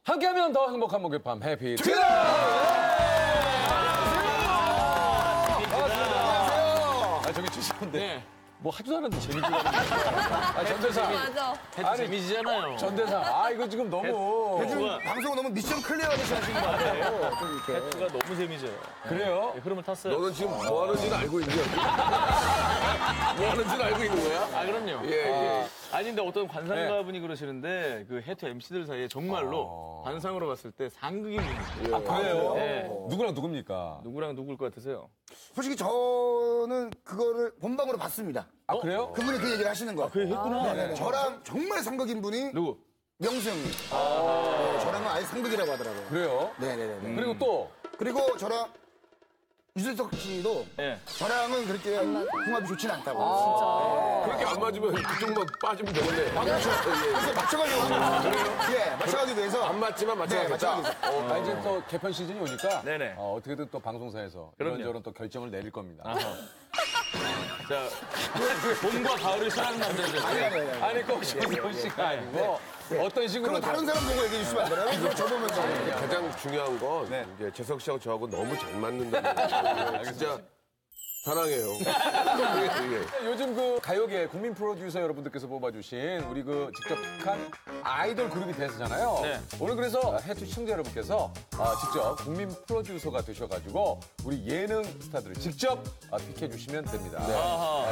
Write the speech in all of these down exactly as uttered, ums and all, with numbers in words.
함께하면 더 행복한 목요밤 해피 투데이! 반갑습니다. 아, 저기 주시는데. 네. 뭐 하지도 않았는데 재밌지가 않아요. 아, 전대상. 맞아. 아니, 재미지잖아요. 전대상. 아, 이거 지금 너무. 요즘 방송 너무 미션 클리어하듯이 하시는 거 같아요. 해투가 너무 재미져요. 그래요? 네, 흐름을 탔어요. 너는 지금 뭐 하는지는 알고 있냐? 뭐 하는지는 알고 있는 거야? 아, 그럼요. 예, 예. 아니, 근데 어떤 관상가분이 그러시는데, 그 해투 엠씨들 사이에 정말로 관상으로 봤을 때 상극인 분이에요. 아, 그래요? 네. 누구랑 누굽니까? 누구랑 누굴 것 같으세요? 솔직히 저는 그거를 본방으로 봤습니다. 아, 그래요? 그분이 그 얘기를 하시는 거예요. 그 했구나. 네네. 저랑 정말 상극인 분이 누구? 명수 형님. 네, 저랑은 아예 상극이라고 하더라고요. 그래요? 네네네. 그리고 또. 그리고 저랑 유재석 씨도 네. 저랑은 그렇게 궁합이 좋지는 않다고. 그렇게 안 맞으면 그쪽만 빠지면 되는데. 그래서 맞춰가려고 하는 거예요. 예, 맞춰가기 위해서. 안 맞지만 네, 맞춰야겠다. 맞춰가기 위해서. 아, 이제 또 개편 시즌이 오니까. 네네. 어, 어떻게든 또 방송사에서 그럼요. 이런저런 또 결정을 내릴 겁니다. 아하. 자, 봄과 가을을 싫어하는 남자들. 아니, 아니, 아니. 아니, 꼭 조세호 씨가 아니고 어떤 식으로. 그럼 다른 사람 보고 얘기해 주시면 안 되나요? 그럼 저 보면서. 가장 중요한 건 네. 이제 재석 씨하고 저하고 너무 잘 맞는다는 거. 진짜 사랑해요. 예, 예. 요즘 그 가요계 국민 프로듀서 여러분들께서 뽑아주신 우리 그 직접 픽한 아이돌 그룹이 대세잖아요. 네. 오늘 그래서 해투 시청자 여러분께서 아, 직접 국민 프로듀서가 되셔가지고 우리 예능 스타들을 직접 아, 픽해 주시면 됩니다. 아하.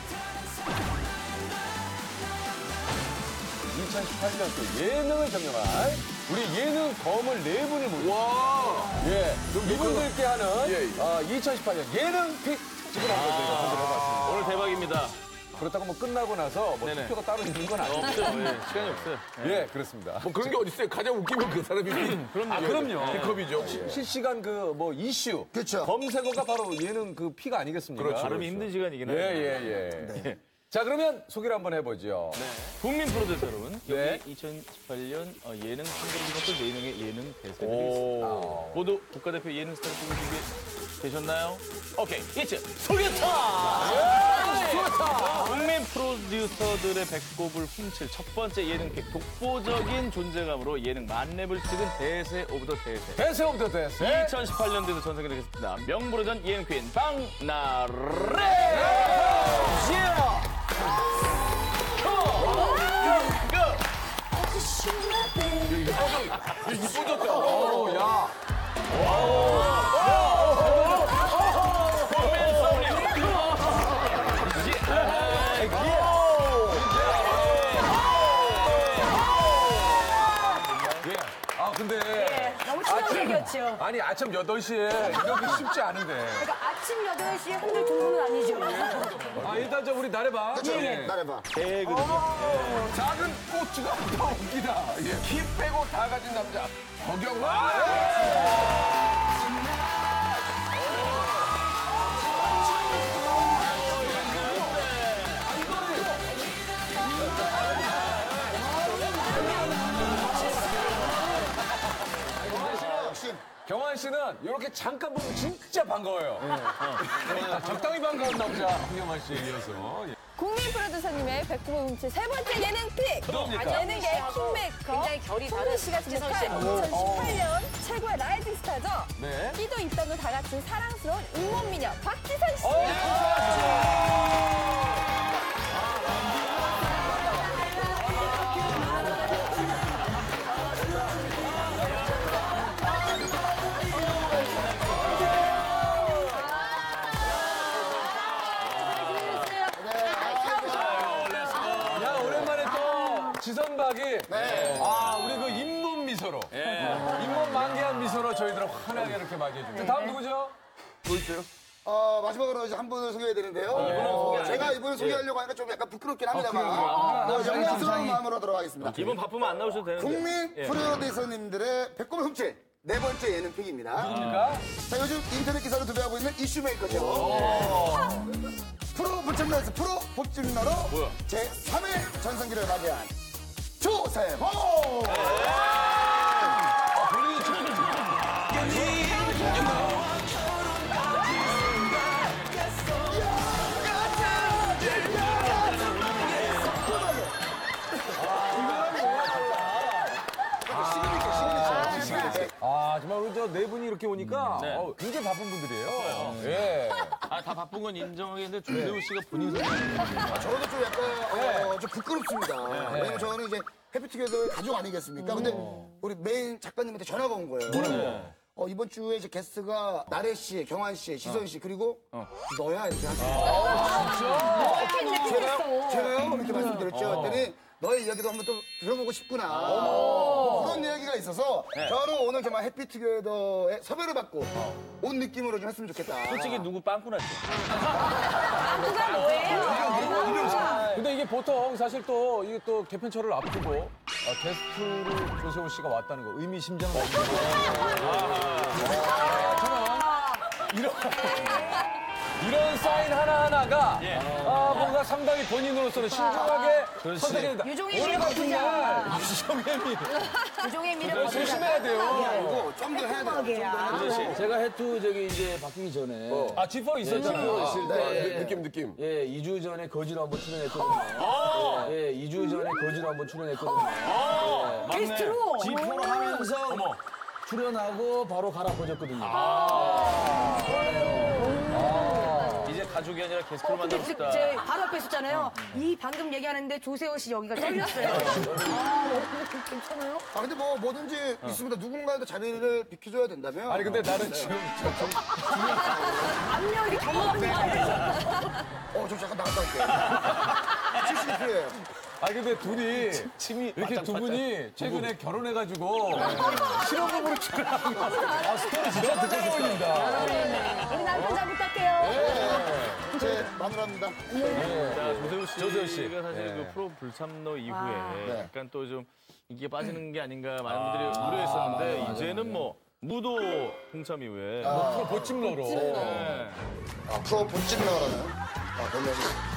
이천십팔 년 또 예능을 점령할 우리 예능 검을 네 분을 모셨습니다. 와! 예, 이분들께 하는 예, 예. 어, 이천십팔 년 예능 픽 지금 한번 저희가 선정해 봤습니다. 오늘 대박입니다. 그렇다고 뭐 끝나고 나서 뭐 네네. 투표가 따로 있는 건 아니고. 없어요. 예, 시간이 없어요. 예, 그렇습니다. 뭐 그런 게 어딨어요? 가장 웃기면 그 사람이. 그럼요. 아, 그럼요. B컵이죠. 실시간 그 뭐 이슈. 그렇죠. 검색어가 바로 예능 그 피가 아니겠습니까? 그렇죠. 발음이 힘든 시간이긴 예, 해요. 예, 예. 자, 그러면 소개를 한번 해보죠. 국민 프로듀서 여러분, 네. 여기 이천십팔 년 어, 예능 상금부터 네 명의 예능 대세들이 오. 있습니다. 모두 국가대표 예능 스타를 뽑을 준비 되셨나요? 오케이, 이츠 소개타! 좋다! 국민 프로듀서들의 배꼽을 훔칠 첫 번째 예능픽, 독보적인 존재감으로 예능 만렙을 찍은 대세 오브 더 대세. 대세 오브 더 대세. 이천십팔 년도에도 전성이 되겠습니다. 명불허전 예능 퀸 박나래! 예! 이뻐졌다. 오, 야. 예. 아, 근데. 너무 충격적이었죠. 아니, 아침 여덟 시에 이러기 쉽지 않은데. 그러니까 아침 여덟 시에 흔들 정도는 아니죠. 아, 일단 저 우리 나래봐. 예. 나래봐. 대거든요. 작은 고추가 더 웃기다. 예. 키 빼고 다 가진 남자. 허경환. 경환 씨는 이렇게 잠깐 보면 진짜 반가워요. 어. 적당히 반가운 남자 황경환 씨에 이어서. 예. 국민 프로듀서님의 배꼽을 훔친 세 번째 예능 픽. 누굽니까? 예능계 킹메이커. 굉장히 결이 송미 다른 씨가 지성 지목한 씨. 이천십팔 년 최고의 라이징 스타죠. 네. 끼도 입담도 다 갖춘 사랑스러운 잇몸 미녀 박지선 씨. 야, 오랜만에 또 지선박이. 아, 우리 그 잇몸 미소로. 잇몸 만개한 미소로 저희들을 환하게 이렇게 맞이해줍니다. 다음 누구죠? 뭐 있어요? 어, 마지막으로 이제 한 분을 소개해 드리는데요. 어, 제가 이분을 소개하려고 하니까 좀 약간 부끄럽긴 합니다만. 어, 영광스러운 마음으로 들어가겠습니다. 이번 바쁘면 안 나오셔도 되는데. 국민 예. 프로듀서님들의 배꼽을 훔친 네 번째 예능 픽입니다. 누굽니까? 자, 요즘 인터넷 기사로 도배하고 있는 이슈메이커죠. 프로 불청러에서 프로 복직러로 제삼 회 전성기를 맞이한 조세호! 야, 정말 우리 저 네 분이 이렇게 오니까 네. 어, 굉장히 바쁜 분들이에요. 예. 아, 다 바쁜 건 인정하겠는데 조세호 씨가 본인 생각하는 거예요. 저도 좀 약간 어, 좀 부끄럽습니다. 왜냐면 저는 이제 해피투게더의 가족 아니겠습니까? 근데 우리 메인 작가님한테 전화가 온 거예요. 네. 어, 이번 주에 이제 게스트가 나래 씨, 경환 씨, 지선 씨, 그리고 너야 이렇게 하시는 제가요? 제가요? 이렇게 말씀드렸죠. 그랬더니 너의 이야기도 한번 또 들어보고 싶구나. 뭐 그런 이야기가 있어서 저는 오늘 정말 해피투게더에 섭외를 받고 온 느낌으로 좀 했으면 좋겠다. 솔직히 누구 빵꾸 났죠? 누가 뭐예요? 근데 이게 보통 사실 또 이게 또 개편철을 앞두고 어, 게스트로 조세호 씨가 왔다는 거 의미심장한 거죠. 이런 이런 사인 하나 하나가 아, 뭔가 상당히 본인으로서는 신중하게 선택해야 된다. 유종의 오늘 미를 같은 보자. 날 유종의 미 유종의 미를 보자. 조심해야 돼요. 이거 좀 더 해야 돼요. 제가 해투 저기 이제 바뀌기 전에 아 지퍼 있었잖아요. 있을 네, 때 느낌 느낌. 예, 이 주 전에 거지로 한번 출연했거든요. 예, 이 주 전에 거지로 한번 출연했거든요. 게스트로. 지퍼로 하면서 출연하고 바로 갈아 버렸거든요. 이제 가족이 아니라 게스트로 근데 만나고 제, 싶다. 제 바로 앞에 있었잖아요. 이 방금 얘기하는데 조세호 씨 여기가 떨렸어요. 아, 어, 괜찮아요? 아, 근데 뭐 뭐든지 있습니다. 누군가한테 자리를 비켜줘야 된다면. 아니 근데 나는 지금 압력이 경험합니다. 어, 저 잠깐 나갔다 올게요. 칠십이 프로예요. 아니 근데 둘이 침이 이렇게 두 분이 최근에 결혼해가지고 실업급으로 출연한 거. 아 스토리 진짜 듣고 싶습니다. 우리 남편 잘 부탁해요. 제 마누라입니다. 자, 조세호 씨가 조세호 씨. 사실 네. 그 프로 불참로 이후에 네. 약간 또 좀 인기에 빠지는 게 아닌가 많은 분들이 우려했었는데 이제는 뭐 무도 동참 이후에 프로 보침러로. 네. 아, 프로 본집러라는 아, 별명이.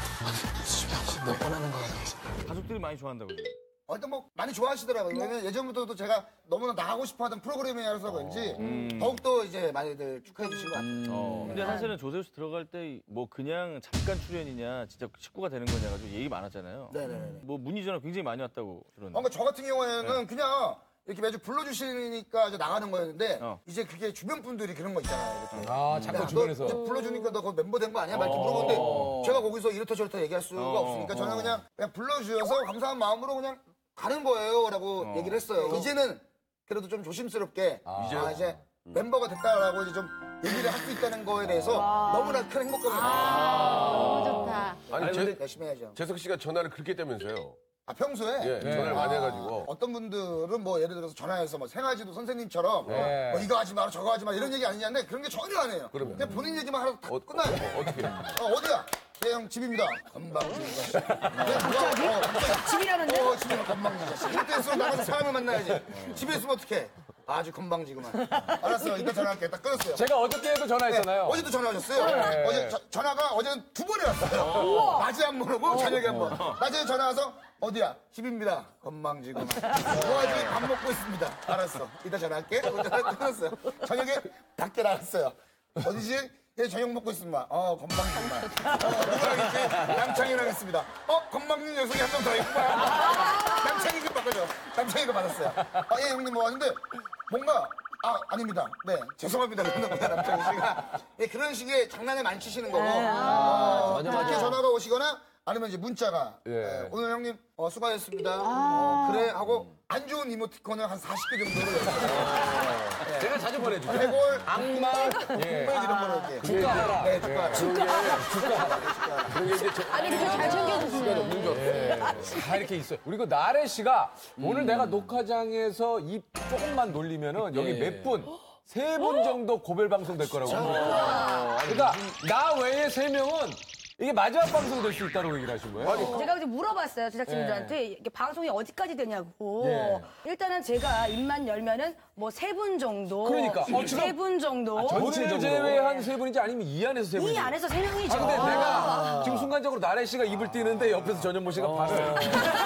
가족들이 많이 좋아한다고. 어, 일단 뭐 많이 좋아하시더라고요. 왜냐면 예전부터도 제가 너무나 나가고 싶어하던 프로그램이라서 그런지 더욱더 이제 많이들 축하해 주신 것 같아요. 어. 근데 사실은 조세호 씨 들어갈 때 뭐 그냥 잠깐 출연이냐 진짜 식구가 되는 거냐 가지고 얘기 많았잖아요. 네네네. 뭐 문의 전화 굉장히 많이 왔다고 들었는데. 뭔가 저 같은 경우에는 그냥 이렇게 매주 불러주시니까 이제 나가는 거였는데 어. 이제 그게 주변 분들이 그런 거 있잖아요. 이렇게. 아 야, 자꾸 너 주변에서. 이제 불러주니까 너 거기 멤버 된 거 아니야? 막 이렇게 물어보는데 제가 거기서 이렇다 저렇다 얘기할 수가 어. 없으니까 저는 그냥, 그냥 불러주셔서 감사한 마음으로 그냥 가는 거예요 라고 얘기를 했어요. 이제는 그래도 좀 조심스럽게 아, 이제 멤버가 됐다라고 이제 좀 얘기를 할 수 있다는 거에 대해서 너무나 큰 행복감을 너무 좋다. 아니 제, 열심히 해야죠. 재석 씨가 전화를 그렇게 했다면서요. 아, 평소에? 예, 전화를 많이 해가지고. 어떤 분들은 뭐 예를 들어서 전화해서 뭐 생활지도 선생님처럼 네. 뭐 이거 하지 마라 저거 하지 마 이런 얘기 아니냐는데 그런 게 전혀 안 해요. 그러면? 그냥 본인 얘기만 하라고 다 어, 끝나요. 어, 어떻게? 어, 어디야? 네, 형 집입니다. 건방지기 자식. 갑자기? 어, 갑자기. 집이라는데? 어, 집이면 건방지기 자식. 이럴 때일수록 나가서 사람을 만나야지. 집에 있으면 어떡해? 아주 건방지구만. 알았어요. 이따 전화할게. 딱 끊었어요. 제가 어저께도 전화했잖아요. 네, 어제도 전화하셨어요. 네. 어제 저- 전화가 어제는 두 번이 왔어요. 낮에 한 번 오고 저녁에 한 번. 낮에 전화 와서 어디야? 집입니다. 건방지구만. 뭐하지? 밥 먹고 있습니다. 알았어. 이따 전화할게. 그리고 전화 끊었어요. 저녁에 밖에 나갔어요. 어디지? 예, 저녁 먹고 있습니다. 어, 건방지구만. 어, 누구랑 있지? 남창이랑 있습니다. 어, 건방진 녀석이 한 명 더 있구만. 남창이 그 바꿔줘. 남창이가 받았어요. 아, 예, 형님 뭐 하는데 뭔가 아, 아닙니다. 네, 죄송합니다. 그런다, 남창희 씨가. 예, 그런 식의 장난을 많이 치시는 거고. 어, 이렇게 전화가 오시거나 아니면 이제 문자가. 예. 예, 오늘 형님, 어, 수고하셨습니다. 어, 그래. 하고 안 좋은 이모티콘을 한 사십 개 정도를. 제가 자주 보내주죠. 해골, 악마. 예. 뭐 이런 거로 이렇게. 축하하라. 네, 축하하라. 그런 게 이제 저, 아니, 그거 잘 챙겨주시네. 다 이렇게 있어요. 그리고 나래 씨가 오늘 내가 녹화장에서 입 조금만 놀리면은 여기 몇 분, 세 분 정도 고별 방송 될 거라고. 그러니까 나 외에 세 명은 이게 마지막 방송 될 수 있다고 얘기를 하신 거예요? 제가 이제 물어봤어요 제작진들한테 이게 방송이 어디까지 되냐고. 예. 일단은 제가 입만 열면은 뭐 세 분 정도. 그러니까. 어, 지금- 세 분 정도. 오늘 제외한 세 분인지 아니면 이 안에서 세 분인지. 이 안에서 세 명이죠. 아, 근데 내가 지금 순간적으로 나래 씨가 입을 띄는데 옆에서 전현무 씨가 발을.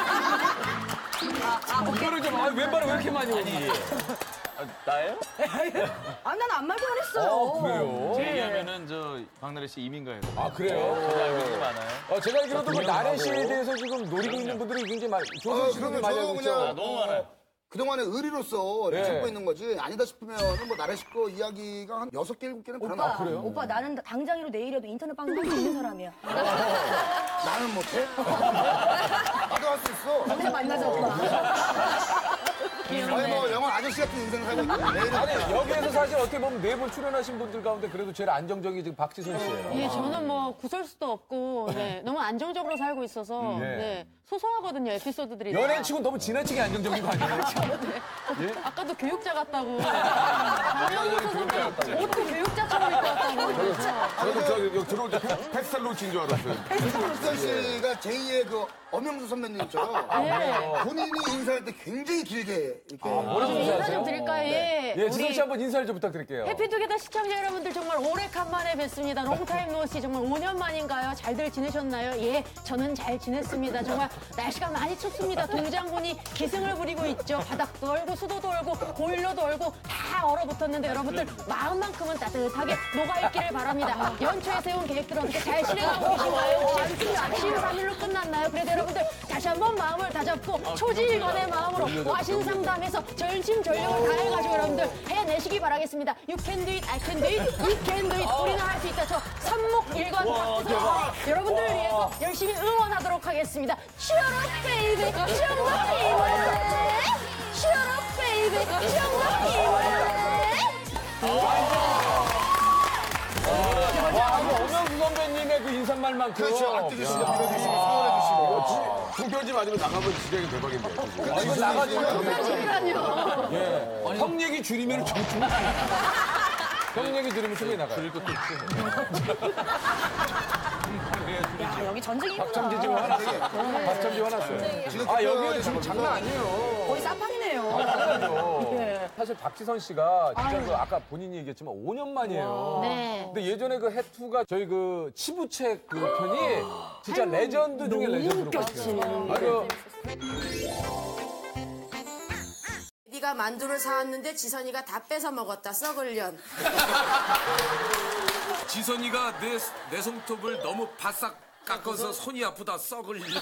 이거를 좀, 아, 왼발을 왜 이렇게 많이 오니? 아, 나예요? 아, 난 아무 말도 안 했어요. 어, 그래요? 왜냐면은 저 박나래 씨 이민가에서 아, 그래요? 저도 알고 있는 게 많아요. 어, 제가 알기로도 그 나래 씨에 대해서 지금 노리고 있는 분들이 굉장히 많이, 어, 조선 씨도 그러면 많이 저도 알고 그냥. 있죠. 아, 너무 많아요. 그동안의 의리로서 네. 참고 있는 거지. 아니다 싶으면은 뭐 나래 씨거 이야기가 한 여섯 개, 일곱 개는 오빠, 가능하 그래요? 오빠 나는 당장이라도 내일이라도 인터넷 방송 할 수 있는 사람이야. 나는 못해? 나도 할 수 있어. 언제 만나자 오빠. 아니 뭐 영화 아저씨 같은 인생을 살고 있거든. 내일은 아니, 여기에서 사실 어떻게 보면 네 분 출연하신 분들 가운데 그래도 제일 안정적이 지금 박지선 씨예요. 예, 저는 뭐 구설수도 없고 네, 너무 안정적으로 살고 있어서 네. 네, 소소하거든요 에피소드들이. 다. 연예인 치고는 너무 지나치게 안정적인 거 아니에요? 예? 아까도 교육자 같다고. 강영민 선생님 옷도 교육자처럼 입고 왔다고. 그래서 저도 저 여기 들어올 때 펫살로 친 줄 알았어요. 박지선 씨가 제이의 그 엄영수 선배님처럼 네. 본인이 인사할 때 굉장히 길게 이렇게 뭐라고 인사 인사하세요? 좀 드릴까요? 예. 예, 지선 우리 씨 한번 인사를 좀 부탁드릴게요. 해피투게더 시청자 여러분들 정말 오래간만에 뵙습니다. 롱타임 노시 정말 오 년 만인가요? 잘들 지내셨나요? 예, 저는 잘 지냈습니다. 정말 날씨가 많이 춥습니다. 동장군이 기승을 부리고 있죠. 바닥도 얼고 수도도 얼고 보일러도 얼고 다 얼어붙었는데 여러분들 마음만큼은 따뜻하게 녹아있기를 바랍니다. 연초에 세운 계획들 어떻게 잘 실행하고 계신가요? 십삼일로 끝났나요? 그래도 여러분들 다시 한번 마음을 다잡고 초지일관의 마음으로 와신상담해서 전심전력을 다해가지고 여러분들 해내시기 바라겠습니다. You can do it, I can do it, we can do it. 우리는 할 수 있다. 저 삼목일관 여러분들을 위해서 열심히 응원하도록 하겠습니다. Cheer up, baby. Cheer up, baby. Cheer up, baby. Cheer up, baby. 와, 이거 엄영수 선배님의 그 인사말만큼. 그렇죠. 아껴주시고 밀어주시고 사랑해주시고 중편집 아니면 나가면 진짜 이게 대박인데. 아, 이거 나가지고. 그러니까요. 예. 형 얘기 줄이면 정충. 형 얘기 들으면 충분히 나가요. 줄일 것도 없어. 야, 여기 전쟁이구나. 박정지 지금 화났어요. 박정지 화났어요. 아, 여기는 지금 장난 아니에요. 거의 쌈방이네요. 그래요. 사실 박지선 씨가 진짜 그 아까 본인이 얘기했지만 오 년 만이에요. 네. 근데 예전에 그 해투가 저희 그 치부책 그 편이 진짜 레전드 중에 레전드로 꼽혀요. 아, 그 네가 만두를 사왔는데 지선이가 다 뺏어 먹었다. 썩을 년. 지선이가 내, 내 손톱을 너무 바싹 깎아서 손이 아프다 썩을 일.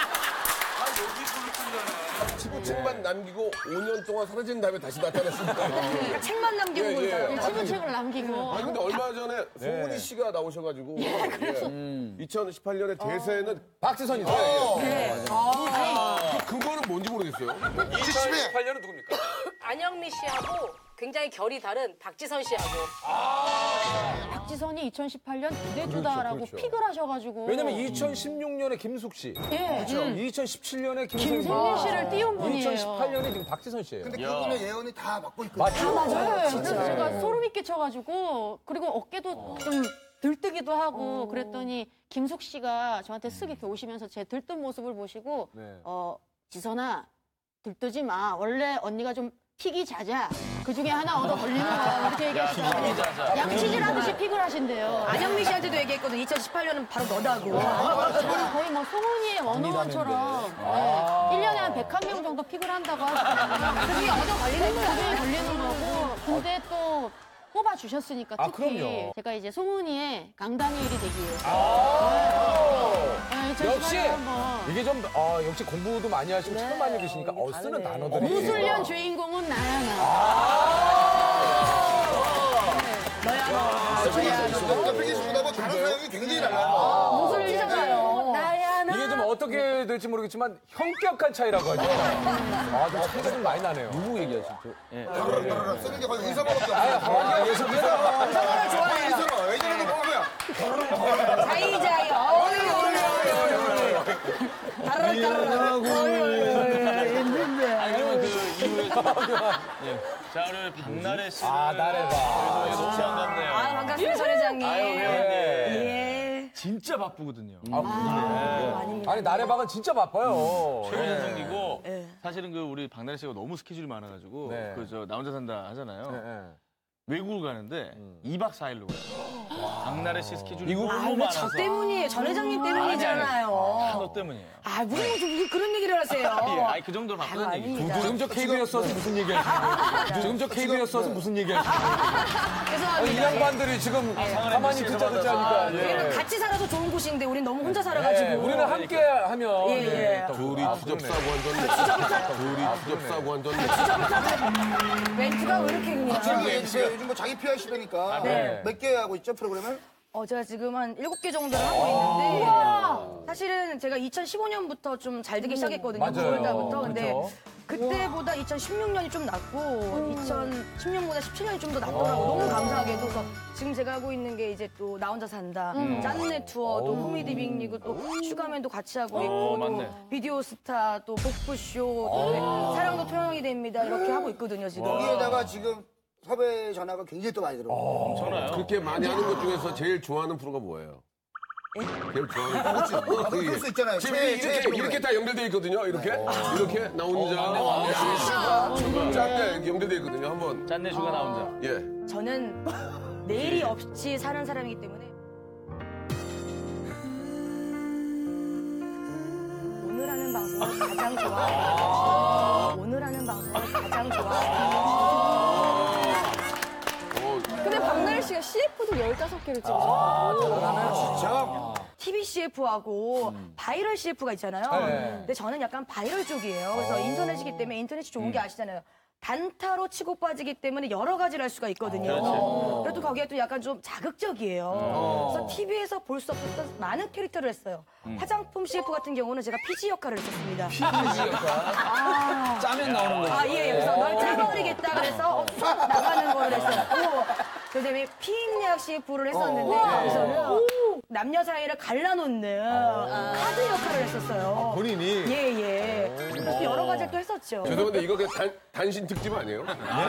치부책만 남기고 오 년 동안 사라진 다음에 다시 나타났습니다. 책만 남기고 예, 예. 온 사람. 치부책을 남기고. 아니 근데 얼마 전에 송은이 씨가 나오셔가지고 예. 이천십팔 년에 대세는 박지선이죠. 그, 그거는 뭔지 모르겠어요. 이천십팔 년은 누굽니까? 안영미 씨하고 굉장히 결이 다른 박지선 씨하고. 박지선이 이천십팔 년 부대주다라고 그렇죠, 그렇죠. 픽을 하셔가지고. 왜냐면 이천십육 년에 김숙 씨, 예. 음. 이천십칠 년에 김생민, 김생민 씨를 띄운 분이에요. 이천십팔 년에 지금 박지선 씨예요. 근데 그분의 예언이 다 맞고 있거든요. 맞죠? 맞아요. 그래서 제가 소름이 끼쳐가지고 그리고 어깨도 좀 들뜨기도 하고 그랬더니 김숙 씨가 저한테 쓱 이렇게 오시면서 제 들뜬 모습을 보시고 네. 어 지선아 들뜨지 마. 원래 언니가 좀 픽이 잦아. 그 중에 하나 얻어 걸리는 거야. 이렇게 얘기했어요. 양치질 하듯이 픽을 하신대요. 안영미 씨한테도 얘기했거든. 이천십팔 년은 바로 너다고. 거의 뭐 송은이의 원어원처럼 네. 일 년에 한 백한 명 정도 픽을 한다고 하시거든요. 그 중에 얻어 걸리는 거야. 그 중에 걸리는 거고. 근데 또 뽑아주셨으니까 아, 특히 그럼요. 제가 이제 송은이의 강다니엘이 되기 위해서 네, 역시 한번 이게 좀 어, 역시 공부도 많이 하시고 책 많이 읽으시니까 어, 쓰는 단어들이 무술년 주인공은 나야 나. 옆에 계신 분하고 다른 사연이 굉장히 달라요. 무술년 나야 나. 이게 좀 어떻게 될지 모르겠지만 형격한 차이라고 하죠. 아, 좀 차이가 좀 많이 나네요. 누구 얘기하시죠? 쓰는 게 거의 의사밖에 없어요. 아, 예술이다. 의사를 좋아해. 의사로. 왜냐면 뭐야? 자이자이. 어이, 어이, 어이, 어이, 어이. 다르르, 다르르. 아니, 그러면 그 이후에. 예. 자, 오늘 박나래 씨를. 아, 나래봐. 너무 반갑네요. 아, 반갑습니다, 전 회장님. 아유, 회원님. 예. 진짜 바쁘거든요. 아니, 나래박은 진짜 바빠요. 최고년 생기고 사실은 그 우리 박나래 씨가 너무 스케줄이 많아가지고 네. 그 저 나 혼자 산다 하잖아요. 네, 네. 외국을 가는데 이 박 사 일로 가요. 박나래 씨 스케줄이 미국- 너무 아, 왜 많아서. 저 때문이에요. 전 회장님 아니, 아니. 때문이잖아요. 다 너 때문이에요. 아, 무슨 뭐 그런 얘기를 하세요. 예, 아니 그 정도로 아유, 바꾸는 얘기. 아닙니다. 지금 저 케이비에스에서 무슨 얘기 하시는 거예요? 지금 저 케이비에스에서 무슨 얘기 하시는 거예요? 이 죄송합니다. 양반들이 지금 가만히 듣자 듣자 하니까. 우리는 예. 같이 살아서 좋은 곳인데 우린 너무 혼자 살아가지고. 예, 우리는 함께 하면. 예, 예. 또- 둘이 아, 추접사고 앉았네. 둘이 추접사고 앉았네. 멘트가 왜 이렇게 그냥. 지금 이제 요즘 뭐 자기 피알 시대니까 네. 몇 개 하고 있죠 프로그램을? 어, 제가 지금 한 일곱 개 정도를 하고 있는데. 사실은 제가 이천십오 년부터 좀 잘 되기 시작했거든요. 맞아요. 구월 달부터. 근데 그렇죠. 그때보다 이천십육 년이 좀 낫고 이천십 년보다 십칠 년이 좀 더 낫더라고. 너무 감사하게도. 그래서 지금 제가 하고 있는 게 이제 또 나 혼자 산다, 짠내 투어, 또 코미디 빅리그, 또 슈가맨도 같이 하고 있고, 또 맞네. 비디오 스타, 또 복부쇼, 또 네, 사랑도 토양이 됩니다. 이렇게 하고 있거든요, 지금. 여기에다가 지금 섭외 전화가 굉장히 또 많이 들어요. 전화요. 그렇게 많이 하는 것 중에서 제일 좋아하는 프로가 뭐예요? 제일 좋아하는 프로. 아, 그럴 수 있잖아요. 지금 최- 이렇게, 최애 이렇게, 프로그램. 이렇게 다 연결돼 있거든요. 이렇게. 이렇게 나 혼자. 짠데 이렇게 연결돼 있거든요. 한번. 짠내 슈가 나 혼자. 예. 저는 내일이 없이 사는 사람이기 때문에 오늘 하는 방송을 가장 좋아해요. 오늘 하는 방송을 가장 좋아해요. 근데 박나래 씨가 씨에프도 열다섯 개를 찍으셨거든요. 진짜? 티비 씨에프하고 바이럴 씨에프가 있잖아요. 네. 근데 저는 약간 바이럴 쪽이에요. 그래서 인터넷이기 때문에 인터넷이 좋은 게 아시잖아요. 단타로 치고 빠지기 때문에 여러 가지를 할 수가 있거든요. 그래도 거기에 또 약간 좀 자극적이에요. 그래서 티비에서 볼 수 없었던 많은 캐릭터를 했어요. 화장품 씨에프 같은 경우는 제가 피지 역할을 했었습니다. 피지 역할. 짜면 나오는 거죠. 아, 예, 예. 그래서 널 짜버리겠다 그래서 어, 쏙 나가는 거를 했었고, 그 다음에 피임약 씨에프를 했었는데, 거기서는 남녀 사이를 갈라놓는 카드 역할을 했었어요. 본인이. 예, 예. 그래서 여러 가지를 또 했었죠. 죄송한데 이거 그냥 단, 단신 특집 아니에요?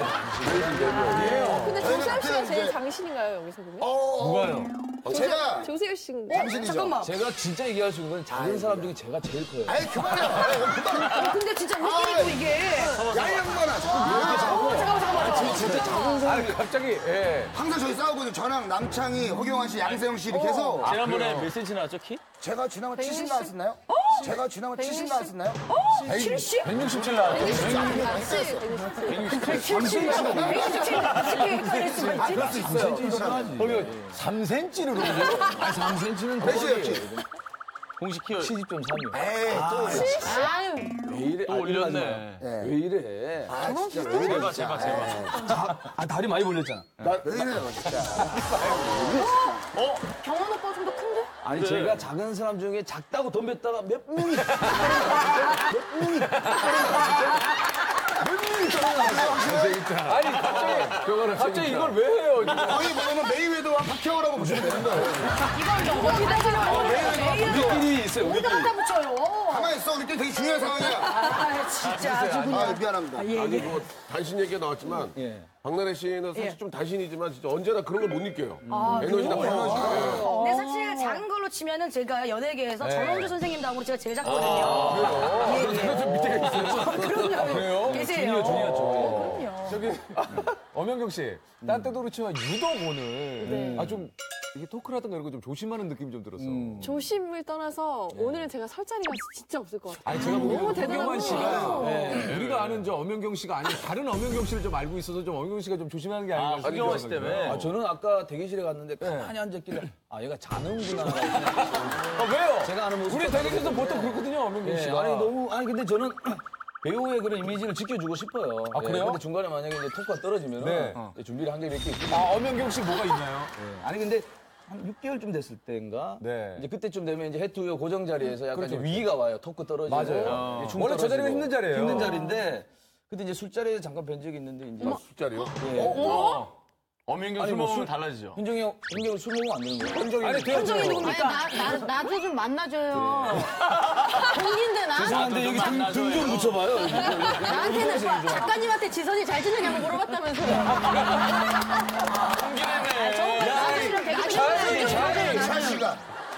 근데 조세호 씨가 제일 이제- 장신인가요, 여기서 보면? 누가요? 제가 조세호 씨인가? 당신이죠. 잠깐만. 제가 진짜 얘기할 수 있는 건 작은 사람 중에 제가 제일 커요. 아이 그만해. 아이, 그만. 어, 근데 진짜 왜 때리고 이게. 야, 이 양반아. 자꾸 왜 이렇게 자꾸. 어, 잠깐만, 잠깐만. 진짜 작은 사람. 아니, 갑자기, 예. 항상 저희 싸우거든요. 저랑 남창희, 허경환 씨, 양세형 씨 이렇게 해서. 지난번에 몇 센치 나왔죠, 키? 제가 지나면 칠십 나왔었나요? 제가 지나면 칠십 나왔었나요? 칠십? 백육십칠 나왔죠. 아, 그럴 수 있어요. 거기 삼 센티미터로 그러죠? 아니, 삼 센티미터는 몇이었지? 공식 키 칠십 점 삼이요. 에이, 또. 아유. 왜 이래? 또 아, 올렸네. 왜 이래? 아, 진짜 왜 이래. 제발, 제발, 제발. 아, 다리 많이 벌렸잖아. 왜 이래요, 진짜. 경원 오빠 좀 더 큰데? 아니, 제가 작은 사람 중에 작다고 덤볐다가 몇 명이. 몇 명이. 몇 명이 떨어나왔어요. 아니, 갑자기, 갑자기 이걸 왜 해요? 거의 뭐냐면 메이웨더와 박혜호라고 보시면 되는 거예요. 이걸 좀 기다리라고. 우리끼리 있어요, 어디다 우리끼리. 갖다 붙여요? 가만히 있어. 우리끼리 되게 중요한 상황이야. 아, 진짜 아주 아, 그냥. 미안합니다. 아니 뭐 단신 얘기가 나왔지만 예. 박나래 씨는 사실 예. 좀 단신이지만 진짜 언제나 그런 걸 못 느껴요. 에너지나 파워. 근데 사실 작은 걸로 치면은 제가 연예계에서 전원주 선생님 다음으로 제가 제일 작거든요. 예, 예. 그래서 좀 밑에 있어요. 그럼요. 그래요? 계세요. 주니어, 주니어 쪽. 어, 그럼요. 저기, 엄영경 씨. 딴 때도 그렇지만 유독 오늘, 아, 좀, 이게 토크라든가 이런 거 좀 조심하는 느낌이 좀 들었어. 조심을 떠나서 오늘은 제가 설 자리가 진짜 없을 것 같아요. 아니, 제가 보기에는 너무 대단한 허경환 씨가, 거예요. 네, 우리가 아는 저 엄영경 씨가 아닌 다른 엄영경 씨를 좀 알고 있어서 좀 엄영경 씨가 좀 조심하는 게 아닌가. 아, 허경환 씨 때문에? 아, 저는 아까 대기실에 갔는데 가만히 앉았길래 아, 얘가 자는구나. 아, 왜요? 제가 아는 모습. 우리 대리께서 보통 그렇거든요, 엄영경 예, 씨가. 아니, 너무, 아니, 근데 저는 배우의 그런 이미지를 지켜주고 싶어요. 아, 그래요? 예, 근데 중간에 만약에 이제 토크가 떨어지면 네. 은 준비를 한 게 이렇게 있고. 아, 엄영경 씨 뭐가 있나요? 아니, 근데 한 육 개월쯤 됐을 때인가? 네. 이제 그때쯤 되면 이제 해투요 고정 자리에서 약간 그렇죠, 이제 위기가 와요. 토크 떨어지고. 맞아요. 이제 중 원래 저 자리가 떨어지고. 힘든 자리예요. 힘든 자리인데 그때 이제 술자리에 잠깐 뵌 적이 있는데 이제 숫자리요? 엄연경 아니, 술 뭐 먹으면 술- 달라지죠. 현정이 형, 현정이 술 먹으면 안 되는 거예요? 현정이 아니, 현정이 아니, 누굽니까? 나, 나, 나도 좀 만나줘요. 동기인데 나? 죄송한데 여기 등 좀 붙여봐요. 여기. 나한테는 작가님한테 지선이 잘 지내냐고 물어봤다면서요. 동기네네. 아저씨랑 되게 자연이, 친해요. 자연이. 차 씨가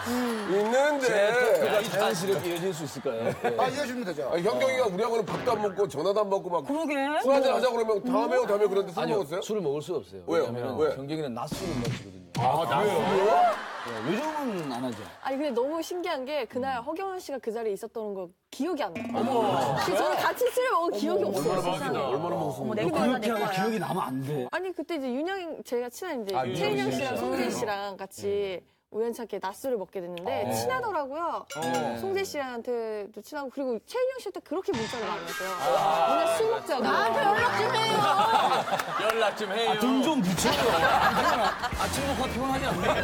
있는데. 그가 자연스럽게 이어질 수 있을까요? 예. 아, 이해주면 되죠. 아, 현경이가 우리하고는 밥도 안 먹고 전화도 안 먹고 막. 그러게. 술 한잔 하자 그러면 다음에요, 다음에 그런데 술 아니요, 먹었어요? 술을 먹을 수 없어요. 왜요? 왜냐면 왜? 경경이는 낮술을 마시거든요. 아, 나요? 예, 요즘은 안 하죠. 아니 근데 너무 신기한 게 그날 허경환 씨가 그 자리에 있었던 거 기억이 안 나요. 어머. 저는 같이 술 먹은 기억이 없어요. 세상에. 얼마나 먹었어? 어머, 내 거야, 내 그렇게 하고 거야. 기억이 나면 안 돼. 아니 그때 이제 윤영 제가 친한 이제 아, 최윤영 윤영 씨랑 씨랑. 송재 씨랑 같이 우연찮게 낮술을 먹게 됐는데 친하더라고요. 송재 씨한테도 친하고 그리고 최윤영 씨한테 그렇게 문자를 많이 했어요. 오늘 술 먹자고. 나한테 연락 좀 해요. 연락 좀 해요. 등 좀 붙여요. 아침부터 피곤하지 않네.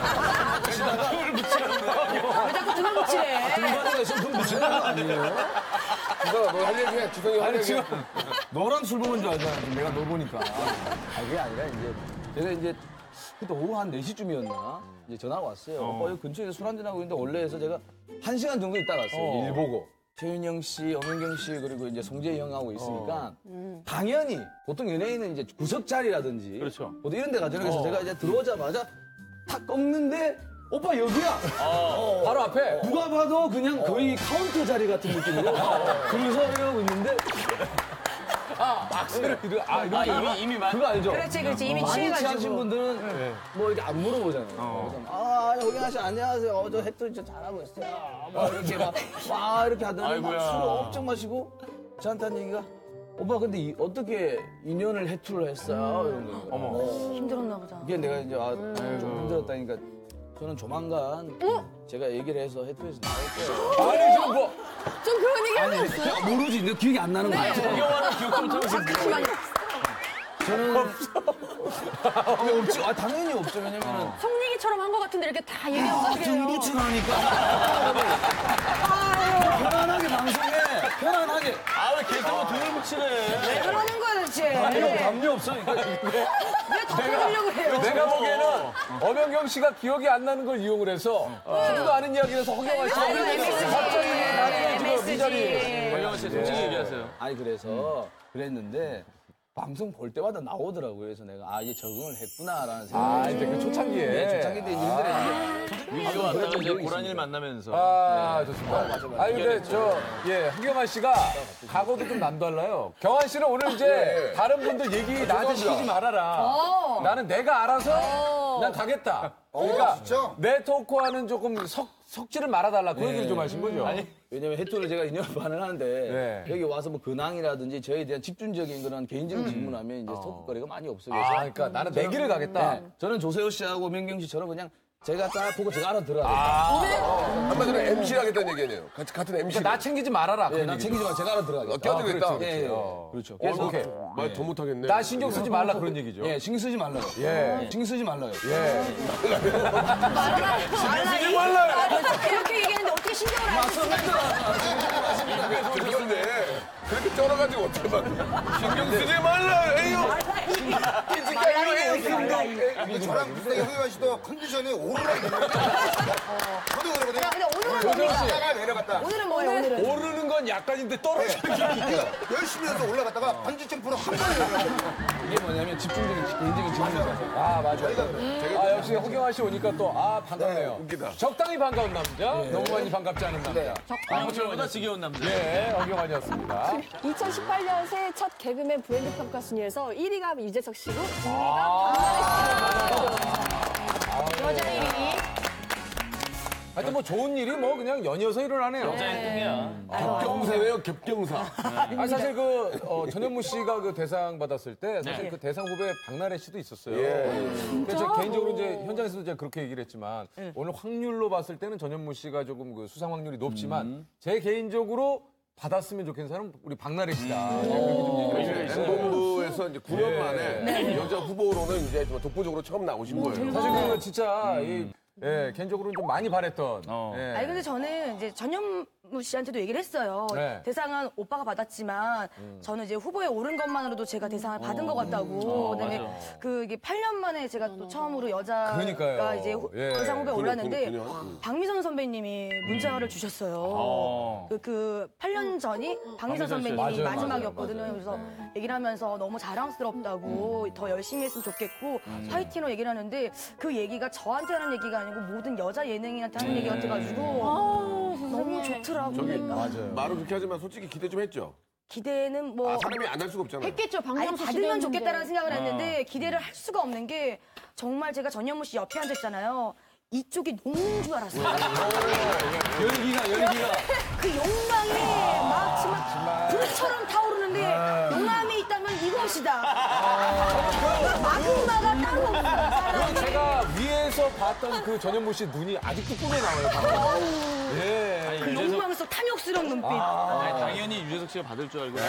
왜 자꾸 등을 붙이래? 등반에 있으면 등 붙이는 거 아니에요? 지성아, 너할 얘기해. 지성이 할 얘기해. 너랑 술 먹은 줄 알잖아. 지금 내가 너 보니까. 아, 그게 아니라 이제 제가 이제 그때 오후 한 네 시쯤이었나 이제 전화가 왔어요. 오빠 여기 근처에서 술 한잔하고 있는데 원래에서 제가 한 시간 정도 있다 갔어요. 일 보고. 최윤영 씨, 엄연경 씨 그리고 이제 송재희 형하고 있으니까 당연히 보통 연예인은 이제 구석 자리라든지 그렇죠. 보통 이런 데 가잖아요. 그래서 제가 이제 들어오자마자 탁 꺾는데 오빠 여기야. 바로 앞에. 누가 봐도 그냥 거의 카운터 자리 같은 느낌으로 그래서 이러고 있는데 아, 악수를 이러, 아, 이러 아, 이미, 이미 만. 그거 알죠? 그렇지, 그렇지. 이미 많이 취하신 취해가지고. 분들은 뭐 이렇게 안 물어보잖아요. 그래서 아, 호경아 씨 안녕하세요. 어, 저 햇도 진짜 잘하고 있어요. 막 이렇게 막, 막 이렇게 하더니 막 아이고야. 술을 엄청 마시고 저한테 한 얘기가 오빠 근데 이- 어떻게 인연을 해투를 했어요? 이런 거. 어머. 힘들었나 보다. 이게 내가 이제 아, 좀 힘들었다니까 저는 조만간 제가 얘기를 해서 해투에서 나올 거예요. 아니, 지금 뭐. 좀 그런 얘기 아니, 그냥 모르지. 내 기억이 안 나는 거야. 허경환은 기억 좀 쳐보세요. 저는 없죠. 없지. 아, 당연히 없죠. 왜냐면은 속 얘기처럼 한 것 같은데 이렇게 다 얘기하면 어떡해요. 등부치 나니까. 편안하게 방송해. 편안하게. 아, 왜 계속 등을 붙이래. 왜 그러는 거야, 도대체? 담요, 담요 없어. 이거. 왜 덮어주려고 해요? 내가 보기에는 엄영경 씨가 기억이 안 나는 걸 이용을 해서 하지도 않은 이야기를 해서 허경환 씨가 아유, 엠에스지. 갑자기 나를 지금 이 엠에스지. 자리에. 허경환 씨 솔직히 얘기하세요. 아니, 그래서 그랬는데 방송 볼 때마다 나오더라고요. 그래서 내가 아, 이제 적응을 했구나라는 생각이. 아, 이제 그 초창기에. 네, 초창기 때 이제 힘들었는데. 위기가 왔다가 이제 고란이를 만나면서. 아, 좋습니다. 아, 근데 저, 예, 허경환 씨가 각오도 좀 남달라요. 경환 씨는 오늘 이제 다른 분들 얘기 나한테 시키지 말아라. 나는 내가 알아서 난 가겠다. 그러니까 진짜? 내 토크와는 조금 석, 석지를 말아달라. 그 얘기를 좀 하신 거죠. 아니, 왜냐면 해투를 제가 이 년 반을 하는데 네. 여기 와서 뭐 근황이라든지 저에 대한 집중적인 그런 개인적인 질문하면 이제 토크거리가 많이 없어요. 아, 그래서 그러니까 나는 내 길을 가겠다. 네, 저는 조세호 씨하고 명경 씨처럼 그냥 제가 딱 보고 제가 알아들어야 돼요. 한마디로 엠씨를 하겠다는 얘기 아니에요. 같이, 같은 엠씨. 그러니까 나 챙기지 말아라. 예, 그런 나 얘기죠. 챙기지 마. 제가 알아들어야겠다. 어, 껴들겠다. 아, 그렇지, 예, 예. 어. 그렇죠. 그래서 그래서 오케이. 말 더 못하겠네. 나 신경 쓰지 말라 그런 얘기죠. 예, 신경 쓰지 말라요. 예. 신경 쓰지 말라요. 예. 쓰지 말라요. 이렇게 얘기했는데 어떻게 신경을 안 쓰지? 그런데 그렇게 쩔어가지고 어떻게 막 신경 쓰지 말라 에요. 근데 저랑 비슷하게 허경환 씨도 컨디션이 오르락 내리락. 저도 그러거든요. 야, 근데 오늘은 효정 씨. 뭡니까? 올라가 내려갔다. 오늘은 뭐예요, 오늘은? 오르는 건 약간인데 떨어지는 게 그러니까 열심히 해서 올라갔다가 반지 점프로 한 번에 내려갔어요. 이게 뭐냐면 집중적인 개인적인 질문이죠. 아, 맞아. 아, 역시 허경환 씨 오니까 또, 아, 반갑네요. 웃기다. 적당히 반가운 남자, 너무 많이 반갑지 않은 남자. 광고철보다 지겨운 남자. 예, 허경환이었습니다. 이천십팔 년 새해 첫 개그맨 브랜드 평가 순위에서 일 위가 유재석 씨고 이 위가 여자 일 위. 하여튼 뭐 좋은 일이 뭐 그냥 연이어서 일어나네요. 여자 일 등이야. 겹경사네요, 겹경사. 아, 사실 그, 어, 전현무 씨가 그 대상 받았을 때 사실 그 대상 후보에 박나래 씨도 있었어요. 그래서 제가 개인적으로 이제 현장에서도 제가 그렇게 얘기를 했지만 오늘 확률로 봤을 때는 전현무 씨가 조금 그 수상 확률이 높지만 제 개인적으로 받았으면 좋겠는 사람은 우리 박나래 씨다. 제가 그렇게 좀 얘기를 했어요. 엠본부에서 이제 구 년 만에 여자 후보로는 이제 좀 독보적으로 처음 나오신 거예요. 사실 그 진짜 이 예, 개인적으로는 좀 많이 바랬던. 어. 예. 아니 근데 저는 이제 전현무 씨한테도 얘기를 했어요. 네. 대상은 오빠가 받았지만 저는 이제 후보에 오른 것만으로도 제가 대상을 받은 것 같다고. 그다음에 그 이게 팔 년 만에 제가 또 처음으로 여자가 그러니까요. 이제 후- 예. 대상 후보에 구 년, 올랐는데 구 년, 구 년. 박미선 선배님이 문자를 주셨어요. 어. 그, 그 팔 년 전이 박미선 박미선 씨. 선배님이 맞아요, 마지막이었거든요. 맞아요, 그래서 얘기를 하면서 너무 자랑스럽다고 더 열심히 했으면 좋겠고 화이팅으로 얘기를 하는데 그 얘기가 저한테 하는 얘기가 아니고 모든 여자 예능인한테 하는 얘기 같아가지고 너무 좋더라고요. 저기 맞아요. 말은 그렇게 하지만 솔직히 기대 좀 했죠. 기대는 뭐 아, 사람이 안 할 수가 없잖아요. 했겠죠. 아니 박명수 씨도 받으면 했는데. 좋겠다라는 생각을 했는데 기대를 할 수가 없는 게 정말 제가 전현무 씨 옆에 앉았잖아요. 이쪽이 녹는 줄 알았어요. 열기가 열기가. 그 욕망이 막 정말 불처럼 타오르는데 용암이 있다면 이것이다. 마그마가 따로 없어요. 사람이. 그리고 제가 위에서 봤던 그 전현무 씨 눈이 아직도 꿈에 나와요. 방금. 예. 그 욕망 속 탐욕스러운 눈빛. 아니, 당연히 유재석 씨가 받을 줄 알고.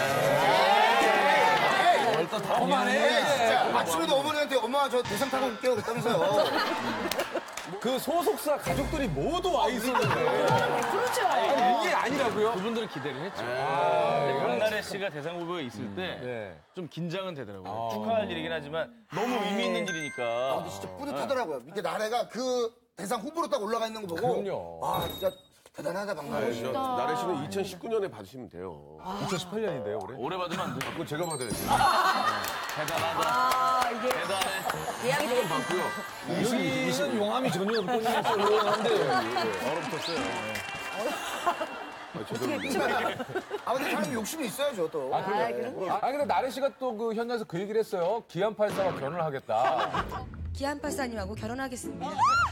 일단 다 네, 진짜 아침에도 어머니한테 엄마 저 대상 타고 올게요 그랬다면서요. 그 소속사 가족들이 모두 와 있었는데. 그렇죠. 이게 아니라고요? 그분들은 기대를 했죠. 근데 박나래 씨가 대상 후보에 있을 때 네. 좀 긴장은 되더라고요. 축하할 일이긴 하지만 너무 의미 있는 일이니까. 아, 근데 진짜 뿌듯하더라고요. 이게 나래가 그 대상 후보로 딱 올라가 있는 거 보고. 그럼요. 아 진짜 대단하다 박나래 씨. 나래 씨는 이천십구 년에 받으시면 돼요. 이천십팔 년인데요, 올해? 오래 받으면 안 돼. 그건 제가 받아야지. 대단하다. 아 이게 대단해. 예약이 되게 받고요. 여기는 용암이 전혀 없고 그냥 썰렁한데 얼어붙었어요. 아 근데 사람이 욕심이 있어야죠 또. 아, 그래요? 아, 근데 나래 씨가 또 그 현장에서 그 얘기를 했어요. 기안팔사와 결혼을 하겠다. 기안팔사님하고 결혼하겠습니다.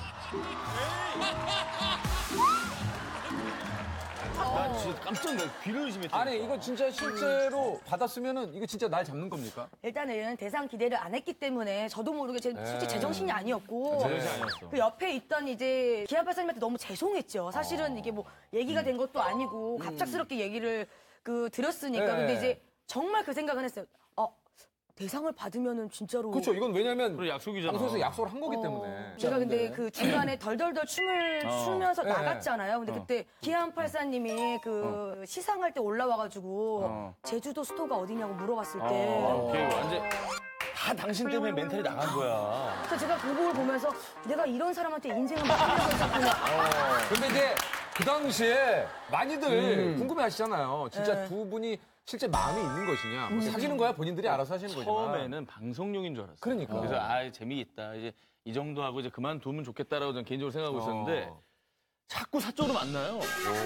나 진짜 깜짝 놀랐어. 귀를 의심했다. 아니, 이거 진짜 실제로 받았으면은 이거 진짜 날 잡는 겁니까? 일단은 대상 기대를 안 했기 때문에 저도 모르게 제, 솔직히 제정신이 아니었고 제정신이 아니었어. 그 옆에 있던 이제 기안팔사님한테 너무 죄송했죠. 사실은 이게 뭐 얘기가 된 것도 아니고 갑작스럽게 얘기를 그 들었으니까. 네. 근데 이제 정말 그 생각은 했어요. 어, 대상을 받으면은 진짜로. 그렇죠. 이건 왜냐면 그리고 약속이잖아. 방송에서 약속을 한 거기 때문에. 제가 근데 그 중간에 덜덜덜 춤을 추면서 네. 나갔잖아요. 근데 그때 기안팔사님이 그 시상할 때 올라와가지고 어. 제주도 수도가 어디냐고 물어봤을 때 어, 걔 완전 다 당신 때문에 멘탈이 나간 거야. 그래서 제가 그걸 보면서 내가 이런 사람한테 인생을 맡기려고 했었구나. 근데 이제 그 당시에 많이들 궁금해하시잖아요. 진짜 네. 두 분이 실제 마음이 있는 것이냐. 뭐 사귀는 거야 본인들이 알아서 하시는 거지만. 처음에는 방송용인 줄 알았어요. 그러니까. 그래서 아 재미있다. 이제 이 정도 하고 이제 그만두면 좋겠다라고 저는 개인적으로 생각하고 있었는데 자꾸 사적으로 만나요.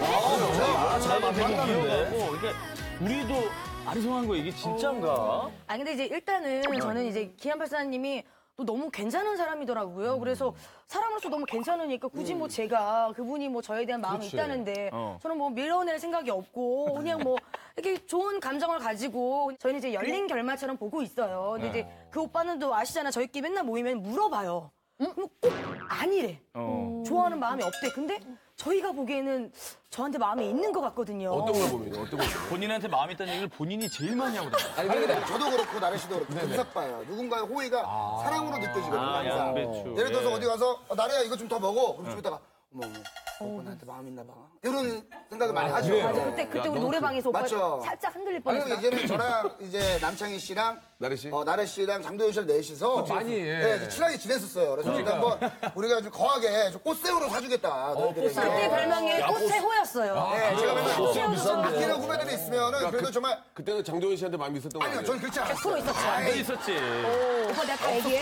아, 잘 만나고 그러니까 우리도 아리송한 거 이게 진짠가? 아 근데 이제 일단은 저는 이제 기안팔사님이 또 너무 괜찮은 사람이더라고요. 그래서 사람으로서 너무 괜찮으니까 굳이 뭐 제가 그분이 뭐 저에 대한 마음이 그렇지. 있다는데 어. 저는 뭐 밀어낼 생각이 없고 그냥 뭐 이렇게 좋은 감정을 가지고 저희는 이제 열린 결말처럼 보고 있어요. 근데 이제 그 오빠는 또 아시잖아. 저희끼리 맨날 모이면 물어봐요. 그럼 꼭 아니래. 어. 좋아하는 마음이 없대. 근데 저희가 보기에는 저한테 마음이 있는 것 같거든요. 어떤 걸 보면 어떤 걸 보면. 본인한테 마음이 있다는 얘기를 본인이 제일 많이 하거든요. 아니 근데 저도 그렇고 나래 씨도 그렇고 분석 봐요. 누군가의 호의가 사랑으로 느껴지거든요. 아, 항상. 양배추. 예를 들어서 예. 어디 가서 어, 나래야 이거 좀 더 먹어. 그럼 좀 이따가 어머 어머 오빠 나한테 마음 있나 봐. 이런 생각을 많이 하죠. 그래요? 맞아. 그때 그때 우리 노래방에서 오빠 맞죠. 살짝 흔들릴 아니 뻔했어. 이제는 저랑 이제 남창희 씨랑 나래 씨? 어, 나래 씨랑 장도연 씨랑 넷이서 많이, 예. 네, 친하게 지냈었어요. 그래서 우리가 한번 우리가 좀 거하게 좀 꽃새우로 사주겠다. 너희들에게. 그때 별명이 꽃새호였어요. 네, 제가 맨날 꽃새우 아끼는 후배들이 있으면은 그래도 정말 그때는 장도연 씨한테 마음이 있었던 거 아니요, 아니에요? 저는 그렇지 않았어요. 백 퍼센트 있었죠. 아이, 있었지. 오빠 내가 다 얘기해.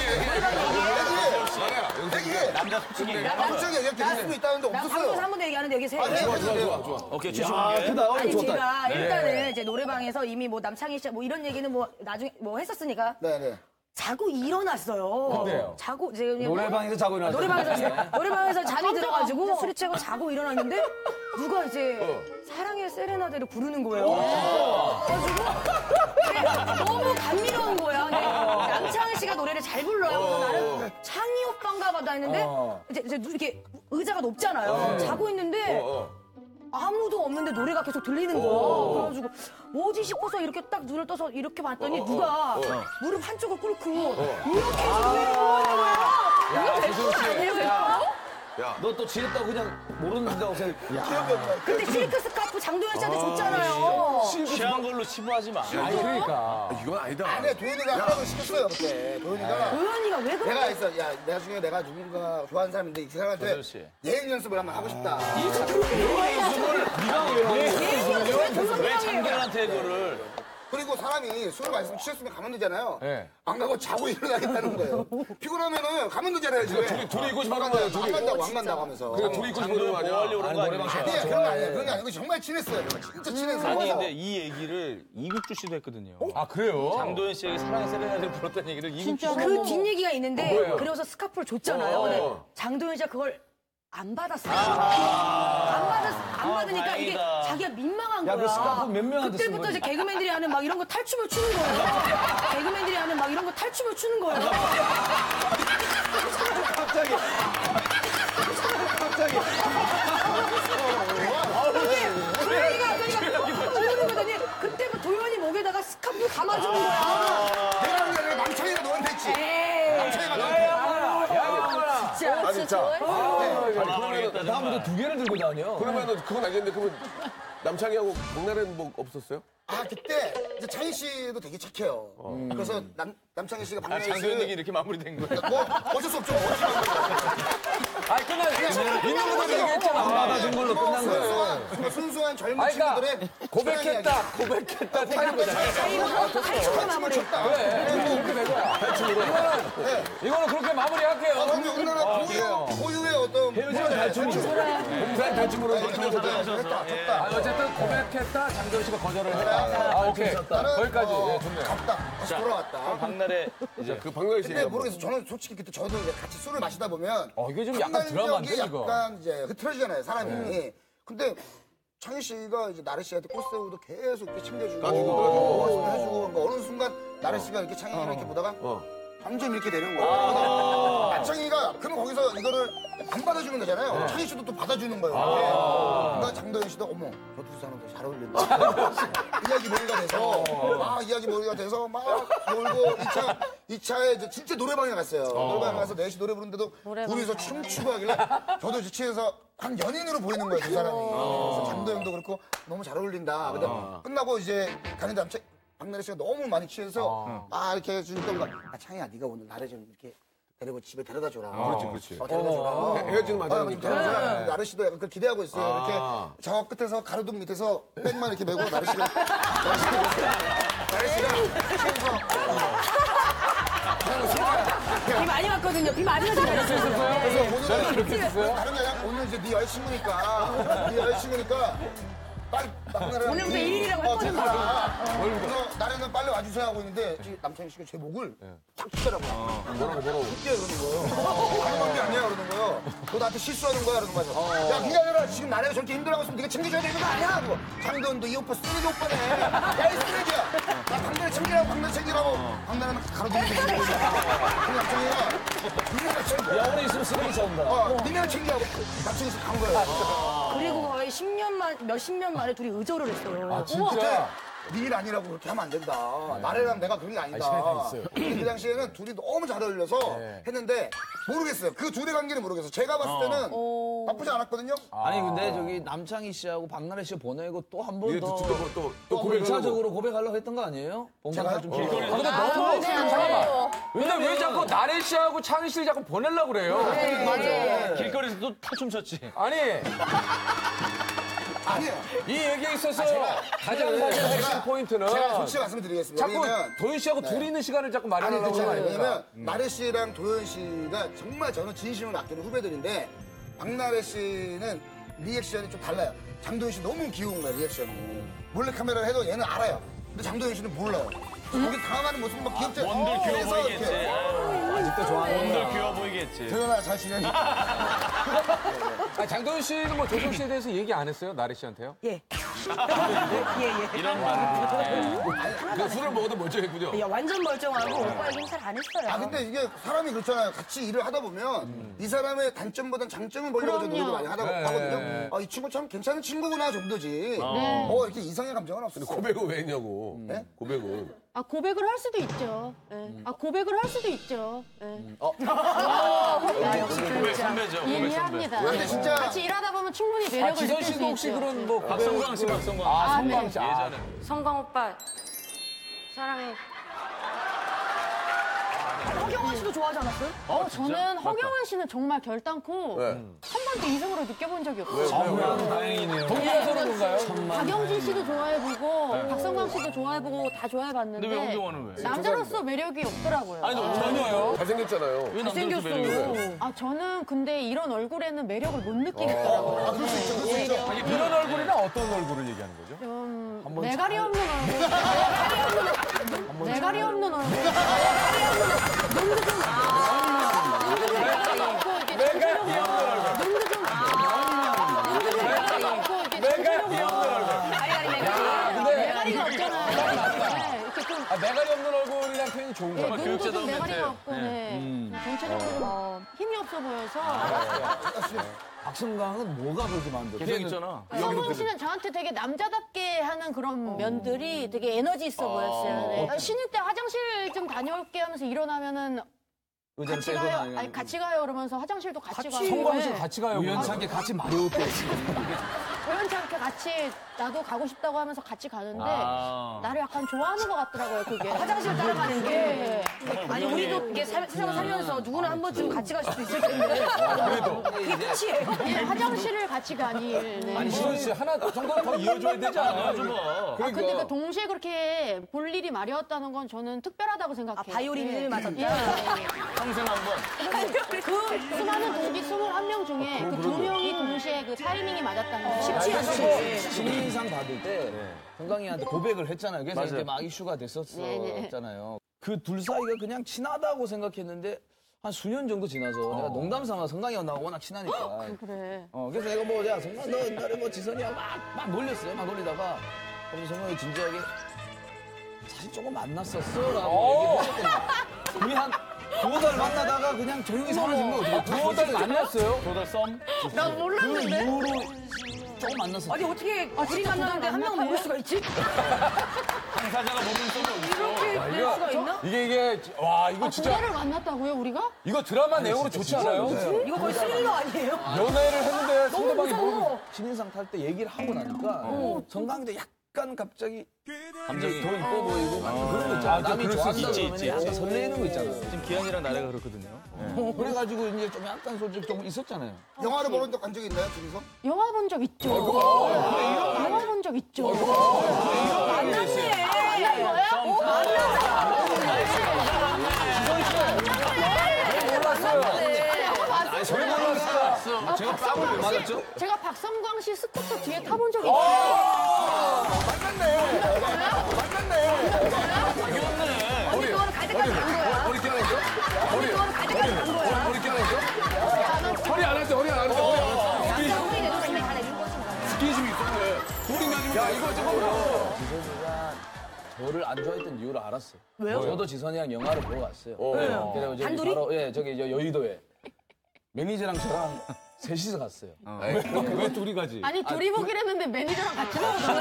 얘기해. 남자 솔직히 나 얘기하면. 남창이 이렇게 얘기할 수 있다는데 나 없었어요. 방송에서 한 번도 얘기하는데 여기 세. 아, 네, 좋아, 좋아, 좋아. 오케이, 야, 주시하게. 크다. 어, 아니 좋다. 제가 일단은 이제 노래방에서 이미 뭐 남창희 씨 뭐 이런 얘기는 뭐 나중에 뭐 했었으니까 네, 네. 자고 일어났어요. 근데요? 자고 이제 그냥 노래방에서 자고 일어났어요. 노래방에서 노래방에서 잠이 들어가지고 술이 취하고 자고 일어났는데 누가 이제 사랑의 세레나데를 부르는 거예요. 그래가지고 네, 너무 감미로운 거야. 근데 남창희 씨가 노래를 잘 불러요. 그래서 나는 창희 오빠인가 보다 했는데 어. 이제, 이제 이렇게 의자가 높잖아요. 자고 있는데 아무도 없는데 노래가 계속 들리는 거야. 그래가지고 뭐지 싶어서 이렇게 딱 눈을 떠서 이렇게 봤더니 누가 무릎 한쪽을 꿇고 이렇게 해서 노래를 부르는 거야. 이거 백퍼 아니에요, 백퍼? 너 또 지냈다고 그냥 모르는다고 생각. 야. 근데 실크 스카프 장도연 씨한테 줬잖아요. 취한 걸로 치부하지 마. 아니, 그러니까. 아, 이건 아니다. 아니, 도현이가 하라고 시켰어요, 그때. 도현이가. 도연이가 왜 그래? 내가 있어. 야, 내가 중에 내가 누군가 좋아하는 사람인데 이 사람한테 도현 씨. 예행 연습을 한번 하고 싶다. 왜 장기현한테 그거를. 그리고 사람이 술을 마시면 취했으면 가면 되잖아요. 네. 안 가고 자고 일어나겠다는 거예요. 피곤하면은 가면 되잖아요, 집에. 둘이, 둘이 있고 싶은 안 거예요, 간다고, 둘이. 안 간다고, 안 간다고 하면서. 그러니까 둘이 있고 싶은 거 아니야? 하려고 그런 거 아니에요? 아니에요, 그런 거 아니에요. 그런 게 아니고 정말 친했어요. 진짜 친해서. 아니 근데 이 얘기를 이국주 씨도 했거든요. 아, 그래요? 장도연 씨에게 사랑의 세레나데를 불렀다는 얘기를 이국주 진짜 씨. 그 뒷얘기가 있는데 뭐예요? 그래서 스카프를 줬잖아요. 근데 장도연 씨가 그걸 안 받았어요. 안 받았 안 받으니까 이게 다행이다. 자기가 민망한 야, 거야. 그 스카프 몇 명한테 쓴 그때부터 거지? 이제 개그맨들이 하는 막 이런 거 탈춤을 추는 거예요. 개그맨들이 하는 막 이런 거 탈춤을 추는 거예요. 갑자기. 갑자기. 도현이가 그러니까 모르는 거더니 그때부터 도현이 목에다가 스카프 감아주는 거야. 내가 한 게 아니라 남창이가 너한테 했지. 에이. 남창이가 너한테 했지. 진짜. 아, 진짜 좋아해? 다음부터 두 개를 들고 다녀. 그러면은 그건 알겠는데 그러면 남창희하고 박나래는 뭐 없었어요? 아, 그때 이제 창희 씨도 되게 착해요. 그래서 남, 남창희 씨가 아, 박나래 장도연 얘기 씨를 이렇게 마무리된 거예요. 뭐 어쩔 수 없죠. 어쩔 수 없죠. 아니, 끝났어. 있는 거도 얘기했잖아. 안 받아준 걸로 끝난 거예요. 순수한, 정말 순수한 젊은 아니, 그러니까 친구들의 고백했다, 고백했다, 타는 거잖아. 탈춤을 마무리. 그래, 그렇게 된 거야. 이거는, 이거는 그렇게 마무리할게요. 아, 근데 우리나라 고유, 고유의 어떤 헤어지면 달춤이죠. 공산 대충으로 됐다, 됐다. 아, 어쨌든 고백했다, 장도연 씨가 거절을 했다. 아, 오케이. 거기까지. 예, 좋네요. 갔다. 다시 돌아왔다. 박나래 이제 그 박나래 씨. 근데 모르겠어. 저는 솔직히 그때 저도 이제 같이 술을 마시다 보면 어, 이게 좀 약간 드라마인데, 판단력이 이거. 약간 이제 흐트러지잖아요, 사람이. 근데 창희 씨가 이제 나래 씨한테 꽃새우도 계속 이렇게 챙겨주고 까주고, 까주고. 말씀을 해주고 그러니까 어느 순간 나래 씨가 이렇게 창희를 이렇게 보다가 어. 점점 이렇게 되는 거예요. 남창희가 그럼 거기서 이거를 안 받아주는 거잖아요. 창희 씨도 또 받아주는 거예요. 그러니까 장도연 씨도 어머 저 두 사람 잘 어울린다. 이야기 머리가 돼서 아 이야기 머리가 돼서 막 놀고 이 차 이 차에 이제 진짜 노래방에 갔어요. 노래방에 가서 넷이 노래 부르는데도 둘이서 춤추고 하길래 저도 이제 취해서 한 연인으로 보이는 거예요, 두 사람이. 그래서 장도연도 그렇고 너무 잘 어울린다. 근데 끝나고 이제 가는데 남창 박나래 씨가 너무 많이 취해서 아 이렇게 해주니까 우리가 아 창희야 네가 오늘 나를 좀 이렇게 데리고 집에 데려다 줘라. 그렇지, 그렇지. 어, 데려다 줘라. 헤- 헤어지는 아, 맞았는데. 데려다 줘라. 나래 씨도 약간 그걸 기대하고 있어요. 아. 이렇게 저 끝에서 가로등 밑에서 백만 이렇게 메고 나래 씨가 나래 씨가 나래 씨가 취해서 비 많이 왔거든요. 비 많이 왔어요. 그래서 오늘 그렇게 했어요? 다른 게 아니라 오늘 이제 네 여자친구니까 네 여자친구니까 빨리 박나래 오늘부터 일일이라고 했거든요. 그래서 나래는 빨리 와주세요 하고 있는데 지금 남창희 씨가 제 목을 탁 치더라고요. 뭐라고 뭐라고? 어때 그러는 거예요. 하는 건게 아니야 그러는 거예요. 너 나한테 실수하는 거야 그러는 거죠. 야 그게 아니라 지금 나래가 저렇게 힘들어하고 있으면 네가 챙겨줘야 되는 거 아니야? 그거. 장도연도 이 오빠 쓰레기 오빠네. 야 이 쓰레기야. 나 박나래 챙기라고 박나래 챙기라고. 박나래는 가로등에서 챙기고 있어. 그냥 남창희가 니네가 챙겨. 야, 오늘 있으면 쓰레기 싸운다. 어, 니네가 챙기라고 남창희에서 간 거예요. 그리고 거의 십 년 만, 몇십 년 만에 둘이 의절을 했어요. 아, 진짜? 네일 아니라고 그렇게 하면 안 된다. 나래랑 내가 그런 게 아니다. 근데 그 당시에는 둘이 너무 잘 어울려서 했는데 모르겠어요. 그 둘의 관계는 모르겠어요. 제가 봤을 때는 나쁘지 않았거든요. 아니, 근데 저기 남창희 씨하고 박나래 씨 보내고 또 한 번 이게 더. 또, 또, 또, 또 고백 고백을 차적으로 고백하려고 했던 거 아니에요? 본관 좀 길거리. 아, 근데 너무 잠깐만. 근데 왜 자꾸 나래 씨하고 창희 씨를 자꾸 보내려고 그래요? 길거리에서 또 탈춤 췄지. 아니, 아니에요. 이 얘기에 있어서 제가- 가장 사실 핵심 제가- 포인트는 제가 솔직히 말씀드리겠습니다. 자꾸 왜냐면 도현 씨하고 둘이 있는 시간을 자꾸 아니 마련하려고 그렇잖아요. 하는 거니까. 왜냐면 나래 씨랑 도현 씨가 정말 저는 진심으로 아끼는 후배들인데 박나래 씨는 리액션이 좀 달라요. 장도연 씨 너무 귀여운 거예요, 리액션이. 몰래 카메라를 해도 얘는 알아요. 근데 장도연 씨는 몰라요. 거기 당황하는 모습 막 귀엽지. 원들 어, 귀여워 그래서 보이겠지. 이렇게. 아직도 좋아하는 원들 귀여워 보이겠지. 도연아 잘 지내니? 아니, 장도연 씨는 뭐 조성 씨에 대해서 얘기 안 했어요? 나래 씨한테요? 예. 예, 예. 이런 그 술을 먹어도 멀쩡했군요. 야, 완전 멀쩡하고 오빠 얘기는 잘 안 했어요. 아 근데 이게 사람이 그렇잖아요. 같이 일을 하다 보면 이 사람의 단점보단 장점을 보려고 좀 노력을 많이 하다 하거든요. 아, 이 친구 참 괜찮은 친구구나 정도지. 뭐 이렇게 이상의 감정은 없었어요. 고백은 왜 했냐고. 네? 고백은. 아, 고백을 할 수도 있죠. 예. 아, 고백을 할 수도 있죠. 예. 야, 역시 고백 선배죠. 고백 선배. 이해합니다. 근데 진짜 같이 일하다 보면 충분히 아, 매력을 지선 느낄 수 씨도 혹시 있죠. 그런 뭐 박성광 씨, 박성광. 아, 아, 성광 네. 씨. 아, 예전에. 성광 오빠 사랑해. 허경환 씨도 좋아하지 않았어요? 어, 저는 허경환 씨는 정말 결단코 네. 한 번 번도 이성으로 느껴본 적이 없어요. 다행이네요. 동료서로인가요? 박영진 씨도 좋아해보고 박성광 씨도 좋아해보고 다 좋아해봤는데 근데 왜 홍경원은 왜? 남자로서 매력이 없더라고요. 아니, 전혀요. 잘생겼잖아요. 왜 남자로서 매력이 없어요? 아 저는 근데 이런 얼굴에는 매력을 못 느끼겠더라고요. 그럴 수 있죠, 그럴 수 있죠. 아니, 이런 얼굴이나 어떤 얼굴을 얘기하는 거죠? 좀 매가리 없는 얼굴. 매가리 없는 얼굴. 눈도 좀 아. 눈도 좀 매가리 없는 얼굴. 눈도 좀 아. 눈도 좀 매가리 없고 이렇게 매가리 없는 얼굴. 매가리가 없잖아요. 네, 이렇게 좀 아, 매가리 없는 얼굴이란 표현이 좋은 거 네, 같아요. 눈도 좀 교육자도 매가리가 멘트. 없고 네. 전체적으로 어, 힘이 없어 보여서 박성광은 뭐가 그렇게 마음에 개성 있잖아. 성훈 씨는 저한테 되게 남자답게 하는 그런 면들이 되게 에너지 있어 보였어요. 네. 아, 쉬는 때 화장실 좀 다녀올게 하면서 일어나면은 의자를 같이 빼거나 가요. 아니면 아니 같이 가요 그러면서 화장실도 같이, 가고. 성광 씨 네. 같이 가요. 우연찮게 같이 마리오 때 우연찮게 같이 나도 가고 싶다고 하면서 같이 가는데 아. 나를 약간 좋아하는 것 같더라고요 그게. 화장실 따라가는 게. 네. 아니, 우리도 이게 살- 세상을 살면서 누구나 한 번쯤 같이 갈 수도 있을 텐데. 그게 끝이에요. 네, 화장실을 같이 가니. 네. 아니, 시원 씨 하나 정도는 더 이어줘야 되지 않아요? 좀 봐. 아, 그러니까. 근데 그 동시에 그렇게 볼 일이 마려웠다는 건 저는 특별하다고 생각해요. 아, 바이올린을 네. 맞았다. 예. 평생 한 번. 그 수많은 동기 이십일 명 중에 그 두 명이 동시에 그 타이밍이 맞았다는 거 쉽지 않죠. 신인상 받을 때 성광이한테 고백을 했잖아요. 그래서 맞아요. 이제 막 이슈가 됐었잖아요. 네, 그 둘 사이가 그냥 친하다고 생각했는데 한 수년 정도 지나서 내가 농담 삼아 성광이가 나하고 워낙 친하니까. 그래. 어, 그래서 내가 뭐, 야, 성광, 너 옛날에 뭐 지선이야 막, 막 놀렸어요. 막 놀리다가, 그럼 성광이 진지하게, 사실 조금 만났었어. 라고 얘기했거든요. 우리 한 두어 달 만나다가 그냥 조용히 사라진 거 어떻게 두어 달 만났어요? 도달 썸? 난 그 몰랐는데. 이후로 조금 만났었어. 아니, 어떻게 둘이 만나는데 한 명은 모를 수가 있지? 당사자가 모르는 썸이 어딨어. 이렇게 될 수가 있나? 이게 이게 와 이거 아, 두 진짜 달을 만났다고요 우리가? 이거 드라마 내용으로 좋지 않아요? 이거 거의 스릴러 아니에요? 연애를 했는데 상대방이 모르고 무서워. 신인상 탈 때 얘기를 하고 나니까, 성광이도 약간 갑자기 감정이. 더 이뻐 보이고 막 그런 거 있잖아. 아, 남이 그럴 수 좋아한다 있지, 그러면 있지, 약간 있지. 설레이는 거 있잖아. 지금 기현이랑 나래가 그렇거든요. 그래가지고 이제 좀 약간 솔직히 좀 있었잖아요. 영화를 보는 적 간 적 있나요, 둘이서? 영화 본 적 있죠. 영화 본 적 있죠. 만났네. 왜 몰랐어? 제가 뺨을 왜 맞았죠? 제가 박성광 씨 스쿠터 뒤에 타본 적이 있어요. 언니 그거는 갈 때까지 간 거야. 머리 길어졌어? 언니 그거는 갈 때까지 간 거야. 머리 길어졌어? 허리 안 했어, 허리 안 했어. 허리 안 했어. 성훈이 내도 이미 다 내준 거지 뭐. 스킨십이 있었네. 둘이 가지고. 야, 이거 잠깐만. 지선이가 저를 안 좋아했던 이유를 알았어요. 왜요? 저도 지선이랑 영화를 보러 갔어요. 그래서 저기 단둘이? 바로 예 저기 저 여의도에 매니저랑 저랑 셋이서 갔어요. 왜 둘이 가지? 아니 둘이 보기로 했는데 매니저랑 같이 먹었어요.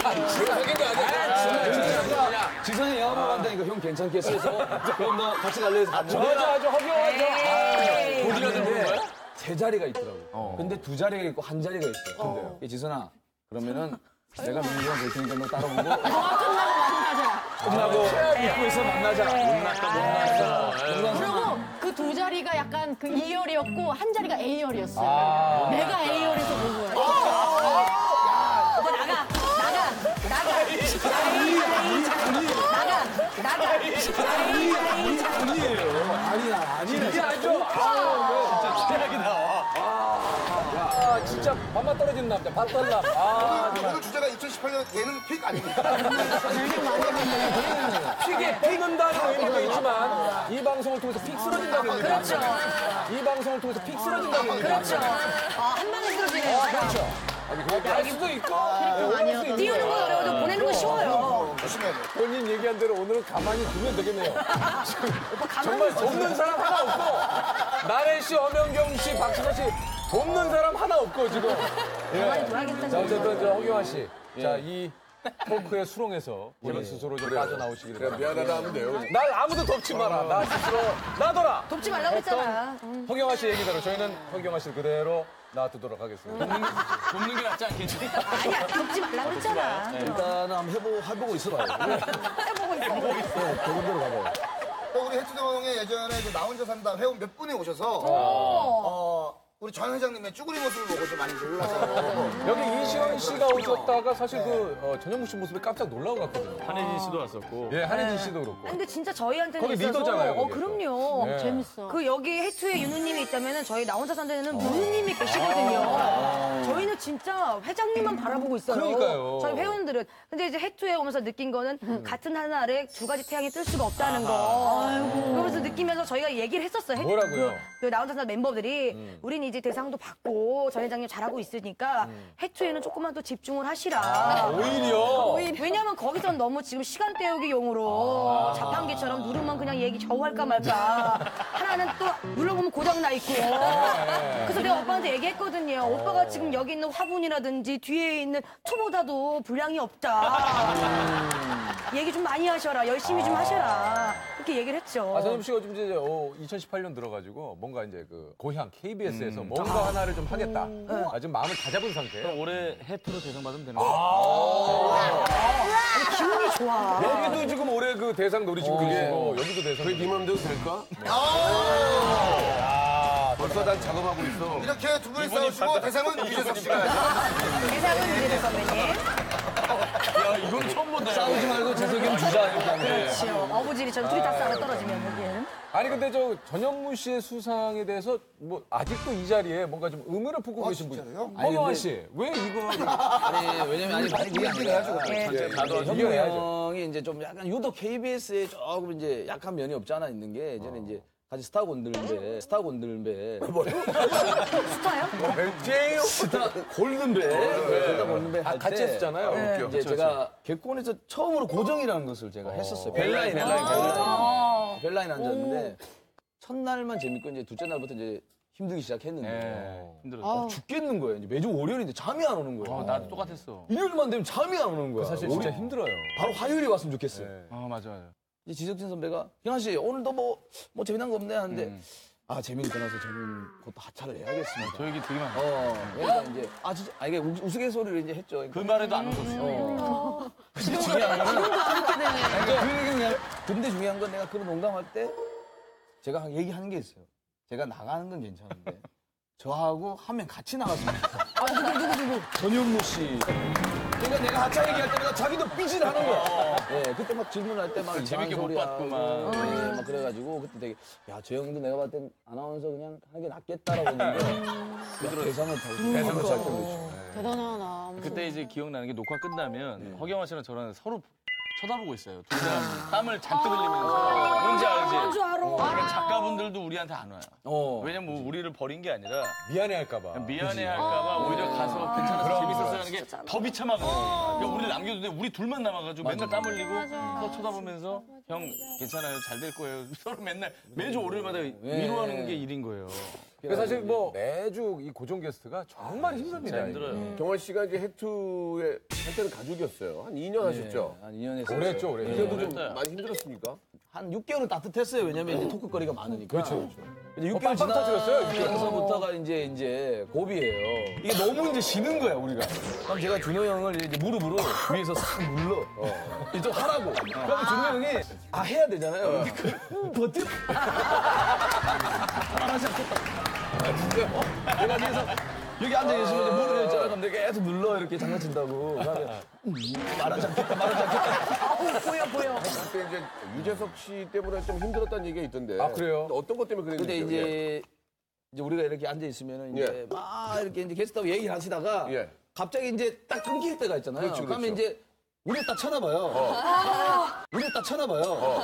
지선이 영화 보러 간다니까 형 괜찮겠어 해서 그럼 너 같이 갈래 해서 갔는데 맞아, 아주 허경하죠. 어디가 되는 거야? 세 자리가 있더라고. 근데 두 자리가 있고 한 자리가 있어요. 근데요. 이 지선아 그러면은 내가 매니저랑 볼 테니까 너 따라오고 영화 끝나고 만나자. 끝나고 입구에서 만나자. 못났다, 못났다. 그리고 그 두 자리가 약간 그 이열이었고 한 자리가 A열이었어요. 내가 A열에서 본 거예요. 오빠 나가. 나가. 나가. 나가. 나가. 아니야 아니야. 이게 아니죠? 아, 최악이 나와. 아, 진짜 밥맛 떨어지는 남자, 밥떨남. 아, 오늘, 오늘 주제가 이천십팔 년 예능 픽 아닙니까? 픽이 픽는다는 의미도 있지만 이 방송을 통해서 픽 쓰러진다는 의미도 그렇죠. 이 방송을 통해서 픽 쓰러진다는 의미도 그렇죠. 아, 한 방에 쓰러지네요. 그렇죠. 알 수도 있고 오해할 수 있는 띄우는 건 어려워도 보내는 건 쉬워요. 조심해야 돼. 본인 얘기한 대로 오늘은 가만히 두면 되겠네요. 정말 돕는 사람 하나 없고 나래 씨, 엄영경 씨, 박진호 씨 돕는 사람 하나 없고 지금. 예. 자 어쨌든 저 허경환 씨, 자 이 토크의 수렁에서 본인 스스로 좀 빠져나오시기 그래, 바랍니다. 미안하다 하면 돼요. 날 아무도 돕지 마라. 나 스스로 놔둬라. 돕지 말라고 했잖아. 허경환 씨 얘기대로 저희는 허경환 씨를 그대로 놔두도록 하겠습니다. 돕는 게 낫지 않겠지? 아니야, 돕지 말라고 했잖아. 일단은 한번 해보 해보고 있어봐요. 해보고 있어. 네, 좋은 데로 가봐요. 또 우리 해투정에 예전에 이제 나 혼자 산다 회원 몇 분이 오셔서 어, 우리 전 회장님의 쭈구리 모습을 보고 좀 많이 놀라서. 여기 이시원 씨가 오셨다가 사실 그 어, 전현무 씨 모습에 깜짝 놀라갔거든요. 한혜진 씨도 왔었고. 예, 한혜진 씨도 그렇고. 근데 진짜 저희한테는 거기 있어서 리더잖아요, 어 거기서. 그럼요. 네. 재밌어. 그 여기 해투에 윤우님이 있다면은 저희 나 혼자 산다에는 무누님이 계시거든요. 저희는 진짜 회장님만 바라보고 있어요. 그러니까요. 저희 회원들은. 근데 이제 해투에 오면서 느낀 거는 같은 하늘에 두 가지 태양이 뜰 수가 없다는 거. 그러면서 느끼면서 저희가 얘기를 했었어요. 해투- 뭐라고요? 그, 그 나 혼자 산다 멤버들이 우린 이제 대상도 받고 전 회장님 잘하고 있으니까 해투에는 조금만 더 집중을 하시라. 오히려. 왜냐면 거기선 너무 지금 시간 때우기 용으로 자판기처럼 누르면 그냥 얘기 겨우 할까 말까. 하나는 또 눌러보면 고장 나 있고요. 그래서 내가 오빠한테 얘기했거든요. 오빠가 지금 여기 있는 화분이라든지 뒤에 있는 투보다도 분량이 없다. 얘기 좀 많이 하셔라. 열심히 좀 하셔라. 그렇게 얘기를 했죠. 아, 전현무 씨가 좀 이제 어, 이천십팔 년 들어가지고 뭔가 이제 그 고향 케이비에스에서 뭔가 하나를 좀 하겠다. 아, 지금 마음을 다 잡은 상태예요. 그럼 올해 해프로 대상 받으면 되는 거예요. 기운이 좋아. 여기도 지금 올해 그 대상 노리시고 계시고 여기도 대상. 저희 비만 돼도 될까? 벌써 난 작업하고 있어. 이렇게 두 분이 싸우시고 대상은 유재석 씨가 하죠. 대상은 이제 선배님. 이건 처음 본다. 싸우지 말고 재석이 형 주자 이렇게 하면 돼. 그렇죠. 어부지리처럼 둘이 다 싸러 떨어지면 여기는. 아니 근데 저 전현무 씨의 수상에 대해서 뭐 아직도 이 자리에 뭔가 좀 의문을 품고 계신 분. 진짜요? 허경환 씨, 왜 이거? 아니 왜냐면 아니 많이 얘기를 해가지고 네. 현무 형이 이제 좀 약간 유독 케이비에스에 조금 이제 약한 면이 없지 않아 있는 게 이제는 이제 같이 스타 곤들배 스타 곤들배 스타요? 제이요? 스타 골든배 스타 골든배 아, 같이 했었잖아요. 네. 웃겨. 이제 제가 개콘에서 처음으로 고정이라는 것을 제가 했었어요. 벨라인 벨라인 아. 벨라인 벨라인 앉았는데 첫날만 재밌고 이제 둘째 날부터 이제 힘들기 시작했는데 네. 힘들었어. 죽겠는 거예요. 이제 매주 월요일인데 잠이 안 오는 거예요. 어, 나도 똑같았어. 일요일만 되면 잠이 안 오는 거야. 사실 우리 진짜 힘들어요. 바로 화요일에 왔으면 좋겠어요. 네. 어, 맞아, 맞아. 이제 지석진 선배가 경환 씨 오늘도 뭐 뭐 재미난 거 없네 하는데 음. 아 재미는 떠나서 저는 곧 하차를 해야겠습니다. 저 얘기 되게 많아. 어 그러니까 이제 아 진짜 아 이게 우- 우스갯소리를 이제 했죠. 그 말에도 안 웃었어. 어. 근데 중요한 거는 그러니까 그 얘기는 그냥 근데 중요한 건 내가 그런 농담할 때 제가 한- 얘기하는 게 있어요. 제가 나가는 건 괜찮은데 저하고 한 명 같이 나갔으면 좋겠다. 아 누구 누구 누구 전현무 씨. 그러니까 내가 하차 얘기할 때마다 자기도 삐질 하는 거야. 예, 그때 막 질문할 때 막 재밌게 못 봤구만. 예, 막 그래가지고 그때 되게 야 저 형도 내가 봤을 땐 아나운서 그냥 하는 게 낫겠다라고 했는데 야, 대상을 타고 대상을 탔던 거죠. 대단하다. 그때 이제 기억나는 게 녹화 끝나면 허경환 씨랑 저랑 서로 쳐다보고 있어요. 둘 다 땀을 잔뜩 흘리면서. 뭔지 알지? 뭔지 알아. 그러니까 작가분들도 우리한테 안 와요. 어. 왜냐면 뭐 우리를 버린 게 아니라 미안해할까봐. 미안해할까봐 오히려 가서 괜찮아서 재밌었어 하는 게 더 비참하거든요. 그러니까 우리를 남겨두는데 우리 둘만 남아가지고 맨날 땀 흘리고 서로 쳐다보면서 형 괜찮아요 잘 될 거예요. 서로 맨날 매주 월요일마다 위로하는 게 일인 거예요. 그래서 사실 뭐 매주 이 고정 게스트가 정말 힘듭니다. 진짜 힘들어요. 경환 씨가 이제 해투에 할 때는 가족이었어요. 한 이 년 하셨죠? 한 이 년 했어요. 오래 했죠, 오래. 그때도 좀 오래됐다. 많이 힘들었습니까? 한 육 개월은 따뜻했어요. 왜냐면 이제 토크거리가 많으니까. 그렇죠, 그렇죠. 이제 육 어, 개월 빵빵 터뜨렸어요, 육 개월. 지나서부터가 이제 이제 고비예요. 이게 너무 이제 쉬는 거야 우리가. 그럼 제가 준호 형을 이제 무릎으로 위에서 싹 눌러. 이제 좀 하라고. 그럼 준호 형이 아 해야 되잖아요. 근데 그, 음, 버텨. 말하지 않겠다. 아, 진짜. 어? 내가 뒤에서 여기 앉아 계시면 이제 무릎에 있잖아. 그럼 내가 계속 눌러 이렇게 장난친다고. 그러면 음, 말하지 않겠다. 말하지 않겠다. 아우, 보여, 보여. 그때 이제 유재석 씨 때문에 좀 힘들었다는 얘기가 있던데. 아, 그래요? 어떤 것 때문에 근데 그랬는지. 이제 이제 우리가 이렇게 앉아 있으면은 이제 예. 막 이렇게 이제 게스트하고 얘기를 하시다가 예. 갑자기 이제 딱 끊길 때가 있잖아요. 그렇죠, 그러면 그렇죠. 이제 우리 딱 쳐다봐요. 우리 딱 쳐다봐요.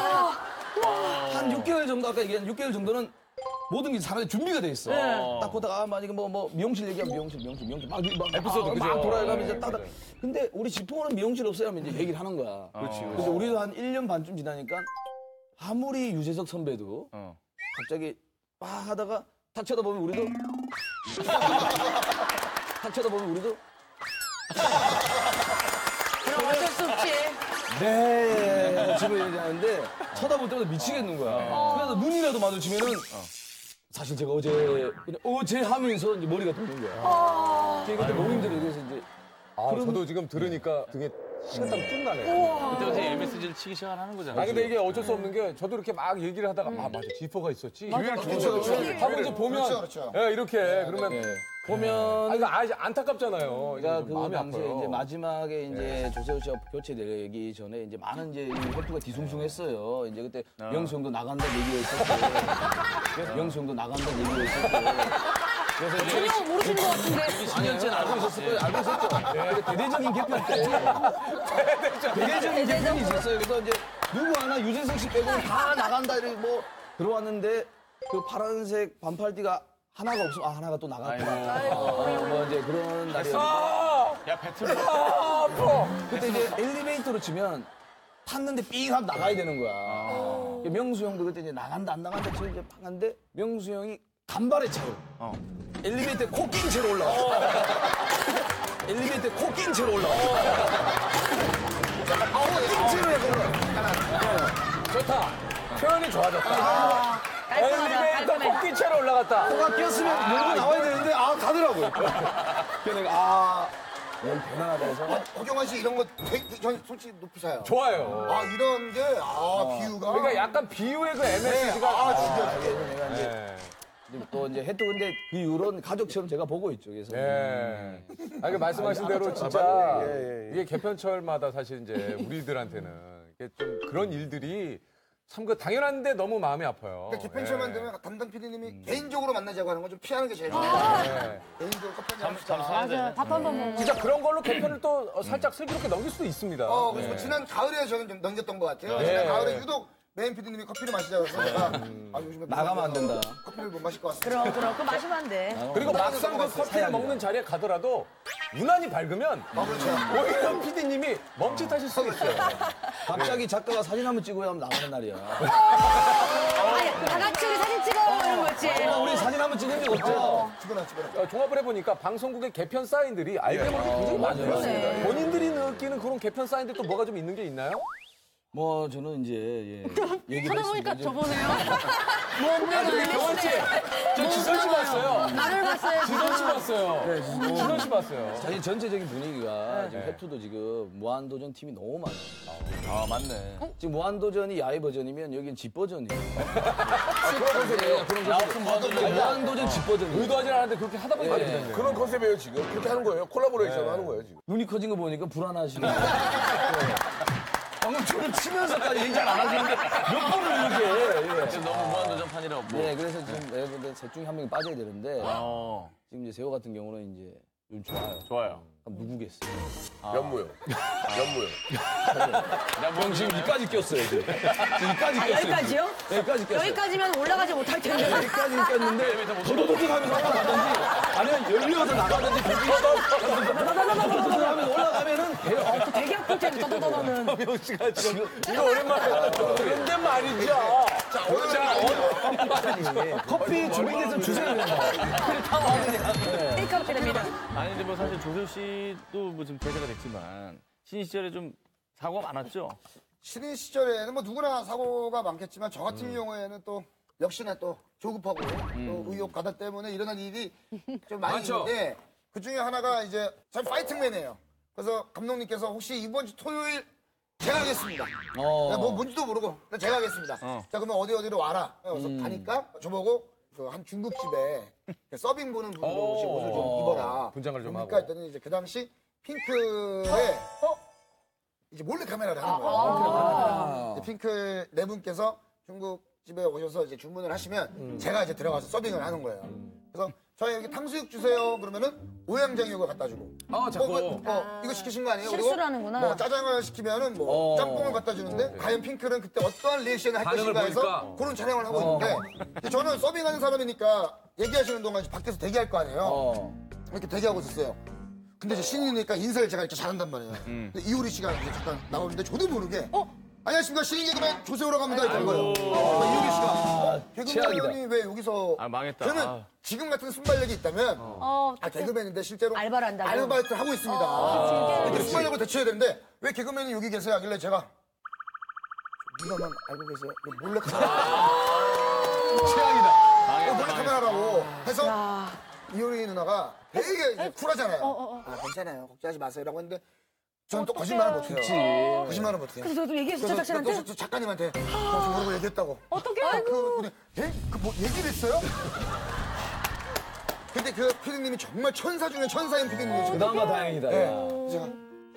한 육 개월 정도 아까 얘기한 육 개월 정도는 모든 게 사람이 준비가 돼 있어. 딱 보다가 아, 만약에 뭐, 뭐 미용실 얘기하면 미용실, 미용실, 미용실 막, 막 에피소드 막, 막 돌아가면 이제 따다. 근데 우리 지포는 미용실 없어요 하면 이제 얘기를 하는 거야. 그렇지. 근데 우리도 한 일 년 반쯤 지나니까 아무리 유재석 선배도 어. 갑자기 막 하다가 탁 쳐다보면 우리도 탁 쳐다보면 우리도 그럼 어쩔 수 없지. 네 집을 얘기하는데 쳐다볼 때마다 미치겠는 거야. 그래서 눈이라도 마주치면은 사실 제가 어제 그냥 어제 하면서 이제 머리가 도는 거야. 그게 그때 너무 힘들어요. 그래서 이제 아, 저도 지금 들으니까 등에 식은땀이 쭉 나네. 그때부터 엠에스지를 치기 시작하는 거잖아요. 아 근데 이게 어쩔 수 없는 게 저도 이렇게 막 얘기를 하다가 아 맞아 지퍼가 있었지. 기회를 그렇죠, 그렇죠. 하고 이제 보면 그렇죠, 그렇죠. 예, 이렇게 그러면 보면 아 이거 아, 안타깝잖아요. 제가 이거 그 마음이 당시에 아파요. 이제 마지막에 이제 조세호 씨가 교체되기 전에 이제 많은 이제 이 헬프가 뒤숭숭했어요. 이제 그때 명수 형도 나간다 얘기가 있었고, 명수 형도 나간다 얘기가 있었고. 그래서 이제 전혀 모르시는 것 같은데. 십 년째는 알고 있었을 거예요. 알고 있었죠. 네, 대대적인 개편 때. 대대적인 개편이 있었어요. 그래서 이제 누구 하나 유재석 씨 빼고는 다 나간다 이렇게 뭐 들어왔는데 그 파란색 반팔티가 하나가 없으면 아 하나가 또 나갔구나. 어, 뭐 이제 그런 날이었는데. 야, 배틀. 아, 아파. 그때 이제 엘리베이터로 치면 탔는데 삥 하고 나가야 되는 거야. 명수 형도 그때 이제 나간다 안 나간다 치고 이제 파는데 명수 형이 간발의 차로 엘리베이터에 코 낀 채로 올라왔어. 엘리베이터에 코 낀 채로 올라왔어. 아, 낀 채로 해서 올라왔어. 좋다. 표현이 좋아졌다. 엘리베이터 코끼 채로 올라갔다. 코가 꼈으면 물고 나와야 되는데 아 가더라고요. 그래서 내가 아 너무 편안하다 해서 허경환 씨 이런 거 되게, 전 솔직히 높이 사요. 좋아요. 아, 이런 게, 아, 비유가. 그러니까 약간 비유의 그 엠에스지가 아, 죽여. 그래서 내가 이제 네. 또 이제 해도 근데 그 이후로는 가족처럼 제가 보고 있죠. 그래서 예. 아, 그 말씀하신 대로 진짜 이게 개편철마다 사실 이제 우리들한테는 이게 좀 그런 일들이 참 그 당연한데 너무 마음이 아파요. 그러니까 개편철만 예. 되면 담당 피디님이 개인적으로 만나자고 하는 건 좀 피하는 게 제일 좋아요. 예. 개인적으로 커피 한잔 합시다. 맞아요. 밥 한 번 먹어. 진짜 그런 걸로 개편을 또 어, 살짝 슬기롭게 넘길 수도 있습니다. 어, 그래서 예. 지난 가을에 저는 좀 넘겼던 것 같아요. 예. 지난 가을에 유독 메인 피디님이 커피를 마시자고 해서 제가 아, 요즘에 나가면 안 된다. 커피를 못 마실 것 같습니다. 그럼, 그럼. 그거 마시면 안 돼. 그리고 막상 그 커피를 먹는 자리에 가더라도 유난히 밝으면 아, 그렇죠. 오히려 피디님이 멈칫하실 수도 있어요. 갑자기 작가가 사진 한번 찍어야 하면 나가는 날이야. 아니, 다 같이 우리 사진 찍어 이런 거지. 어, 우리 사진 한번 찍은 적 없죠? 집어넣어, 집어넣어. 어, 종합을 해보니까 방송국의 개편 사인들이 알게 모르게 굉장히 많아요. 그러네. 본인들이 느끼는 그런 개편 사인들 또 뭐가 좀 있는 게 있나요? 뭐 저는 이제 예, 얘기를 쳐다보니까 했습니다. 저보네요. 아, 저기 경원 씨, 저 지선 씨 봤어요. 나를 봤어요. 지선 씨 봤어요. 지선 씨 봤어요. 사실 전체적인 분위기가 지금 해투도 지금 무한도전 팀이 너무 많아요. 아, 맞네. 지금 무한도전이 야외 버전이면 여긴 집 버전이에요. 그런 컨셉이에요. 그런 컨셉. 무한도전 집 버전이에요. 의도하지 않았는데 그렇게 하다 보니까 이렇게 됐네요. 그런 컨셉이에요, 지금. 그렇게 하는 거예요. 콜라보레이션 하는 거예요, 지금. 눈이 커진 거 보니까 불안하시네. 방금 저를 치면서까지 얘기 잘 안 하시는데 몇 번을 이렇게. 지금 너무 무한도전판이라고. 뭐. 네, 그래서 지금 여러분들 셋 중에 한 명이 빠져야 되는데 어, 지금 이제 세호 같은 경우는 이제 요즘 좋아요. 좋아요. 그럼 누구겠어요? 연무요. 연무요. 나 형 지금 이까지 꼈어요. 지금, 지금 이까지 꼈어요. 여기까지요? 네, 여기까지 꼈어요. 여기까지면 올라가지 못할 텐데. 여기까지 꼈는데 도도도도 하면서 올라가든지 아니면 열려서 나가든지 도도도도 하면서 올라가면은 돼요. 어, 되게 아플 텐데, 떠떠떠는. 명 씨가 지금 이거 오랜만에 그런데 말이죠. 자, 오늘 커피 준비돼서 주세요. 테이크아웃 됩니다. 아니, 근데 뭐 사실 조세호 씨도 뭐 지금 대세가 됐지만 신인 시절에 좀 사고가 많았죠? 신인 시절에는 뭐 누구나 사고가 많겠지만 저 같은 경우에는 또 역시나 또 조급하고 또 의욕 가다 때문에 일어난 일이 좀 많이 많죠. 있는데 그 중에 하나가 이제 전 파이팅맨이에요. 그래서 감독님께서 혹시 이번 주 토요일 제가 하겠습니다. 어. 뭐 뭔지도 모르고 그냥 제가 하겠습니다. 어. 자 그러면 어디 어디로 와라. 그래서 가니까 저보고 그 한 중국집에 서빙 보는 분으로 혹시 옷을 좀 입어라. 분장을 좀 그러니까 하고. 했더니 이제 그 당시 핑크에 이제 몰래 카메라를 하는 거예요. 이제 핑크 네 분께서 중국집에 오셔서 이제 주문을 하시면 제가 이제 들어가서 서빙을 하는 거예요. 그래서 저희 여기 탕수육 주세요. 그러면은 오양장육을 갖다 주고. 아, 자꾸. 뭐, 뭐, 어, 이거 시키신 거 아니에요? 그리고 실수를 하는구나. 뭐 짜장을 시키면은 뭐 어. 짬뽕을 갖다 주는데 과연 핑크는 그때 어떠한 리액션을 할 반응을 것인가 해서 보니까. 그런 촬영을 하고 있는데 저는 서빙하는 사람이니까 얘기하시는 동안 이제 밖에서 대기할 거 아니에요. 어. 이렇게 대기하고 있었어요. 근데 이제 신인이니까 인사를 제가 이렇게 잘한단 말이에요. 근데 이효리 씨가 이제 잠깐 나오는데 저도 모르게 안녕하십니까 신인 개그맨 조세호라고 합니다 이런 거예요. 어, 이효리 씨가 어, 개그맨이 왜 여기서 아, 망했다. 저는 아. 지금 같은 순발력이 있다면 어, 아 개그맨인데 실제로 알바를 한다고? 알바이트를 하고 있습니다. 이렇게 순발력을 대처해야 되는데 왜 개그맨이 여기 계세요? 하길래 제가 누가만 알고 계세요? 이거 몰래 카메라 최악이다. 이거 몰래 카메라라고 해서 이효리 누나가 되게 이제 쿨하잖아요. 아 괜찮아요 걱정하지 마세요라고 했는데 저는 또 거짓말을 못해요. 그치. 거짓말을 못해요. 그래서 너도 얘기했어, 그래서 제작진한테? 저, 저 작가님한테 저 모르고 얘기했다고. 어떻게? 그, 근데 예? 그 뭐 얘기를 했어요? 근데 그 피디님이 정말 천사 중에 천사인 피디님이죠. 그나마 다행이다. 네. 야. 그래서 제가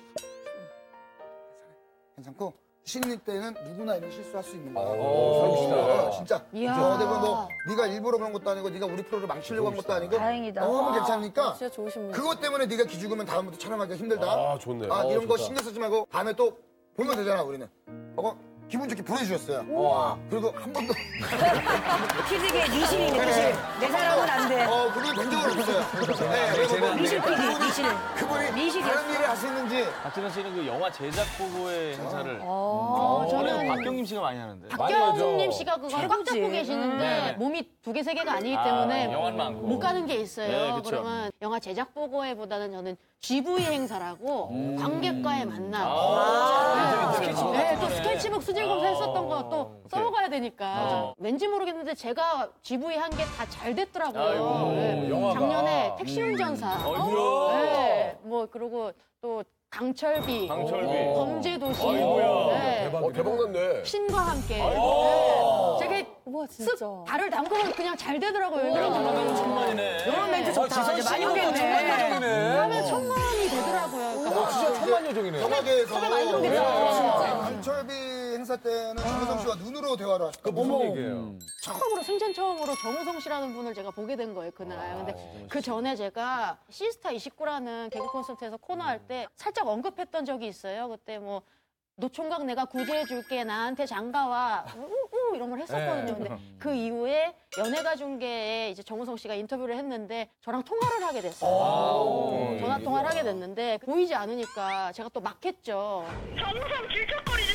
괜찮고 신인 때는 누구나 이런 실수할 수 있는 거야. 어, 진짜. 이야. 어, 내가 뭐 네가 일부러 그런 것도 아니고 네가 우리 프로를 망치려고 한 것도 아니고 다행이다. 너무 괜찮으니까 진짜 좋으신 분. 그것 때문에 네가 기죽으면 다음부터 촬영하기가 힘들다. 아, 좋네. 아, 어, 이런 거 좋다. 신경 쓰지 말고 밤에 또 보면 되잖아 우리는. 어, 기분 좋게 보내주셨어요. 그리고 한 번도 피디계 미신이네, 미신. 내 사람은 안 돼. 어, 그분이 된 적은 없어요. 네, 그리고 뭐 미신 피디, 미신. 그분이 미신이었어. 다른 일을 하시는지 박진원 씨는 그 영화 제작 보고회 행사를 어, 원래 저는 박경림 씨가 많이 하는데. 박경림 씨가 그거 꽉 최고지. 잡고 계시는데 네. 몸이 두 개, 세 개가 아니기 아, 때문에 영화는 많고. 못 가는 게 있어요. 네, 그쵸. 그러면 영화 제작 보고회보다는 저는 지브이 행사라고 관객과의 만남. 아, 네, 네, 또 스케치북 수질 검사 했었던 거 또 써먹어야 되니까. 맞아. 왠지 모르겠는데 제가 지브이 한 게 다 잘 됐더라고요. 아이고, 네. 영화가. 작년에 택시 운전사. 아이고야. 네, 뭐 그리고 또 강철비, 강철비. 범죄도시. 아이고야. 네. 어, 대박 났네. 신과 함께. 아이고. 네. 제가 우와, 쓱 진짜. 발을 담그면 그냥 잘 되더라고요. 그러면 천만이네. 이런 멘트 좋다. 이제 많이 오겠네. 그러면 천만이 되더라고요. 그러니까 어, 진짜 천만 요정이네. 영화계에서 요정이죠. 강철비 행사 때는 정우성 씨와 눈으로 대화를 그 하셨다고. 무슨 얘기예요? 처음으로 생전 처음으로 정우성 씨라는 분을 제가 보게 된 거예요 그날. 근데 그 전에 제가 시스타 이십구라는 개그 콘서트에서 코너 할 때 살짝 언급했던 적이 있어요. 그때 뭐 노총각 내가 구제해줄게 나한테 장가와 우우 이런 걸 했었거든요. 근데 그 이후에 연예가 중계에 이제 정우성 씨가 인터뷰를 했는데 저랑 통화를 하게 됐어요. 전화 통화를 하게 됐는데 보이지 않으니까 제가 또 막 했죠. 정우성 질척거리지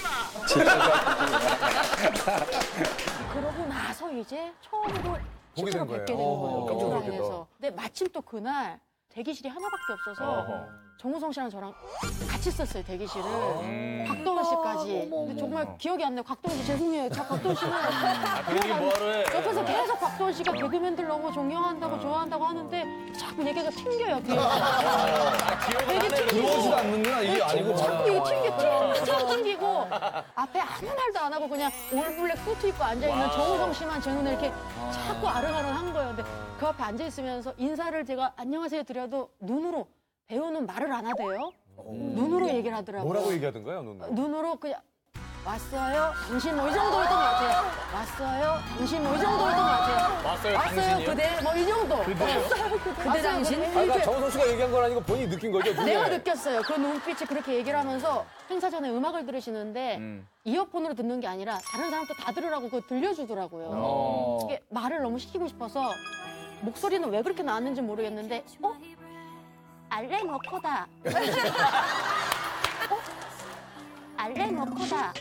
마. 그러고 나서 이제 처음으로 보게 실제로 된 거예요. 뵙게 된 거예요. 어, 깜짝 오프라인에서. 근데 마침 또 그날 대기실이 하나밖에 없어서 정우성 씨랑 저랑 같이 썼어요, 대기실을. 곽도원 씨까지. 근데 정말 기억이 안 나요. 곽도원 씨 죄송해요. 자, 곽도원 씨는 그 얘기 뭐하러 해? 옆에서 계속 곽도원 씨가 개그맨들 너무 존경한다고 좋아한다고 하는데 자꾸 얘기가 튕겨요, 뒤에서. 되게 튕기고. 들어오지도 않는구나. 이게 아니고. 자꾸 얘기 튕겨, 튕겨, 튕기고 앞에 아무 말도 안 하고 그냥 올블랙 수트 입고 앉아있는 정우성 씨만 제 눈에 이렇게 자꾸 아른아른 한 거예요. 근데 그 앞에 앉아있으면서 인사를 제가 안녕하세요 드려도 눈으로 배우는 말을 안 하대요. 눈으로 얘기를 하더라고요. 뭐라고 얘기하던가요, 눈? 눈으로 그냥 왔어요. 당신 뭐 이 정도였던 것 같아요. 왔어요. 당신 뭐 이 정도였던 것 같아요. 왔어요, 왔어요. 당신이요? 그대 뭐 이 정도. 그대요? 그대 당신? 아, 그러니까 정우성 씨가 얘기한 건 아니고 본인이 느낀 거죠? 눈에? 내가 느꼈어요. 그 눈빛이 그렇게 얘기를 하면서 행사 전에 음악을 들으시는데 이어폰으로 듣는 게 아니라 다른 사람도 다 들으라고 그거 들려주더라고요. 이게 말을 너무 시키고 싶어서 목소리는 왜 그렇게 나왔는지 모르겠는데 어? 알레 너코다. 어? 알레 너코다.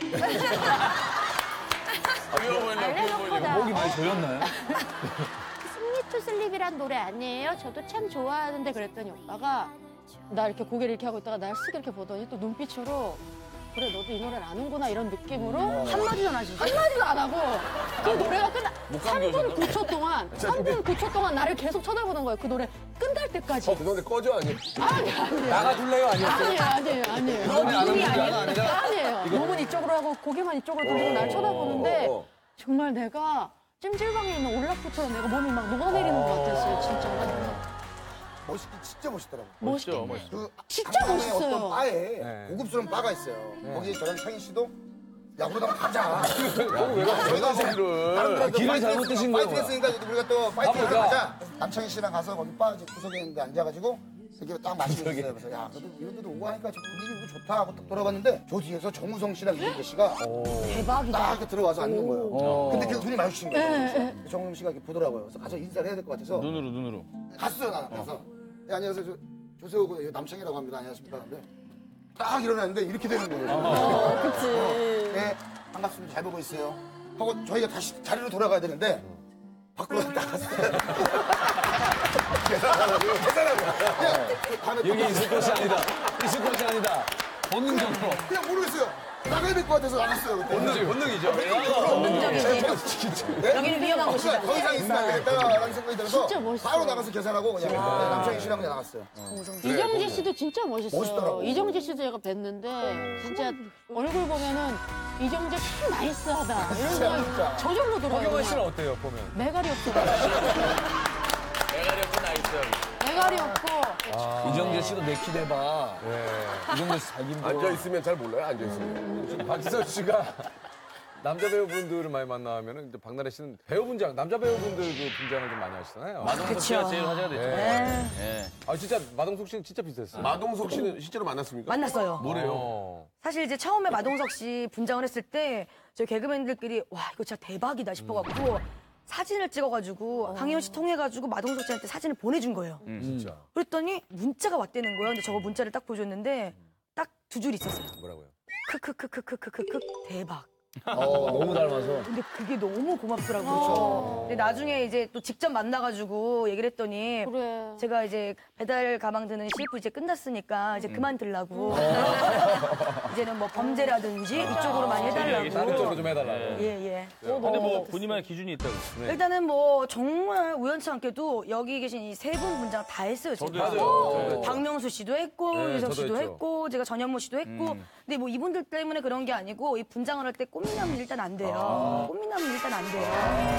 알레 너코다. 목이 많이 조였나요? 스윗 투 슬립이란 노래 아니에요? 저도 참 좋아하는데 그랬더니 오빠가 나 이렇게 고개를 이렇게 하고 있다가 날 쓱 이렇게 보더니 또 눈빛으로 그래 너도 이 노래를 아는구나 이런 느낌으로 한마디도 안 하시죠. 한마디도 안 하고 그 노래가 끝나 삼 분 구 초 동안 삼 분 구 초 동안 나를 계속 쳐다보는 거예요. 그 노래 끝날 때까지. 어, 그 노래 꺼져 아니? 아니 아니에요. 나가줄래요? 아니었어요? 아니에요 아니에요 아니에요. 노래 안 눈이 하는 게 아니에요. 아니라 아니에요. 몸은 이쪽으로 하고 고개만 이쪽으로 돌리고 날 쳐다보는데 어, 어. 정말 내가 찜질방에 있는 올라프처럼 내가 몸이 막 녹아내리는 것 같았어요 진짜. 멋있, 진짜 멋있더라고요. 멋있죠, 멋있죠. 그 진짜 강남에 멋있어요. 어떤 바에 네. 고급스러운 바가 있어요. 거기에 저랑 창희 씨도 야 우리도 한번 가자. 왜 가서 소리를? 길을 잘못 드신 거예요, 파이팅 했으니까 우리가 또 파이팅 하러 가보자. 가자. 남창희 씨랑 가서 거기 바 구석에 있는데 앉아가지고 이렇게 딱 마시고 있어요. 그래서 야 그래도 이런 데도 오고 하니까 저 분위기 좋다 하고 딱 돌아봤는데 저 뒤에서 정우성 씨랑 이준재 씨가 대박이다. 딱 이렇게 들어와서 앉는 거예요. 근데 그 눈이 마주친 거예요. 네, 그래서 정우성 씨가 이렇게 보더라고요. 그래서 가서 인사를 해야 될 것 같아서 눈으로, 눈으로. 갔어요, 나 가서. 네, 안녕하세요. 저, 조세호고 남창이라고 합니다. 안녕하십니까. 근데 딱 일어났는데 이렇게 되는 거예요. 그치. 네, 반갑습니다. 잘 보고 있어요. 하고 저희가 다시 자리로 돌아가야 되는데 밖으로 나갔어요. 계산하라고요? 계산하라고요. 그냥 밤에 여기 있을 것이 아니다. 있을 것이 아니다. 본능적으로. 그냥 모르겠어요. 나가야 될 것 같아서 나갔어요. 그때. 본능, 본능이죠. 네? 여기는 위험한 곳이다. 더 이상 있으면 안 되겠다라는 생각이 들어서 진짜 멋있어. 바로 나가서 계산하고 그냥 남창희 씨랑 그냥 나갔어요. 이정재 씨도 진짜 멋있어요. 멋있더라고. 이정재 씨도 제가 뵀는데 진짜 얼굴 보면은 이정재 참 나이스하다 이런 생각이 저절로 들어요. 허경환 씨는 어때요, 보면? 매갈이 없어. 메가리 없는 나이스. 매갈이 없고 이정재 씨도 내 키 대봐. 네. 이정재 씨 자기 앉아 있으면 잘 몰라요. 앉아 있으면. 박지선 씨가 남자 배우분들을 많이 만나면은 이제 박나래 씨는 배우 분장, 남자 배우분들 그 분장을 좀 많이 하시잖아요. 마동석 씨가 제일 화제가 됐죠. 네. 예. 아 진짜 마동석 씨는 진짜 비슷했어요. 마동석 씨는 실제로 만났습니까? 만났어요. 뭐래요? 사실 이제 처음에 마동석 씨 분장을 했을 때 저희 개그맨들끼리 와 이거 진짜 대박이다 싶어갖고 사진을 찍어가지고 강희원 씨 통해가지고 마동석 씨한테 사진을 보내준 거예요. 진짜. 그랬더니 문자가 왔다는 거예요. 근데 저거 문자를 딱 보여줬는데 딱 두 줄 있었어요. 뭐라고요? 크크크크크크크크 대박. 어, 너무 닮아서. 근데 그게 너무 고맙더라고요. 근데 나중에 이제 또 직접 만나가지고 얘기를 했더니 그래. 제가 이제 배달 가방 드는 씨에프 이제 끝났으니까 이제 그만 들라고. 이제는 뭐 범죄라든지 이쪽으로 많이 그쪽으로 해달라고. 좀 해달라고. 예, 예. 근데 뭐 본인만의 기준이 있다고. 일단은 뭐 정말 우연치 않게도 여기 계신 이 세 분 분장 다 했어요. 제가. 맞아요. 박명수 씨도 했고 네, 유석 저도 씨도 했죠. 했고 제가 전현무 씨도 했고 근데 뭐 이분들 때문에 그런 게 아니고 이 분장을 할 때 꽃미남은 일단 안 돼요. 꽃미남은 일단 안 돼요.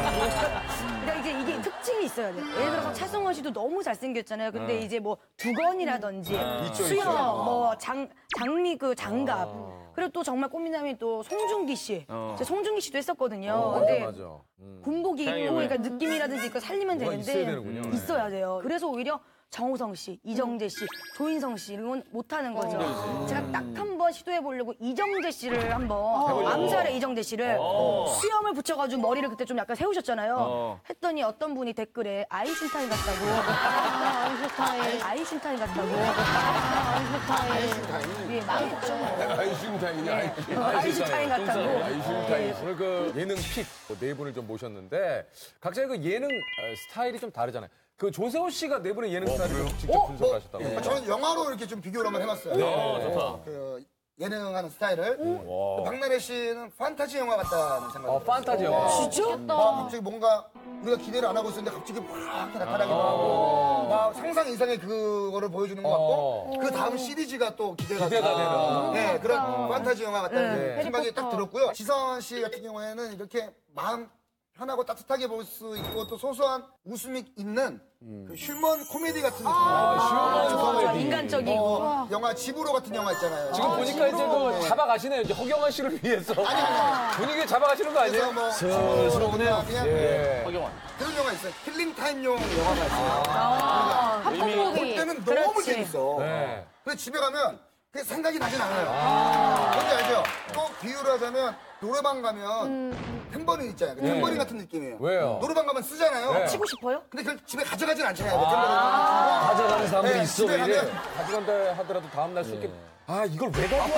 그러니까 이게 이게 특징이 있어야 돼요. 예를 들어서 차승원 씨도 너무 잘생겼잖아요. 근데 이제 뭐 두건이라든지 수영, 뭐 장 장미 그 장갑 그리고 또 정말 꽃미남이 또 송중기 씨, 저 송중기 씨도 했었거든요. 근데 맞아. 음. 군복이 다행이네. 있고 그러니까 느낌이라든지 이거 살리면 뭐가 되는데 있어야 되는군요. 있어야 돼요. 그래서 오히려 정우성 씨, 이정재 씨, 조인성 씨 이런 건 못하는 거죠. 제가 딱 한 번 시도해 보려고 이정재 씨를 한번 암살의 이정재 씨를 수염을 붙여가지고 머리를 그때 좀 약간 세우셨잖아요. 어. 했더니 어떤 분이 댓글에 아인슈타인 같다고. 아, 아인슈타인. 아인슈타인 같다고. 아, 아인슈타인. 예, 많겠죠. 아인슈타인이냐? 아인슈타인 같다고. 아인슈타인. 오늘 그 예능 픽 네 분을 좀 모셨는데 각자의 그 예능 어, 스타일이 좀 다르잖아요. 그 조세호 씨가 네 분의 예능 스타일을 좀 직접 어? 분석을 하셨다고. 아, 저는 영화로 이렇게 좀 비교를 한번 해봤어요. 네. 그 예능하는 스타일을. 그 박나래 씨는 판타지 영화 같다는 생각이 어, 들었어요. 판타지 영화. 진짜? 막 갑자기 뭔가 우리가 기대를 안 하고 있었는데 갑자기 막 이렇게 나타나기도 하고 막 상상 이상의 그거를 보여주는 것 같고 어. 그 다음 시리즈가 또 기대가, 기대가 되는 네, 그런 판타지 영화 같다는 네. 생각이 딱 들었고요. 지선 씨 같은 경우에는 이렇게 마음 편하고 따뜻하게 볼 수 있고 또 소소한 웃음이 있는 그 휴먼 코미디 같은 느낌. 아, 저 코미디. 인간적이고. 어, 영화 집으로 같은 영화 있잖아요. 지금 아, 보니까 이제 집으로. 그 잡아가시네요. 이제 허경환 씨를 위해서. 아니, 아니, 아니. 분위기 잡아가시는 거 그래서 아니에요? 뭐 슬슬오네요. 그냥 예. 허경환. 그런 영화 있어요. 힐링 타임용 영화가 있어요. 아, 볼 합성목이. 때는 너무 그렇지. 재밌어. 네. 근데 집에 가면 그 생각이 나진 않아요. 뭔지 알죠? 또 비유를 하자면 노래방 가면 탬버린 있잖아요. 그 탬버린 같은 느낌이에요. 왜요? 노래방 가면 쓰잖아요. 네. 치고 싶어요? 근데 그걸 집에 가져가진 않잖아요. 그 탬버린. 가져가는 사람들이 네, 있어, 집에 왜 이래. 가면 가져간다 하더라도 다음날 쓸게 아, 이걸 왜 갖고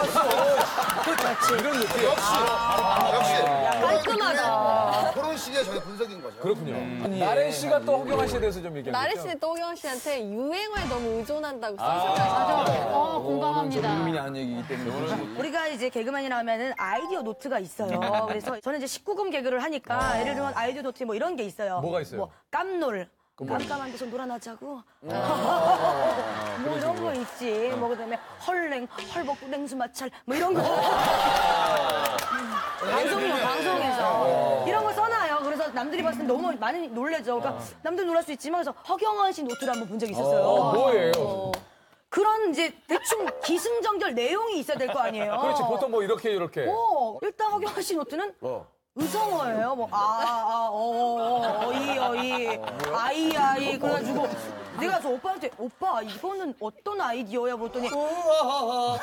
왔어? 이런 느낌. 역시, 역시. 깔끔하다. 그런 식의 저희 분석인 거죠. 그렇군요. 나래 씨가 또 허경환 씨에 대해서 좀 얘기해 나래 주시죠. 씨는 또 허경환 씨한테 유행어에 너무 의존한다고 맞아. 쓰시더라고요. 어, 공감합니다. 전 국민이 한 얘기이기 때문에. 우리가 이제 개그맨이라 하면은 아이디어 노트가 있어요. 그래서 저는 이제 십구 금 개그를 하니까 예를 들면 아이디어 노트 뭐 이런 게 있어요. 뭐가 있어요? 뭐 깜놀. 깜깜한 데서 놀아나자고. 뭐 이런 거 있지. 뭐 그다음에 헐랭, 헐벗고 냉수 마찰 뭐 이런 거. 방송용 방송에서 이런 거 써놔요. 그래서 남들이 봤을 때 너무 많이 놀래죠. 그러니까 남들 놀랄 수 있지만 그래서 허경환 씨 노트를 한번 본 적이 있었어요. 어, 뭐예요? 그런 이제 대충 기승전결 내용이 있어야 될 거 아니에요. 그렇지, 보통 뭐 이렇게 이렇게. 어, 일단 허경환 씨 노트는 의성어예요. 뭐, 아, 아, 어, 어, 어이, 어이, 아이, 아이. 그래가지고 내가 저 오빠한테, 오빠, 이거는 어떤 아이디어야? 그랬더니, 오빠,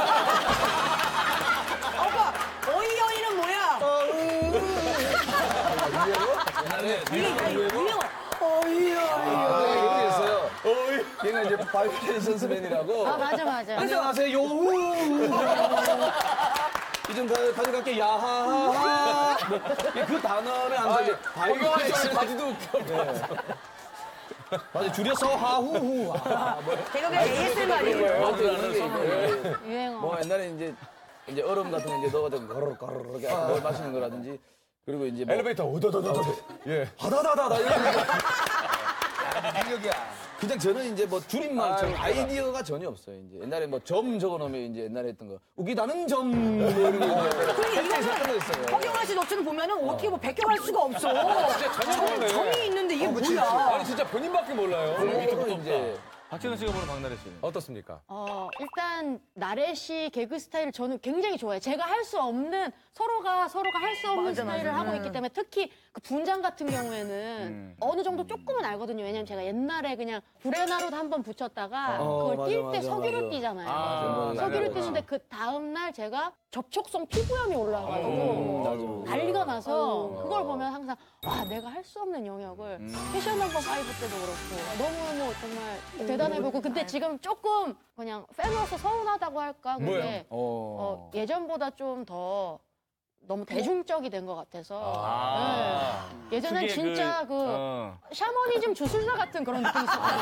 어이, 어이는 뭐야? 이게 유명한, 어이, 어이. 얘기 있어요. 얘가 이제 바이올린 선수맨이라고. 아, 맞아, 맞아. 안녕하세요. 이좀 가져갈게. 야하하하. 그 단어를 안 써요. 허경환 씨 바지도 맞아, 줄여서 하후후. 개그가 에이에스엠알이에요. 유행어. 뭐 옛날에 이제 이제 얼음 같은 거 이제 넣어가지고 거르륵 거르륵 이렇게 넣어 마시는 거라든지 그리고 이제 뭐 엘리베이터 오도도도도. 예. 하다다다다 이런 거. 능력이야. 그냥 저는 이제 뭐 줄임말처럼 아이디어가 전혀 없어요. 이제 옛날에 뭐 점 적어놓으면 이제 옛날에 했던 거 우기다는 점 뭐 이런 거 이제 햇빛에 했던 거 있어요. 허경환 씨 너처럼 보면은 어떻게 뭐 배경할 수가 없어. 진짜 전혀 점이 있는데 이게 뭐야? 아니 진짜 본인밖에 몰라요. 그리고 이제 박진원 씨가 보는 박나래 씨는? 어떻습니까? 어, 일단 나래 씨 개그 스타일을 저는 굉장히 좋아해요. 제가 할 수 없는 서로가 서로가 할 수 없는 맞아, 스타일을 맞아. 하고 있기 때문에 특히 그 분장 같은 경우에는 어느 정도 조금은 알거든요. 왜냐면 제가 옛날에 그냥 브레나루도 한번 붙였다가 어, 그걸 맞아, 뛸 때 맞아, 서기를 맞아. 뛰잖아요. 아, 서기를 맞아. 뛰는데 그 다음 날 제가 접촉성 피부염이 올라가지고 난리가 나서 그걸 보면 항상 와 내가 할 수 없는 영역을 패션 넘버 파이브 때도 그렇고 너무너무 정말 대단해 보고 근데 지금 조금 그냥 팬으로서 서운하다고 할까 그게 뭐예요? 어, 예전보다 좀 더 너무 대중적이 된 것 같아서 아. 네. 예전엔 특유의 진짜 그, 그, 어. 샤머니즘 주술사 같은 그런 느낌이 있었거든요.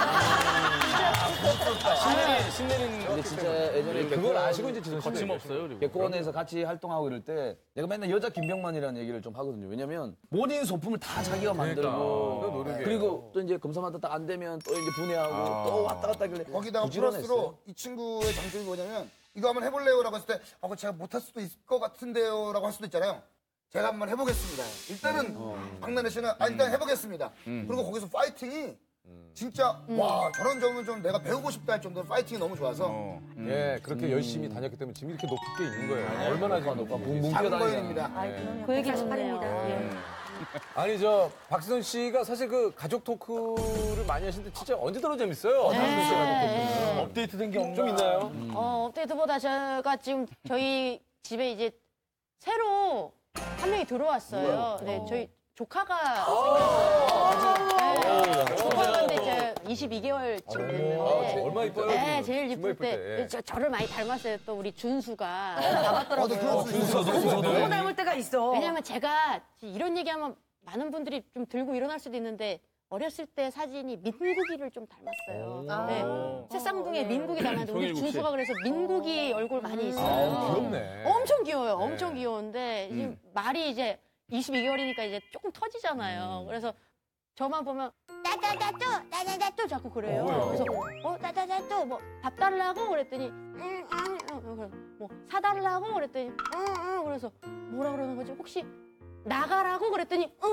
신내린, 신내린 근데 진짜 예전에 그걸 아시고 이제 지선 씨 거침없어요, 그리고. 개콘에서 같이 활동하고 이럴 때 내가 맨날 여자 김병만이라는 얘기를 좀 하거든요. 왜냐면 모든 소품을 다 자기가 만들고 그러니까. 노력이에요. 그리고 또 이제 검사마다 딱 안 되면 또 이제 분해하고 또 왔다 갔다 하길래 거기다가 부지런했어요. 플러스로 이 친구의 장점이 뭐냐면 이거 한번 해볼래요라고 했을 때 아, 그거 제가 못할 수도 있을 것 같은데요라고 할 수도 있잖아요. 제가 한번 해보겠습니다. 일단은 박나래 씨는 아, 일단 해보겠습니다. 그리고 거기서 파이팅이 진짜 와 저런 점은 좀 내가 배우고 싶다 할 정도로 파이팅이 너무 좋아서 예, 그렇게 열심히 다녔기 때문에 지금 이렇게 높게 있는 거예요. 얼마나 지금 높아. 붕붕 작은 뛰어다니잖아. 거인입니다. 그 얘기 사십팔입니다. 예. 아니 저 박지선 씨가 사실 그 가족 토크를 많이 하시는데 진짜 언제 들어 재밌어요. 박지선 씨 가족 토크는. 업데이트 된 게 없나? 좀 있나요? 어, 업데이트보다 제가 지금 저희 집에 이제 새로 한 명이 들어왔어요. 네, 저희 조카가 생겼어요. 네, 조카인데 이제 이십이 개월쯤 아, 됐는데. 얼마나 이뻐요. 네, 지금. 제일 정말 이쁠 때. 예. 저, 저를 많이 닮았어요. 또 우리 준수가. 어, 닮았더라고요. 그럴 수 있어. 너무 닮을 때가 있어. 왜냐면 제가 이런 얘기하면 많은 분들이 좀 들고 일어날 수도 있는데 어렸을 때 사진이 민국이를 좀 닮았어요. 네. 새쌍둥이에 민국이 닮았는데 우리 송일국 씨. 준수가 그래서 민국이 얼굴 많이 있어요. 아, 귀엽네. 엄청 귀여워요. 엄청 귀여운데 지금 말이 이제 이십이 개월이니까 이제 조금 터지잖아요. 그래서 저만 보면 따따따뚜 따따따뚜 자꾸 그래요. 그래서 어 따따따뚜 뭐 밥 달라고 그랬더니 응, 응, 응. 뭐 사달라고 그랬더니 응, 응. 그래서 뭐라 그러는 거지? 혹시 나가라고 그랬더니 응.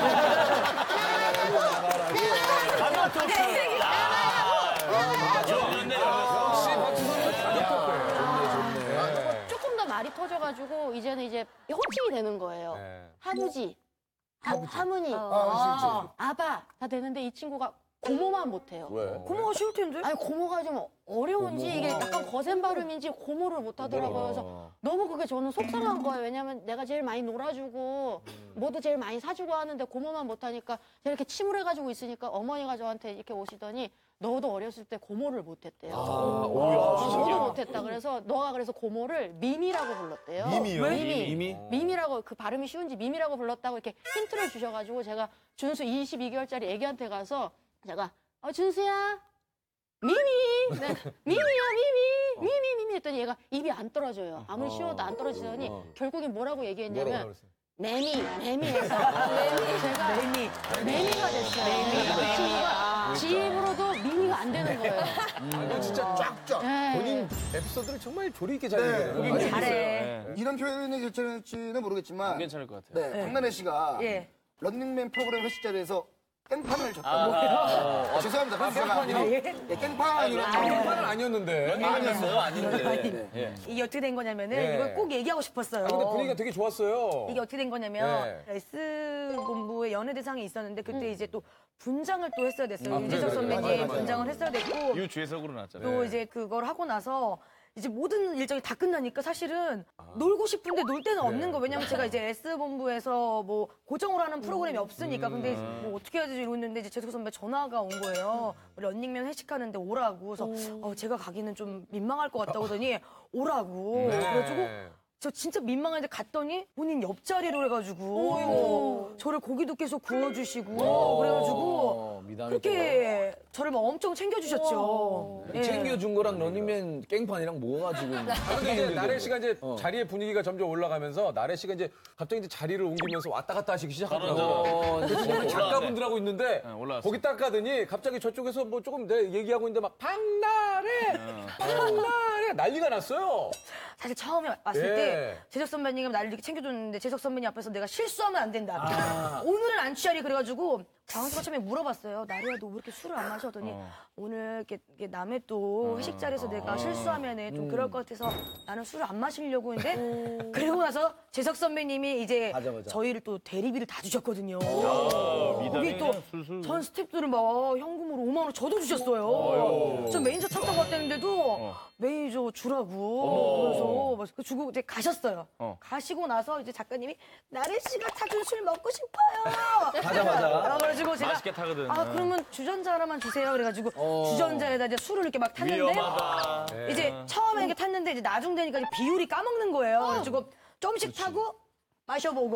역시 박지선은 가족 토크예요. 조금 더 말이 터져가지고 이제는 이제 호칭이 되는 거예요. 네. 하부지, 하, 하문이, 아, 아바 다 되는데 이 친구가 고모만 못해요. 왜? 고모가 쉬울 텐데. 아니 고모가 좀 어려운지 이게 약간 거센 발음인지 고모를 못하더라고요. 그래서 너무 그게 저는 속상한 거예요. 왜냐면 내가 제일 많이 놀아주고 뭐도 제일 많이 사주고 하는데 고모만 못하니까 제가 이렇게 침울해가지고 있으니까 어머니가 저한테 이렇게 오시더니 너도 어렸을 때 고모를 못했대요. 저도 못했다. 그래서 너가 그래서 고모를 미미라고 불렀대요. 미미요? 미미. 미미? 미미라고 그 발음이 쉬운지 미미라고 불렀다고 이렇게 힌트를 주셔가지고 제가 준수 이십이 개월짜리 애기한테 가서 제가 어 준수야 미미 네, 미미야 미미 미미 미미 했더니 얘가 입이 안 떨어져요. 아무리 쉬워도 안 떨어지더니 결국엔 뭐라고 얘기했냐면 뭐라고 그랬어요? 매미 매미해서 제가 매미. 매미가 됐어요. 이 친구가 지 입으로도 미미가 안 되는 거예요. 이거 진짜 쫙쫙. 네. 본인 에피소드를 정말 조리 있게 잘 네. 얘기해요. 여기 잘해. 있어요. 이런 표현이 괜찮을지는 모르겠지만 괜찮을 것 같아요. 네, 박나래 씨가 예. 런닝맨 프로그램 회식 자리에서 깽판을 줬다고. 아, 죄송합니다. 깽판이요? 예, 깽판이라는 깽판은 아니었는데. 아니었어요? 아닌데. 예. 이게 어떻게 된 거냐면은 예. 이걸 꼭 얘기하고 싶었어요. 아, 근데 분위기가 되게 좋았어요. 이게 어떻게 된 거냐면 네. S본부의 연예대상이 있었는데 그때 이제 또 분장을 또 했어야 됐어요. 아, 유재석 그래요? 선배님 맞아요, 맞아요. 분장을 했어야 됐고 유주혜석으로 나왔잖아요. 또 이제 그걸 하고 나서 이제 모든 일정이 다 끝나니까 사실은 놀고 싶은데 놀 데는 없는 거. 왜냐면 제가 이제 S본부에서 뭐 고정으로 하는 프로그램이 없으니까. 근데 뭐 어떻게 해야 되지 이러는데 이제 재석 선배 전화가 온 거예요. 런닝맨 회식하는데 오라고. 그래서 어, 제가 가기는 좀 민망할 것 같다고 하더니 오라고. 네. 그래가지고 저 진짜 민망한데 갔더니 본인 옆자리로 해가지고 저를 고기도 계속 구워주시고 그래가지고 그렇게 저를 막 엄청 챙겨주셨죠. 예. 챙겨준 거랑 런닝맨 깽판이랑 뭐가 지금. 근데 이제 나래 씨가 이제 자리의 분위기가 점점 올라가면서 나래 씨가 이제 갑자기 이제 자리를 옮기면서 왔다 갔다 하시기 시작하더라고요. 그래서 작가분들하고 있는데 거기 딱 가더니 갑자기 저쪽에서 뭐 조금 내 얘기하고 있는데 막 박나래, 박나래 난리가 났어요. 사실 처음에 왔을 예. 때 재석 선배님이 나를 이렇게 챙겨줬는데 재석 선배님 앞에서 내가 실수하면 안 된다. 오늘은 안 취하리 그래가지고 강원수가 처음에 물어봤어요. 나래야 너 왜 이렇게 술을 안 마셔더니 어. 오늘 이렇게, 이렇게 남의 또 회식 자리에서 내가 실수하면은 좀 그럴 것 같아서 나는 술을 안 마시려고 했는데 그리고 나서 재석 선배님이 이제 맞아, 맞아. 저희를 또 대리비를 다 주셨거든요. 거기 미담이 또 그냥 술술. 전 스태프들은 막 현금으로 오만 원 저도 주셨어요. 저 매니저 찾다고 왔다는데도 매니저 주라고. 그래서 막 주고 이제 가셨어요. 어. 가시고 나서 이제 작가님이 나래 씨가 타준 술 먹고 싶어요. 맞아, 맞아. 그래가지고 제가 맛있게 타거든. 아 그러면 주전자 하나만 주세요. 그래가지고 주전자에다 이제 술을 이렇게 막 탔는데 위험하다. 이제 처음에 이렇게 탔는데 이제 나중 되니까 이제 비율이 까먹는 거예요. 그래가지고 좀씩 타고 마셔보고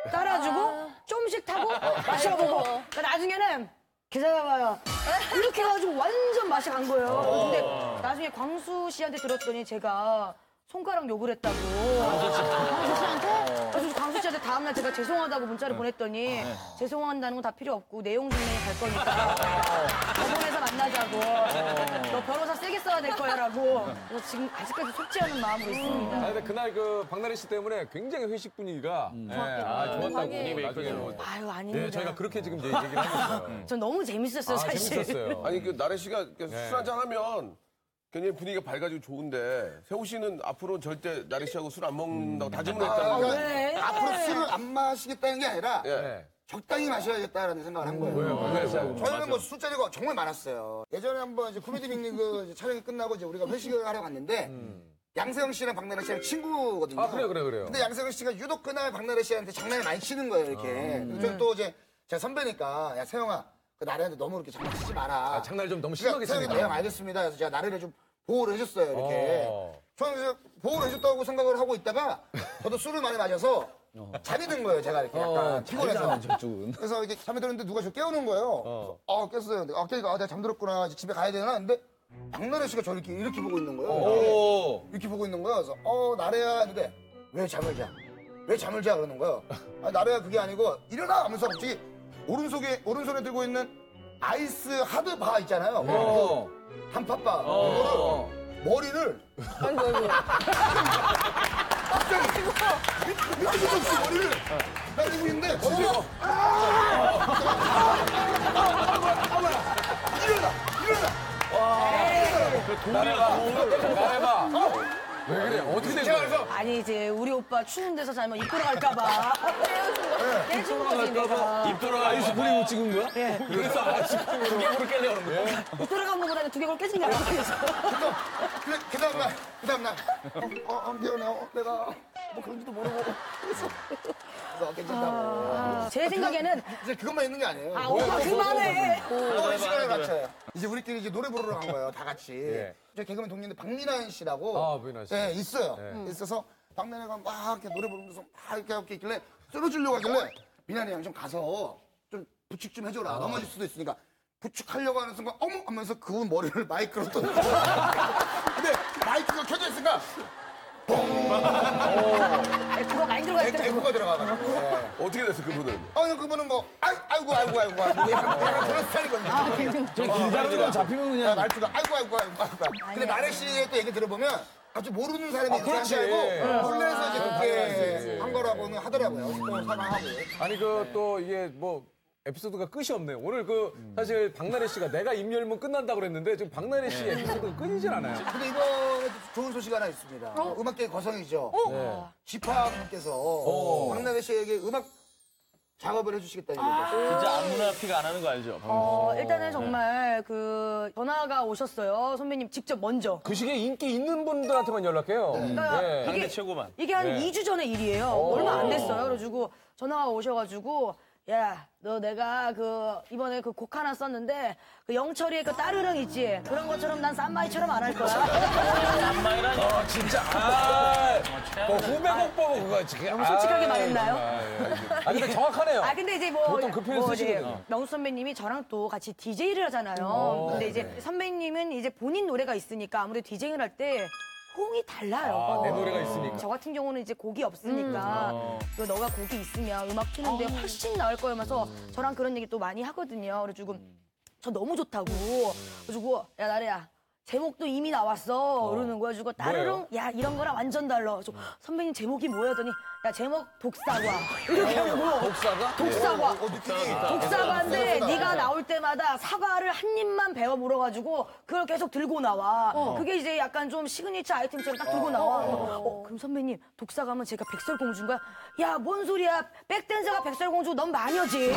따라주고 좀씩 타고 마셔보고 그러니까 나중에는 계산해봐요. 이렇게 해가지고 완전 맛이 간 거예요. 근데 나중에 광수 씨한테 들었더니 제가 손가락 욕을 했다고. 광수 씨한테? 그래서 광수 씨한테 다음날 제가 죄송하다고 문자를 보냈더니 죄송한다는 건 다 필요 없고 내용 증명이 갈 거니까 법원에서 만나자고. 너 변호사 세게 써야 될 거야라고. 그래서 지금 아직까지 속지 않은 마음으로 있습니다. 아, 근데 그날 그 박나래 씨 때문에 굉장히 회식 분위기가 예, 아, 좋았다고. 하긴. 나중에 아유 아닙니다. 네, 저희가 그렇게 지금 이제 얘기를 하고 있어요. 전 너무 재밌었어요 아, 사실. 재밌었어요. 아니 그 나래 씨가 네. 술 한잔 하면 굉장히 분위기가 밝아지고 좋은데 세호 씨는 앞으로 절대 나래 씨하고 술 안 먹는다고 다짐을 아, 했다는 거예요. 네. 앞으로 술을 안 마시겠다는 게 아니라 예. 적당히 마셔야겠다라는 생각을 한 거예요. 왜요? 저희는 뭐 술자리가 정말 많았어요. 예전에 한번 이제 코미디 빅리그 이제 촬영이 끝나고 이제 우리가 회식을 하러 갔는데 양세형 씨랑 박나래 씨랑 친구거든요. 아, 그래요, 그래요, 그래요. 근데 양세형 씨가 유독 그날 박나래 씨한테 장난을 많이 치는 거예요, 이렇게. 그래서 저는 또 이제 제가 선배니까 야, 세형아, 그 나래한테 너무 이렇게 장난치지 마라. 아, 장난을 좀 너무 심하게 세형이 치니까. 네, 형 알겠습니다. 그래서 제가 나래를 좀 보호를 해줬어요, 이렇게. 어. 저는 그래서 보호를 해줬다고 생각을 하고 있다가 저도 술을 많이 마셔서 잠이 든 거예요, 제가 이렇게 약간 어, 피곤해서. 잘하잖아, 저쪽은. 그래서 이게 잠이 들었는데 누가 저 깨우는 거예요. 어. 아, 깼어요. 근데 아, 깨니까 아, 내가 잠들었구나. 이제 집에 가야 되나? 근데 박나래 씨가 저를 이렇게, 이렇게 보고 있는 거예요. 오. 이렇게 보고 있는 거예요. 그래서 어, 나래야. 근데 왜 잠을 자? 왜 잠을 자? 그러는 거예요. 아, 나래야 그게 아니고 일어나! 하면서 갑자기 오른손에, 오른손에 들고 있는 아이스 하드 바 있잖아요. 어. 그 단팥바. 어. 이거를 머리를 아이고, 아이고. 갑자기 밑도 없이 머리를 날리고 있는데 머리가 일어나! 일어나! 나래봐. 왜 그래? 어떻게 된 제가 거야? 그래서 아니 이제 우리 오빠 추운 데서 자면 입 돌아갈까봐 깨진 거지 내가. 입 돌아가 아이스크림을 찍은 거야? 그래서 아직도 두개골을 깨려는 거야. 입 돌아간 거보다는 두개골 깨진 게 알고 있어. 그, 그 다음날, 그 다음날, 어, 어, 미안해. 어, 내가 뭐 그런지도 모르고. 그래서, 그래서 괜찮다고. 아, 제 생각에는 이제 그것만 있는 게 아니에요. 아 오빠 그만해. 또 시간을 갖춰요. 이제 우리끼리 이제 노래 부르러 간 거예요, 다 같이. 예. 저 개그맨 동료인데 박민환 씨라고. 아, 박민환 씨. 네, 있어요. 예. 있어서 박민환이가 막 이렇게 노래 부르면서 막 이렇게 하고 있길래 쓰러지려고 하길래 민환이 형 좀 가서 좀 부축 좀 해줘라. 넘어질 수도 있으니까. 부축하려고 하는 순간 어머 하면서 그분 머리를 마이크로 또 근데 마이크가 켜져 있으니까 에코가 많이 들어가 있더라고. 에코가 들어가가지고 네. 어떻게 됐어 그분은? 어, 그분은 뭐 아이, 아이고 아이고 아이고 아이고 약간 그런 스타일이거든요. 아, 괜찮. 저 기다리는 거 잡히면 아, 그냥. 말투가 아이고 아이고 아이고 아이고. 근데 나래 씨의 또 얘기 들어보면 아주 모르는 사람이 아, 그렇지. 인사하고 놀래서 이제 그렇게 당연하지. 한 거라고는 하더라고요. 또 사과하고. 아니 그 또 이게 뭐 에피소드가 끝이 없네요. 오늘 그 사실 박나래 씨가 내가 입 열면 끝난다 그랬는데 지금 박나래 씨 에피소드가 끊이질 않아요. 근데 이번에 좋은 소식 하나 있습니다. 음악계 거성이죠. 네. 지파분께서 박나래 씨에게 음악 작업을 해주시겠다는 얘기죠. 진짜 아무나 피가 안 하는 거 알죠? 어, 일단은 정말 그 전화가 오셨어요. 선배님 직접 먼저. 그 시기에 인기 있는 분들한테만 연락해요. 그러니까 네. 한대 최고만. 이게 한 네. 이 주 전의 일이에요. 얼마 안 됐어요. 그래가지고 전화가 오셔가지고 야, 너 내가 그 이번에 그 곡 하나 썼는데 그 영철이의 그 따르릉 있지? 그런 것처럼 난 쌈마이처럼 안 할 거야. 쌈마이라니. 어, 진짜. 아, 뭐 후배곡 보고 그거 지금. 너무 솔직하게 말했나요? 아, 근데 정확하네요. 아 근데 이제 뭐, 보통 그 표현 뭐 이제 쓰시거든요. 명수 선배님이 저랑 또 같이 디제이를 하잖아요. 근데 이제 선배님은 이제 본인 노래가 있으니까 아무래도 디제잉을 할 때 호응이 달라요. 아, 내 노래가 있으니까. 저 같은 경우는 이제 곡이 없으니까 그 너가 곡이 있으면 음악 트는데 훨씬 나을 거면서 저랑 그런 얘기 또 많이 하거든요. 그래가지고 저 너무 좋다고. 그래가지고 야 나래야. 제목도 이미 나왔어. 그러는 거야. 주고 따르릉 야 이런 거랑 완전 달라. 그래서 선배님 제목이 뭐였더니 야 제목 독사과 이렇게 하고 독사가? 독사과 어, 독사과인데 네가 나올 때마다 사과를 한 입만 베어 물어가지고 그걸 계속 들고 나와. 그게 이제 약간 좀 시그니처 아이템처럼 딱 들고 나와. 어, 그럼 선배님 독사과면 제가 백설공주인가? 야 뭔 소리야? 백댄서가 백설공주 넌 마녀지.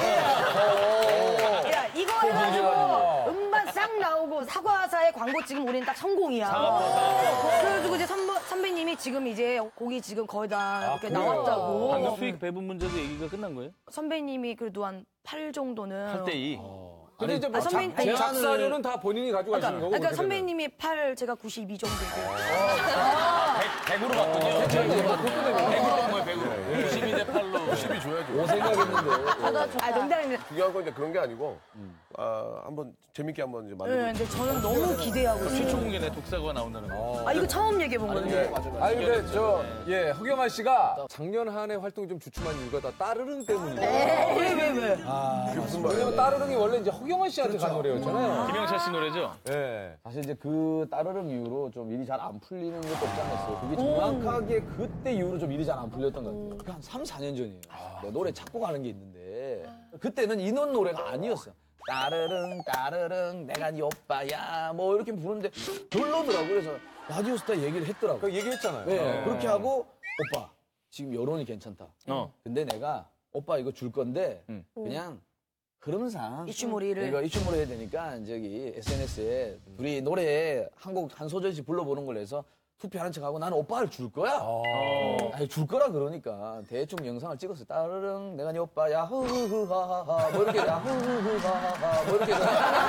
야 이거 해가지고 음반 싹 나오고 사과사의 광고 지금 우리는 딱 성공이야. 그래가지고 이제 선배, 선배님이 지금 이제 곡이 지금 거의 다 이렇게 나왔다고. 방금 수익 배분 문제도 얘기가 끝난 거예요? 선배님이 그래도 한 팔 정도는. 팔 대 이. 근데 이제 뭐 아, 선배님- 작, 아니, 작사료는 다 본인이 가져가시는 그러니까, 거고. 그러니까 그렇게 선배님이 팔, 제가 구십이 정도고. 백으로 바꾸죠. 백으로 뭐예요, 백으로. 구십이 대 팔로. 구십이 줘야죠. 오 생각했는데. 아, 농담입니다. 중요한 건 이제 그런 게 아니고, 아, 한번 재밌게 한번 이제 만들어. 네, 근데 저는 너무 기대하고 최초 있어요. 공개네 독사가 나온다는 거. 아, 이거 처음 얘기해 본 거예요. 아니 근데 저 예 허경환 씨가 작년 한 해 활동이 좀 주춤한 이유가 다 따르릉 때문이에요. 왜, 왜, 왜? 왜냐면 따르릉이 원래 이제 허경환 씨한테 간 노래였잖아요. 김영철 씨 노래죠? 예. 사실 이제 그 따르릉 이후로 좀 일이 잘 안 풀리는 것도 없지 않았어요. 그게 정확하게 그때 이후로 좀 일이 잘 안 풀렸던 것 같아요. 그게 한 삼, 사 년 전이에요. 내가 노래 찾고 가는 게 있는데 그때는 인원 노래가 아니었어요. 따르릉 따르릉 내가 네 오빠야 뭐 이렇게 부르는데 별로더라고. 그래서 라디오스타 얘기를 했더라고. 그 얘기했잖아요. 네, 그렇게 하고 오빠 지금 여론이 괜찮다. 어. 근데 내가 오빠 이거 줄 건데 응. 그냥 흐름상 이슈몰이를. 이거 이슈몰이 해야 되니까 저기 에스엔에스에 둘이 노래 한 곡 한 소절씩 불러보는 걸 해서 투표하는 척하고 나는 오빠를 줄 거야. 아니, 줄 거라 그러니까 대충 영상을 찍었어요. 따르릉 내가 네 오빠야 흐흐흐하하하 뭐 이렇게 야 흐흐흐하하하 뭐 이렇게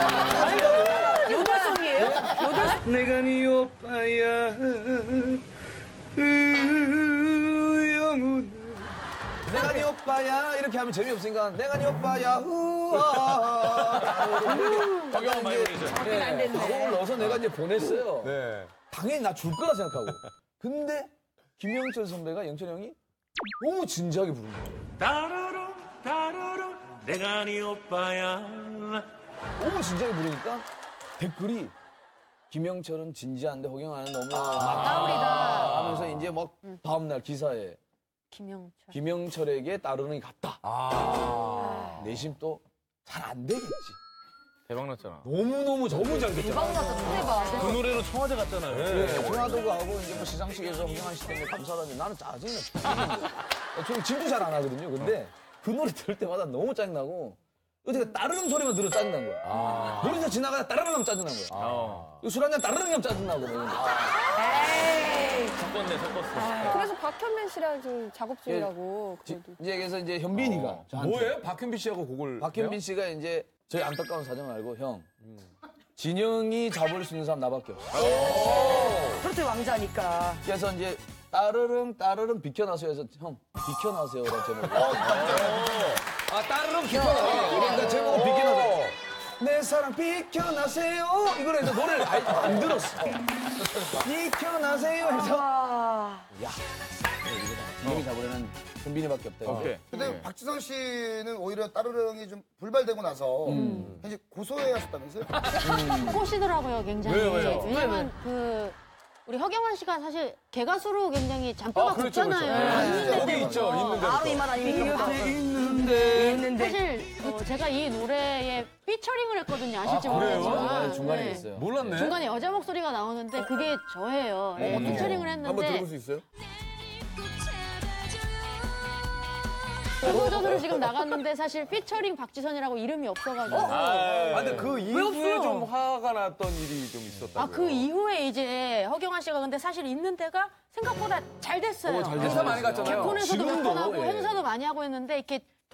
요들송이에요? 요들 내가 네 오빠야 영훈 내가 네 오빠야 이렇게 하면 재미없으니까 내가 네 오빠야 허경환 많이 부르죠. 안 됐네. 가곡을 넣어서 내가 이제 보냈어요. 네. 당연히 나 줄 거라 생각하고. 근데 김영철 선배가 영철 형이 너무 진지하게 부른 거예요. 따르릉 따르릉 내가 네 오빠야. 너무 진지하게 부르니까 댓글이 김영철은 진지한데 허경환은 너무 따울이다. 하면서 이제 막 다음날 기사에 김영철. 김영철에게 따르릉이 갔다. 아. 내심 또 잘 안 되겠지. 대박 났잖아. 너무너무 너무 잘 됐잖아. 대박 났다, 대박. 그 노래로 청와대 갔잖아요. 네, 전화도 가고 이제 뭐 시상식에서 허경환 씨 때문에 감사하는데 나는 짜증나 죽겠는데. 저는 진도 잘 안 하거든요. 근데 그 노래 들을 때마다 너무 짜증나고 어떻게 따르릉 소리만 들어 짜증난 거야. 노래에서 지나가다 따르릉 하면 짜증난 거야. 어. 술 한잔 따르릉 하면 짜증나고 뭐 이런 거. 에이. 섞었네, 섞었어. 그래서 박현민 씨랑 지금 작업 중이라고. 지- 그래도. 이제 그래서 이제 현빈이가 저한테 뭐예요? 박현빈 씨하고 곡을 박현빈 씨가 이제 저희 안타까운 사정을 알고 형 진영이 잡을 수 있는 사람 나밖에 없어. 트로트 왕자니까. 그래서 이제 따르릉 따르릉 비켜나세요 해서 형 비켜나세요라는 제목. 아 따르릉 기타. 그러니까 제목은 비켜나세요. 내 사랑 비켜나세요. 이걸 해서 노래를 아예 안 들었어. 비켜나세요 해서 아. 야 진영이 잡으려는 현빈이밖에 없다. 오케이. 근데 박지성 씨는 오히려 따르릉이 좀 불발되고 나서 이제 고소해 하셨다면서요? 꼬시더라고요, 굉장히. 왜요, 왜요? 왜냐면 그 우리 허경환 씨가 사실 개가수로 굉장히 잔뼈가 아, 그렇죠, 그렇죠. 굵잖아요. 있는 거기 데부터. 있죠, 있는 데부터. 바로 이만 아닙니까? 있는데 있는데. 사실 어, 제가 이 노래에 피처링을 했거든요. 아실지 그래요? 모르겠지만. 중간에 중간에 네. 있어요. 몰랐네. 중간에 여자 목소리가 나오는데 그게 저예요. 네, 피처링을 했는데 한번 들어볼 수 있어요? 그 버전으로 지금 나갔는데 사실 피처링 박지선이라고 이름이 없어가지고 아, 근데 그 이후에 좀 화가 났던 일이 좀 있었다. 아 그 이후에 이제 허경환 씨가 근데 사실 있는 데가 생각보다 잘 됐어요. 행사 많이 갔잖아요. 개콘에서도 몇 지금도, 번 하고 예. 행사도 많이 하고 했는데 이렇게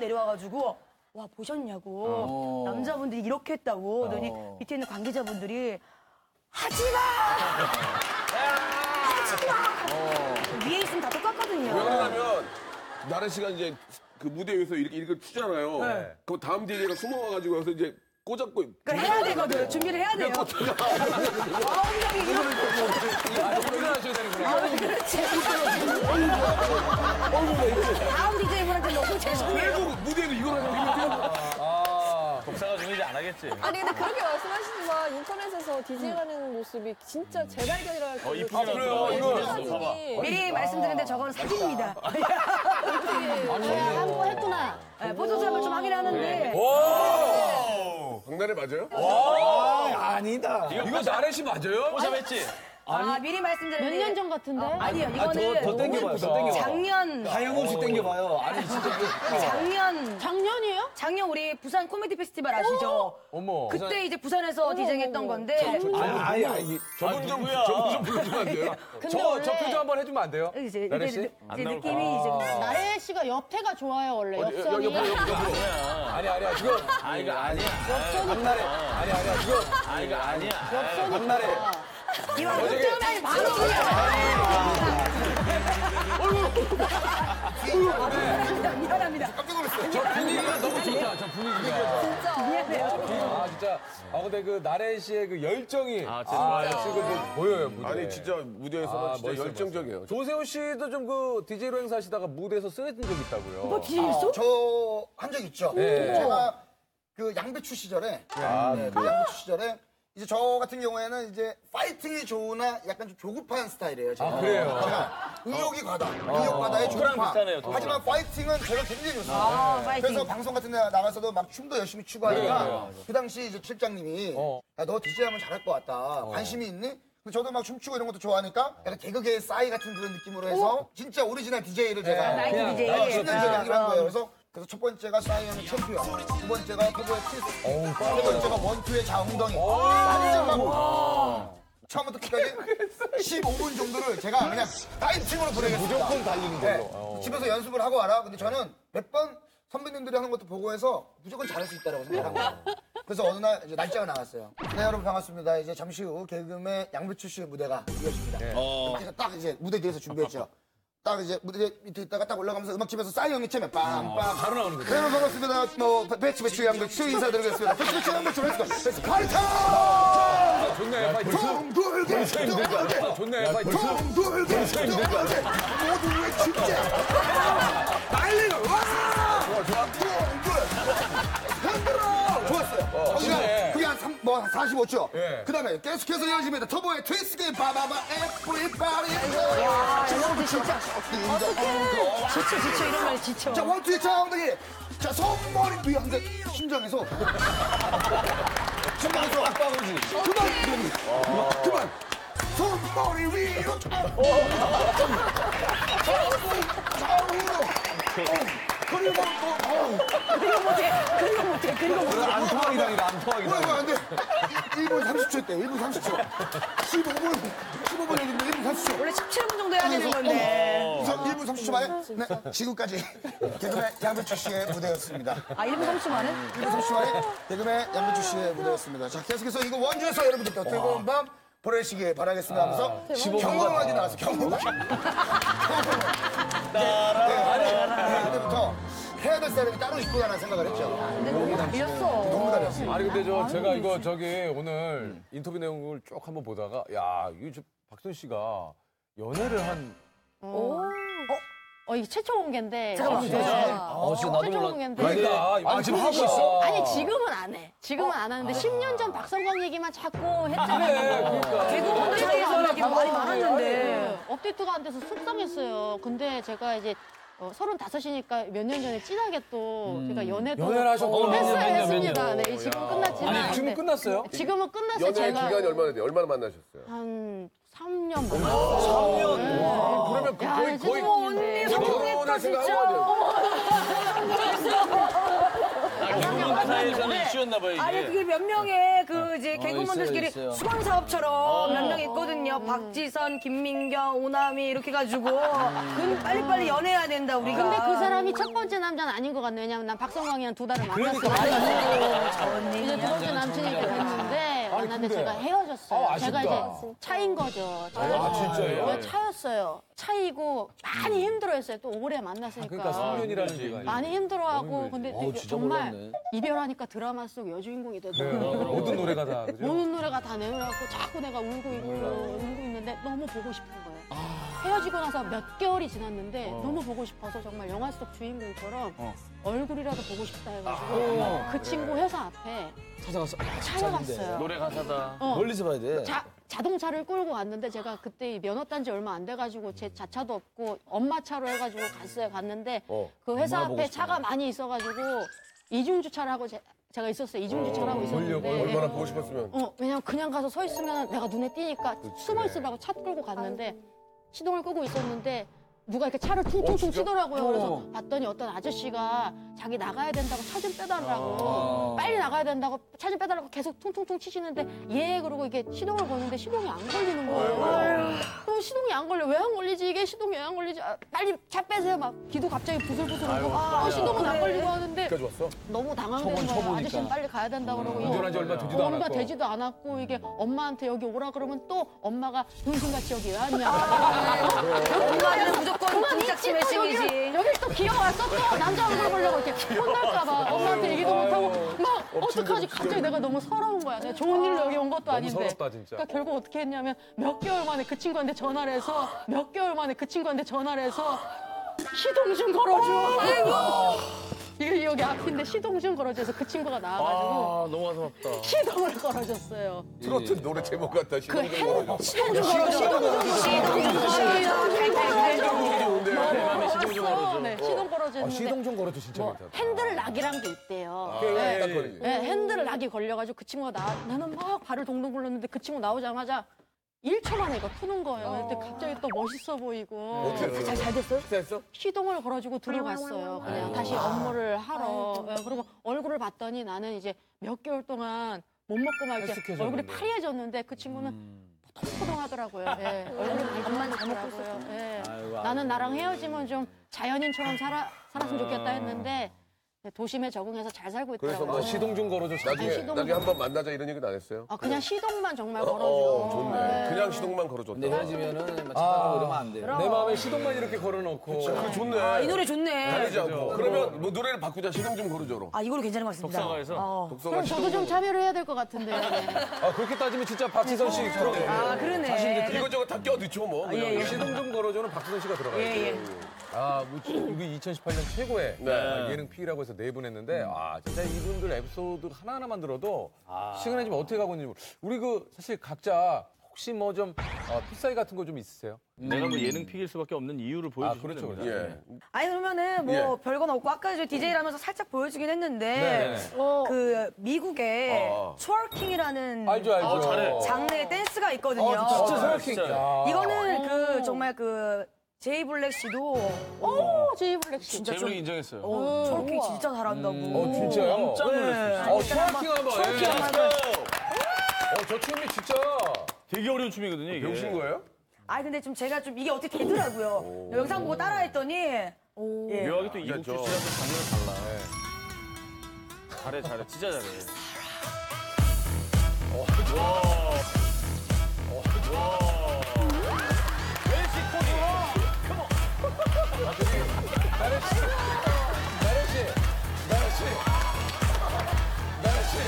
내려와가지고 와 보셨냐고 남자분들이 이렇게 했다고 그러더니 밑에 있는 관계자분들이 하지마 하지마 위에 있으면 다 똑같거든요. 왜 그러냐면 나래 씨가 이제 그 무대 위에서 이렇게 이렇게 추잖아요. 네. 그럼 다음 디제이가 숨어와가지고 여기서 이제 꽂았고. 그걸 해야 되거든. 준비를 해야 돼요. 아, 엉덩이 이렇게. 일어나셔야 되는구나. 그렇지. 다음 디제이분한테 너무 죄송해요. 결국 무대에도 이걸 하냐고. 복사가 중이지 안 하겠지. 아니 근데 그렇게 말씀하시지만 인터넷에서 디제이하는 모습이 진짜 재발견이라 할 어, 이쁘게 아, 나왔더라고. 그래요? 이거 사진이 미리 말씀드리는데 저건 사진입니다. 한번 했구나. 네, 포토샵을 좀 하긴 하는데. 박나래 맞아요? 아, 아니다. 이거 나래 씨 맞아요? 포샵했지? 아, 미리 말씀드리는데. 몇 년 전 같은데? 아니요, 아, 이거는 더, 더 땡겨봐요, 더 땡겨봐요. 작년. 하염없이 땡겨봐요. 아니, 진짜. 이거- 작년. 작년이에요? 작년 우리 부산 코미디 페스티벌 아시죠? 어머. 그때 이제 부산에서 디제잉했던 건데. 아니, 아니, 아니. 저분 좀, 누구야? 저분 좀 불러주면 안 돼요? 저, 원래- 저 표정 한번 해주면 안 돼요? 이제, 나래 이제, 씨? 이제 느낌이 이제. 나래 씨가 옆태가 좋아요, 원래. 여- 여- 옆선이. 옆으로, 옆으로. 아니, 아니야. 지금. 아, 이거 아니야. 박나래. 아니, 아니야. 지금. 아, 이거 아니야. 박나래. 이왕 걱정하지 바로 그냥. 미안합니다. 깜짝 놀랐어요. 저 분위기가 너무 좋다. 저 분위기가. 진짜 미안해요. 아, 진짜. 아, 근데 그 나래 씨의 그 열정이. 아, 진짜 좋아요. 지금 그 보여요, 무대. 아니 진짜 무대에서는 아, 진짜 멋있어요, 열정적이에요. 조세호 씨도 좀 그 디제이로 행사하시다가 무대에서 쓰러진 적 있다고요. 뭐 디제이했어? 저 한 적 있죠. 네. 제가 그 양배추 시절에, 아, 네, 그 양배추 시절에 이제 저 같은 경우에는 이제 파이팅이 좋으나 약간 좀 조급한 스타일이에요. 제가. 아, 그래요? 제가 의욕이 과다, 의욕 과다의 저랑 조급한. 비슷하네요, 저랑. 하지만 파이팅은 제가 굉장히 좋습니다. 아, 파이팅. 그래서 방송 같은 데 나가서도 막 춤도 열심히 추고 하니까 그 당시 이제 실장님이 어. 야, 너 디제이 하면 잘할 것 같다. 관심이 있니? 근데 저도 막 춤추고 이런 것도 좋아하니까 약간 개그계의 싸이 같은 그런 느낌으로 해서 진짜 오리지널 디제이를 제가 나이트 그냥 디제이. 십 년 전에 하기로 한 거예요. 그래서 그래서 첫 번째가 싸이언의 챔피언, 두 번째가 터보의 키스, 세 번째가 원투의 자웅덩이. 완전 막 처음부터 끝까지 십오 분 정도를 제가 그냥 파이팅으로 보내겠습니다. 무조건 달리는 걸로. 어. 집에서 연습을 하고 와라. 근데 저는 몇 번 선배님들이 하는 것도 보고 해서 무조건 잘할 수 있다고 생각합니다. 그래서 어느 날 이제 날짜가 나왔어요. 네, 여러분 반갑습니다. 이제 잠시 후 개그맨 양배추 씨의 무대가 이어집니다. 그래서 딱 이제 무대 뒤에서 준비했죠. 딱 이제 무대 밑에 있다가 딱 올라가면서 음악집에서 싸이 형이 처음에 빰빰 바로 나오는 거죠. 네, 반갑습니다. 뭐 배치 배치 양배추 인사드리겠습니다. 배치 배치 양배추 렛츠고. 렛츠 파이팅! 좋네, 파이팅. 둥글게 둥글게 좋네, 파이팅. 둥글게 둥글게 모두 외치자. 난리가 와! 좋아 좋아. 둥글 흔들어. 좋았어요. 좋네. 그게 한 삼, 뭐 사십오 초. 예. 그 다음에 계속해서 이어집니다. 터보의 트위스트 바바바 에프리바디. 아, 이거 진짜. 지쳐, 지쳐. 이런 말 지쳐. 자, 원투의 자엉덩이. 자, 손머리 위에 한 대. 심장에서. 심장에서. 그만. 그만. 그만. 손머리 위로. 좌우로. 그리고 또, 어. 그리고 못해. 그리고 못해. 그리고 못해. 안 토하기다, 아니라 안 뭐야, 토하기다. 뭐야, 안 돼. 일 분 삼십 초 했대요. 일 분 삼십 초. 십오 분. 십오 분 얘기인데 일 분 삼십 초. 원래 십칠 분 정도 해야 되는 건데. 그래서 일 분 삼십 초 만에 네, 지금까지 개그맨 양배추 씨의 무대였습니다. 아, 일 분 삼십 초 만에? 일 분 삼십 초 만에 개그맨 양배추 씨의 무대였습니다. 자, 계속해서 이거 원주에서 여러분들 뜨거운 밤 보내시길 바라겠습니다 하면서 경호음악이 나왔어요. 경호음악. 네, 그때부터 해야 될 사람이 따로 있구나라는 생각을 했죠. 근데 너무 달렸어. 너무 달렸어요. 아니 근데 저 제가 이거 저기 오늘 인터뷰 내용을 쭉 한번 보다가 야 이거 저 박선 씨가 연애를 한 오. 어, 이게 최초 공개인데. 잠깐만, 네. 어, 진짜 나도 최초 몰라. 공개인데. 그러니까 아, 지금 하고 있어? 아니, 지금은 안 해. 지금은 안 하는데 십 년 전 박성광 얘기만 자꾸 했잖아요. 그러니까. 개그 업데이트가 안 되기로 말이 많았는데. 네, 업데이트가 안 돼서 속상했어요. 근데 제가 이제 어, 서른다섯이니까 몇 년 전에 진하게 또 제가 연애도 연애를 하셨구나. 했어요, 몇 년, 몇 년, 했습니다. 몇 년. 네, 지금 끝났지만. 아니 지금 네. 끝났어요? 지금은 끝났어요. 연애 제가 기간이 얼마나 돼요? 얼마나 만나셨어요? 한 삼 년 만났어요. 삼 년? 네. 와, 그러면 그 야, 거의 진짜 거의 언니 결혼을 생각한 거 아니에요? 한 년 만났어요. 사이에서는 이슈였나 봐요, 이게. 아니 그게 몇 명의 그 이제 있어요, 개그우먼들끼리 있어요. 수건 사업처럼 몇 명 있거든요. 박지선, 김민경, 오남이 이렇게 가지고 그 빨리빨리 연애해야 된다 우리가. 근데 그 사람이 첫 번째 남자는 아닌 것 같네. 왜냐면 난 박성광이랑 두 달을 만났어. 이제 두 번째 남친이 됐는데 만났는데 제가 헤어졌어요. 아, 제가 아쉽다. 이제 차인 거죠. 아, 진짜요? 네, 차였어요. 차이고 많이 힘들어했어요. 또 오래 만났으니까. 그러니까 삼 년이라는 기간이. 많이 힘들어하고 근데 어우, 진짜 정말 몰랐네. 이별하니까 드라마 속 여주인공이 네, 되더라고요. 모든 노래가 다 그죠? 모든 노래가 다 내려갖고 자꾸 내가 울고 있고 울고 있는데 너무 보고 싶은 거예요. 헤어지고 나서 몇 개월이 지났는데 너무 보고 싶어서 정말 영화 속 주인공처럼 얼굴이라도 보고 싶다 해가지고 그 친구 회사 앞에 찾아갔어. 찾아갔어요. 노래 가사다. 어. 멀리서 봐야 돼. 자, 자동차를 끌고 갔는데 제가 그때 면허 딴 지 얼마 안 돼가지고 제 자차도 없고 엄마 차로 해가지고 갔어요. 갔는데 그 회사 엄마가 보고 앞에 싶네. 차가 많이 있어가지고 이중주차를 하고 제, 제가 있었어요. 이중주차를 하고 있었는데 얼마나 보고 싶었으면. 어, 왜냐면 그냥 가서 서 있으면 내가 눈에 띄니까 숨어 있으라고 차 끌고 갔는데 시동을 끄고 있었는데 누가 이렇게 차를 퉁퉁퉁 치더라고요. 그래서 봤더니 어떤 아저씨가 자기 나가야 된다고 차 좀 빼달라고 빨리 나가야 된다고 차 좀 빼달라고 계속 퉁퉁퉁 치시는데 예 그러고 이게 시동을 거는데 시동이 안 걸리는 거예요. 그럼 시동이 안 걸려. 왜 안 걸리지? 이게 시동이 왜 안 걸리지? 아, 빨리 차 빼세요. 막 귀도 갑자기 부슬부슬하고 아, 시동은 안 걸리고 하는데 여기까지 왔어? 너무 당황되는 거예요. 아저씨는 빨리 가야 된다고 그러고 운전한 지 얼마 되지도 얼마 않았고. 되지도 않았고 이게 엄마한테 여기 오라 그러면 또 엄마가 등신같이 여기 왜 왔냐. 엄마는 무조건 등짝치 매칭이지. 여기 또 기어왔어 또 남자 얼굴 보려고 이렇게 혼날까봐 엄마한테 얘기도 못하고 막 어떡하지 갑자기 내가 너무 서러운 거야. 내가 좋은 일로 여기 온 것도 아닌데. 서럽다, 진짜. 그러니까 결국 어떻게 했냐면 몇 개월 만에 그 친구한테 전화를 해서 몇 개월 만에 그 친구한테 전화를 해서 시동 좀 걸어줘. 이게 여기 앞인데 시동 좀 걸어줘서 그 친구가 나와가지고 아, 너무 가슴 시동을 걸어줬어요. 트로트 노래 제목 같다. 그 시동 좀 핸, 걸어줘. 시동 좀 걸어줘. 시동 좀 걸어줘. 내 맘에 시동 좀 걸어줘. 네, 시동 걸어줘 아, 했는데 시동 좀 걸어줘 진짜 뭐 괜찮다. 핸들 락이랑도 있대요. 예, 네. 딱 걸리지. 네, 핸들 락이 걸려가지고 그 친구가 나, 나는 막 발을 동동 굴렀는데 그 친구 나오자마자 일 초 만에 이거 푸는 거예요. 근데 갑자기 또 멋있어 보이고. 잘, 잘 됐어요? 됐어? 시동을 걸어주고 들어갔어요. 그냥 다시 업무를 하러. 예, 그리고 얼굴을 봤더니 나는 이제 몇 개월 동안 못 먹고 막 이렇게 헬스케졌는데. 얼굴이 파리해졌는데 그 친구는 포동포동하더라고요. 예, 얼굴이 많이 잘 먹었어요. 예. 나는 나랑 헤어지면 좀 자연인처럼 살아, 살았으면 좋겠다 했는데 도심에 적응해서 잘 살고 그래서 있더라고요. 뭐 시동 좀 걸어줘. 나중에, 시동 나중에 한번 만나자 이런 얘기는 안 했어요? 아, 그냥 시동만 정말 어, 걸어주고. 좋네. 예. 그냥 시동만 걸어줬다. 근데 헤어지면은 막 찾아가고 이러면 안 돼요. 내 마음에 시동만 이렇게 걸어놓고. 그거 좋네. 이 노래 좋네. 다르지 않고. 그러면 뭐 노래를 바꾸자. 시동 좀 걸어줘라. 아, 이거로 괜찮은 것 같습니다. 독서가에서? 어. 독서가 그럼 시동 저도 좀 걸어줘. 참여를 해야 될 것 같은데요. 네. 아 그렇게 따지면 진짜 박지선 씨 들어가요. 아, 그러네. 이것저것 다 껴넣죠 뭐. 그냥. 예, 예. 시동 좀 걸어줘는 박지선 씨가 들어가요. 예, 예. 아, 뭐, 이게 이천십팔 년 최고의 네. 아, 예능 피라고 해서 내보냈는데, 아, 진짜 이분들 에피소드 하나하나만 들어도 시간이 좀 어떻게 가고 있는지. 모르- 우리 그, 사실 각자 혹시 뭐 좀, 어, 필살기 같은 거 좀 있으세요? 내가 뭐 예능 픽일 수밖에 없는 이유를 아, 보여주시면 그렇죠, 됩니다. 그렇죠. 예. 아니 그러면은 뭐 예. 별건 없고 아까 저 디제이라면서 살짝 보여주긴 했는데 네네. 어, 그 미국에 어. 트월킹이라는 알죠, 알죠. 아, 잘해. 장르의 댄스가 있거든요. 어, 진짜 생각해. 진짜. 야. 이거는 그 정말 그 제이 블랙 씨도 오, 제이 블랙 씨. 진짜 좀 제블이 인정했어요. 어, 트월킹 우와. 진짜 잘한다고. 어, 진짜요? 깜짝 놀랐어요. 어, 트월킹 한번. 트월킹 예. 한번. 어, 저 춤이 진짜. 되게 어려운 춤이거든요, 이게. 배우신 거예요? 아니 근데 좀 제가 좀 이게 어떻게 되더라고요. 영상 보고 따라했더니 예. 묘하게 또 이국 저- 출신하고 장르가 달라. 잘해, 잘해. 진짜 잘해. 나래 씨. 나래 씨. 나래 씨. 나래 씨.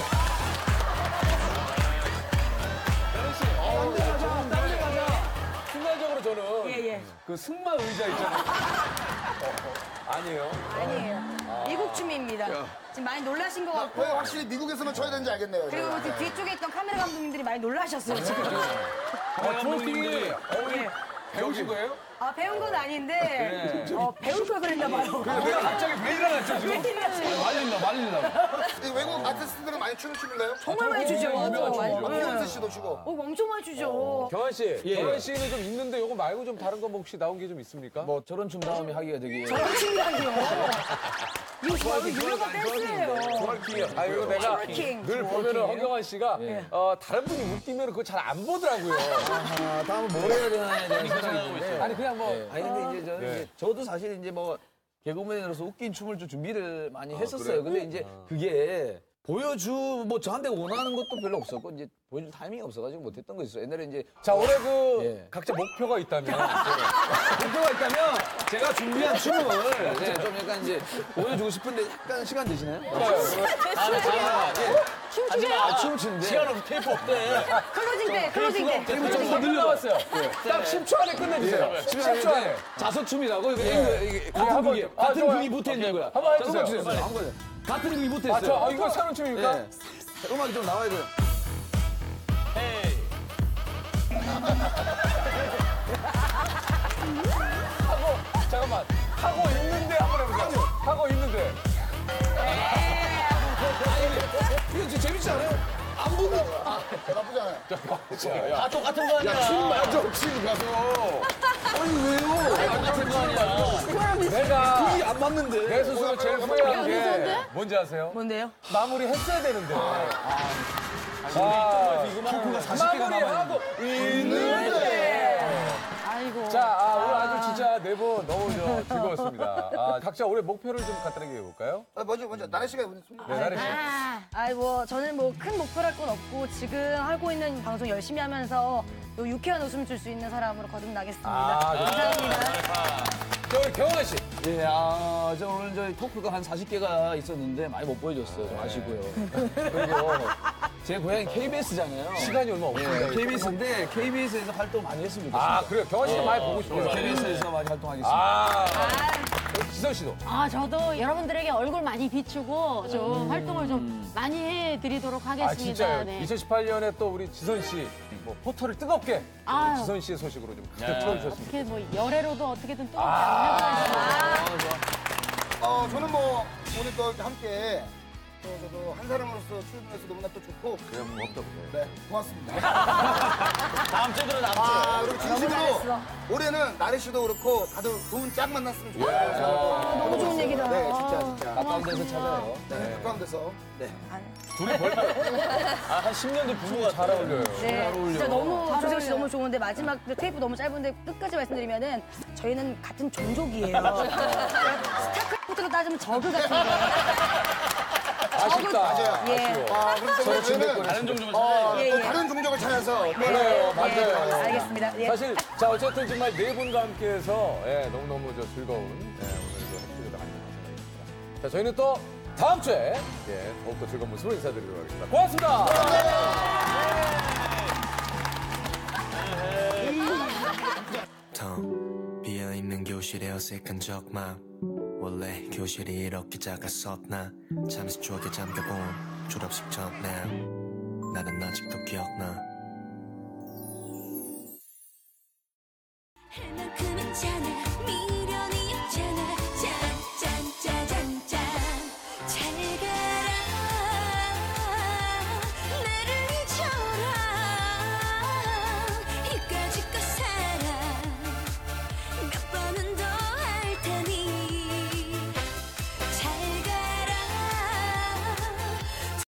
나래 씨. 어, 저는 딴데 가자. 순간적으로 저는 예, 예. 그 승마 의자 있잖아요. 어, 어, 아니에요. 아니에요. 미국 춤입니다. 지금 많이 놀라신 것 같고 왜 확실히 미국에서만 쳐야 되는지 알겠네요. 그리고 제가. 지금 뒤쪽에 있던 카메라 감독님들이 많이 놀라셨어요 지금. 아, 트월킹이 어, 배우신 거예요? 아 배운 건 아닌데 어, 배울 걸 그랬나 봐요. 내가 갑자기 왜 일어났죠, 지금? 말린다, 말린다. 이 외국 아티스트들은 많이 추는 춤인가요? 정말 많이 추죠. 유명한 춤이죠. 아, 비욘세 씨도 추고. 어, 엄청 많이 추죠. 경환 씨, 예. 경환 씨는 좀 있는데 요거 말고 좀 다른 거 뭐 혹시 나온 게 좀 있습니까? 뭐 저런 춤 다음에 하기가 되게. 저런 춤이라니요. 이거 좋아요. 유명한 댄스예요. 스월킹이요. 아, 이거 내가 스월킹. 늘 보면은 허경환 씨가 어, 다른 분이 웃기면 그거 잘 안 보더라고요. 아, 다음은 뭘 해야 되나에 대한 생각이 생각하고 있는데. 있어요. 아니, 그냥 뭐. 아니, 근데 이제 저는 네. 이제 저도 사실 이제 뭐 개그맨으로서 웃긴 춤을 좀 준비를 많이 했었어요. 그래요? 근데 이제 그게 보여주, 뭐 저한테 원하는 것도 별로 없었고, 이제 보여줄 타이밍이 없어가지고 못했던 거 있어요. 옛날에 이제. 자, 올해 그 예. 각자 목표가 있다면. 목표가 있다면 제가 준비한 춤을 네, 좀 약간 이제 보여주고 싶은데 약간 시간 되시나요? 춤추세요. 아, 춤 추는데. 시간 없어, 테이프 없대. 클로징 때, 클로징 때. 테이프 좀 더 더 늘려왔어요. 딱 십 초 안에 끝내주세요. 십 초 안에. 자석춤이라고 이거 이게, 이게 같은 한번- 극이 아, 같은 좋아요. 극이 붙어 있는 거야. 한번 해주세요. 자, 한번 주세요. 한번 같은 극이 붙어 아, 있어요. 저, 아, 이거 새로운 춤입니까? 네. 음악이 좀 나와야 돼요. 헤이. 하고, 잠깐만. 하고 있는데 한번 해보세요. 하고 있는데. 이거 진짜 재밌지 않아요? 안 보는 아, 나쁘지 않아요. 다 똑같은 거 아니야. 춤 맞아, 춤 가서. 아니 왜요? 똑같은 거 아니야. 내가 극이 안 맞는데. 내 스스로 제일 후회한 게 뭔지 아세요? 뭔데요? 마무리 했어야 되는데. 아, 토크가 사십 개가 마무리하고 있는데. 아이고. 자, 아, 오늘 아주 진짜 네 분 너무 저 즐거웠습니다. 아, 각자 올해 목표를 좀 간단하게 해볼까요? 아, 먼저, 먼저, 나래 씨가 먼저 손 네, 나래 씨. 아이 뭐 저는 뭐 큰 목표랄 건 없고 지금 하고 있는 방송 열심히 하면서 또 유쾌한 웃음 줄 수 있는 사람으로 거듭나겠습니다. 아, 좋습니다. 감사합니다. 저 우리 경환 씨. 예, 아, 저 오늘 저희 토크가 한 사십 개가 있었는데 많이 못 보여줬어요. 좀 아시고요. 그리고 제 고향이 케이비에스잖아요. 시간이 얼마 없습니다. 케이비에스인데 케이비에스에서 활동 많이 했으면 좋겠어요. 아, 그래요. 경환 씨도 많이 보고 싶어요. 케이비에스에서 많이 활동하겠습니다. 아, 지선 씨도. 아, 저도 여러분들에게 얼굴 많이 비추고 좀 활동을 좀 많이 해드리도록 하겠습니다. 아, 진짜요. 네. 이천십팔 년에 또 우리 지선 씨, 뭐, 포털을 뜨겁게 아유. 지선 씨의 소식으로 좀 가득 풀어주셨습니다. 어떻게 뭐 열애로도 어떻게든 또 아. 해보겠습니다. 어, 저는 뭐, 오늘 또 함께, 또 저도 한 사람으로서 출연해서 너무나 또 좋고. 그냥 뭐 없다 보네. 네, 고맙습니다. 다음 주도 다음 주. 아, 그리고 진심으로 잘했어. 올해는 나래 씨도 그렇고 다들 좋은 짝 만났으면 좋겠어요. 너무 좋은 얘기다. 네, 진짜, 진짜. 가까운 데서 찾아요. 네, 가까운 데서. 아, 한 십 년 뒤 부부가 잘 어울려요. 네, 진짜 너무 조세호 씨 너무 좋은데 마지막 테이프 너무 짧은데 끝까지 말씀드리면은 저희는 같은 종족이에요. 스타크래프트로 따지면 저그 같은 거. 아쉽다. 맞아요. 예. 아, 그래서 저희는 다른 종족을 어, 찾아야 예, 또 예. 다른 종족을 찾아서. 그래요, 맞아요. 알겠습니다. 예. 사실 자 어쨌든 정말 네 분과 함께해서 예, 너무너무 저 즐거운 예, 오늘도 해피가 아니었나 생각합니다. 자 저희는 또 다음 주에 예, 더욱더 즐거운 모습으로 인사드리도록 하겠습니다. 고맙습니다. 텅 비어있는 교실에 어색한 적만 원래 교실이 이렇게 작았었나 잠시 추억에 잠겨본 졸업식 전날 나는 아직도 기억나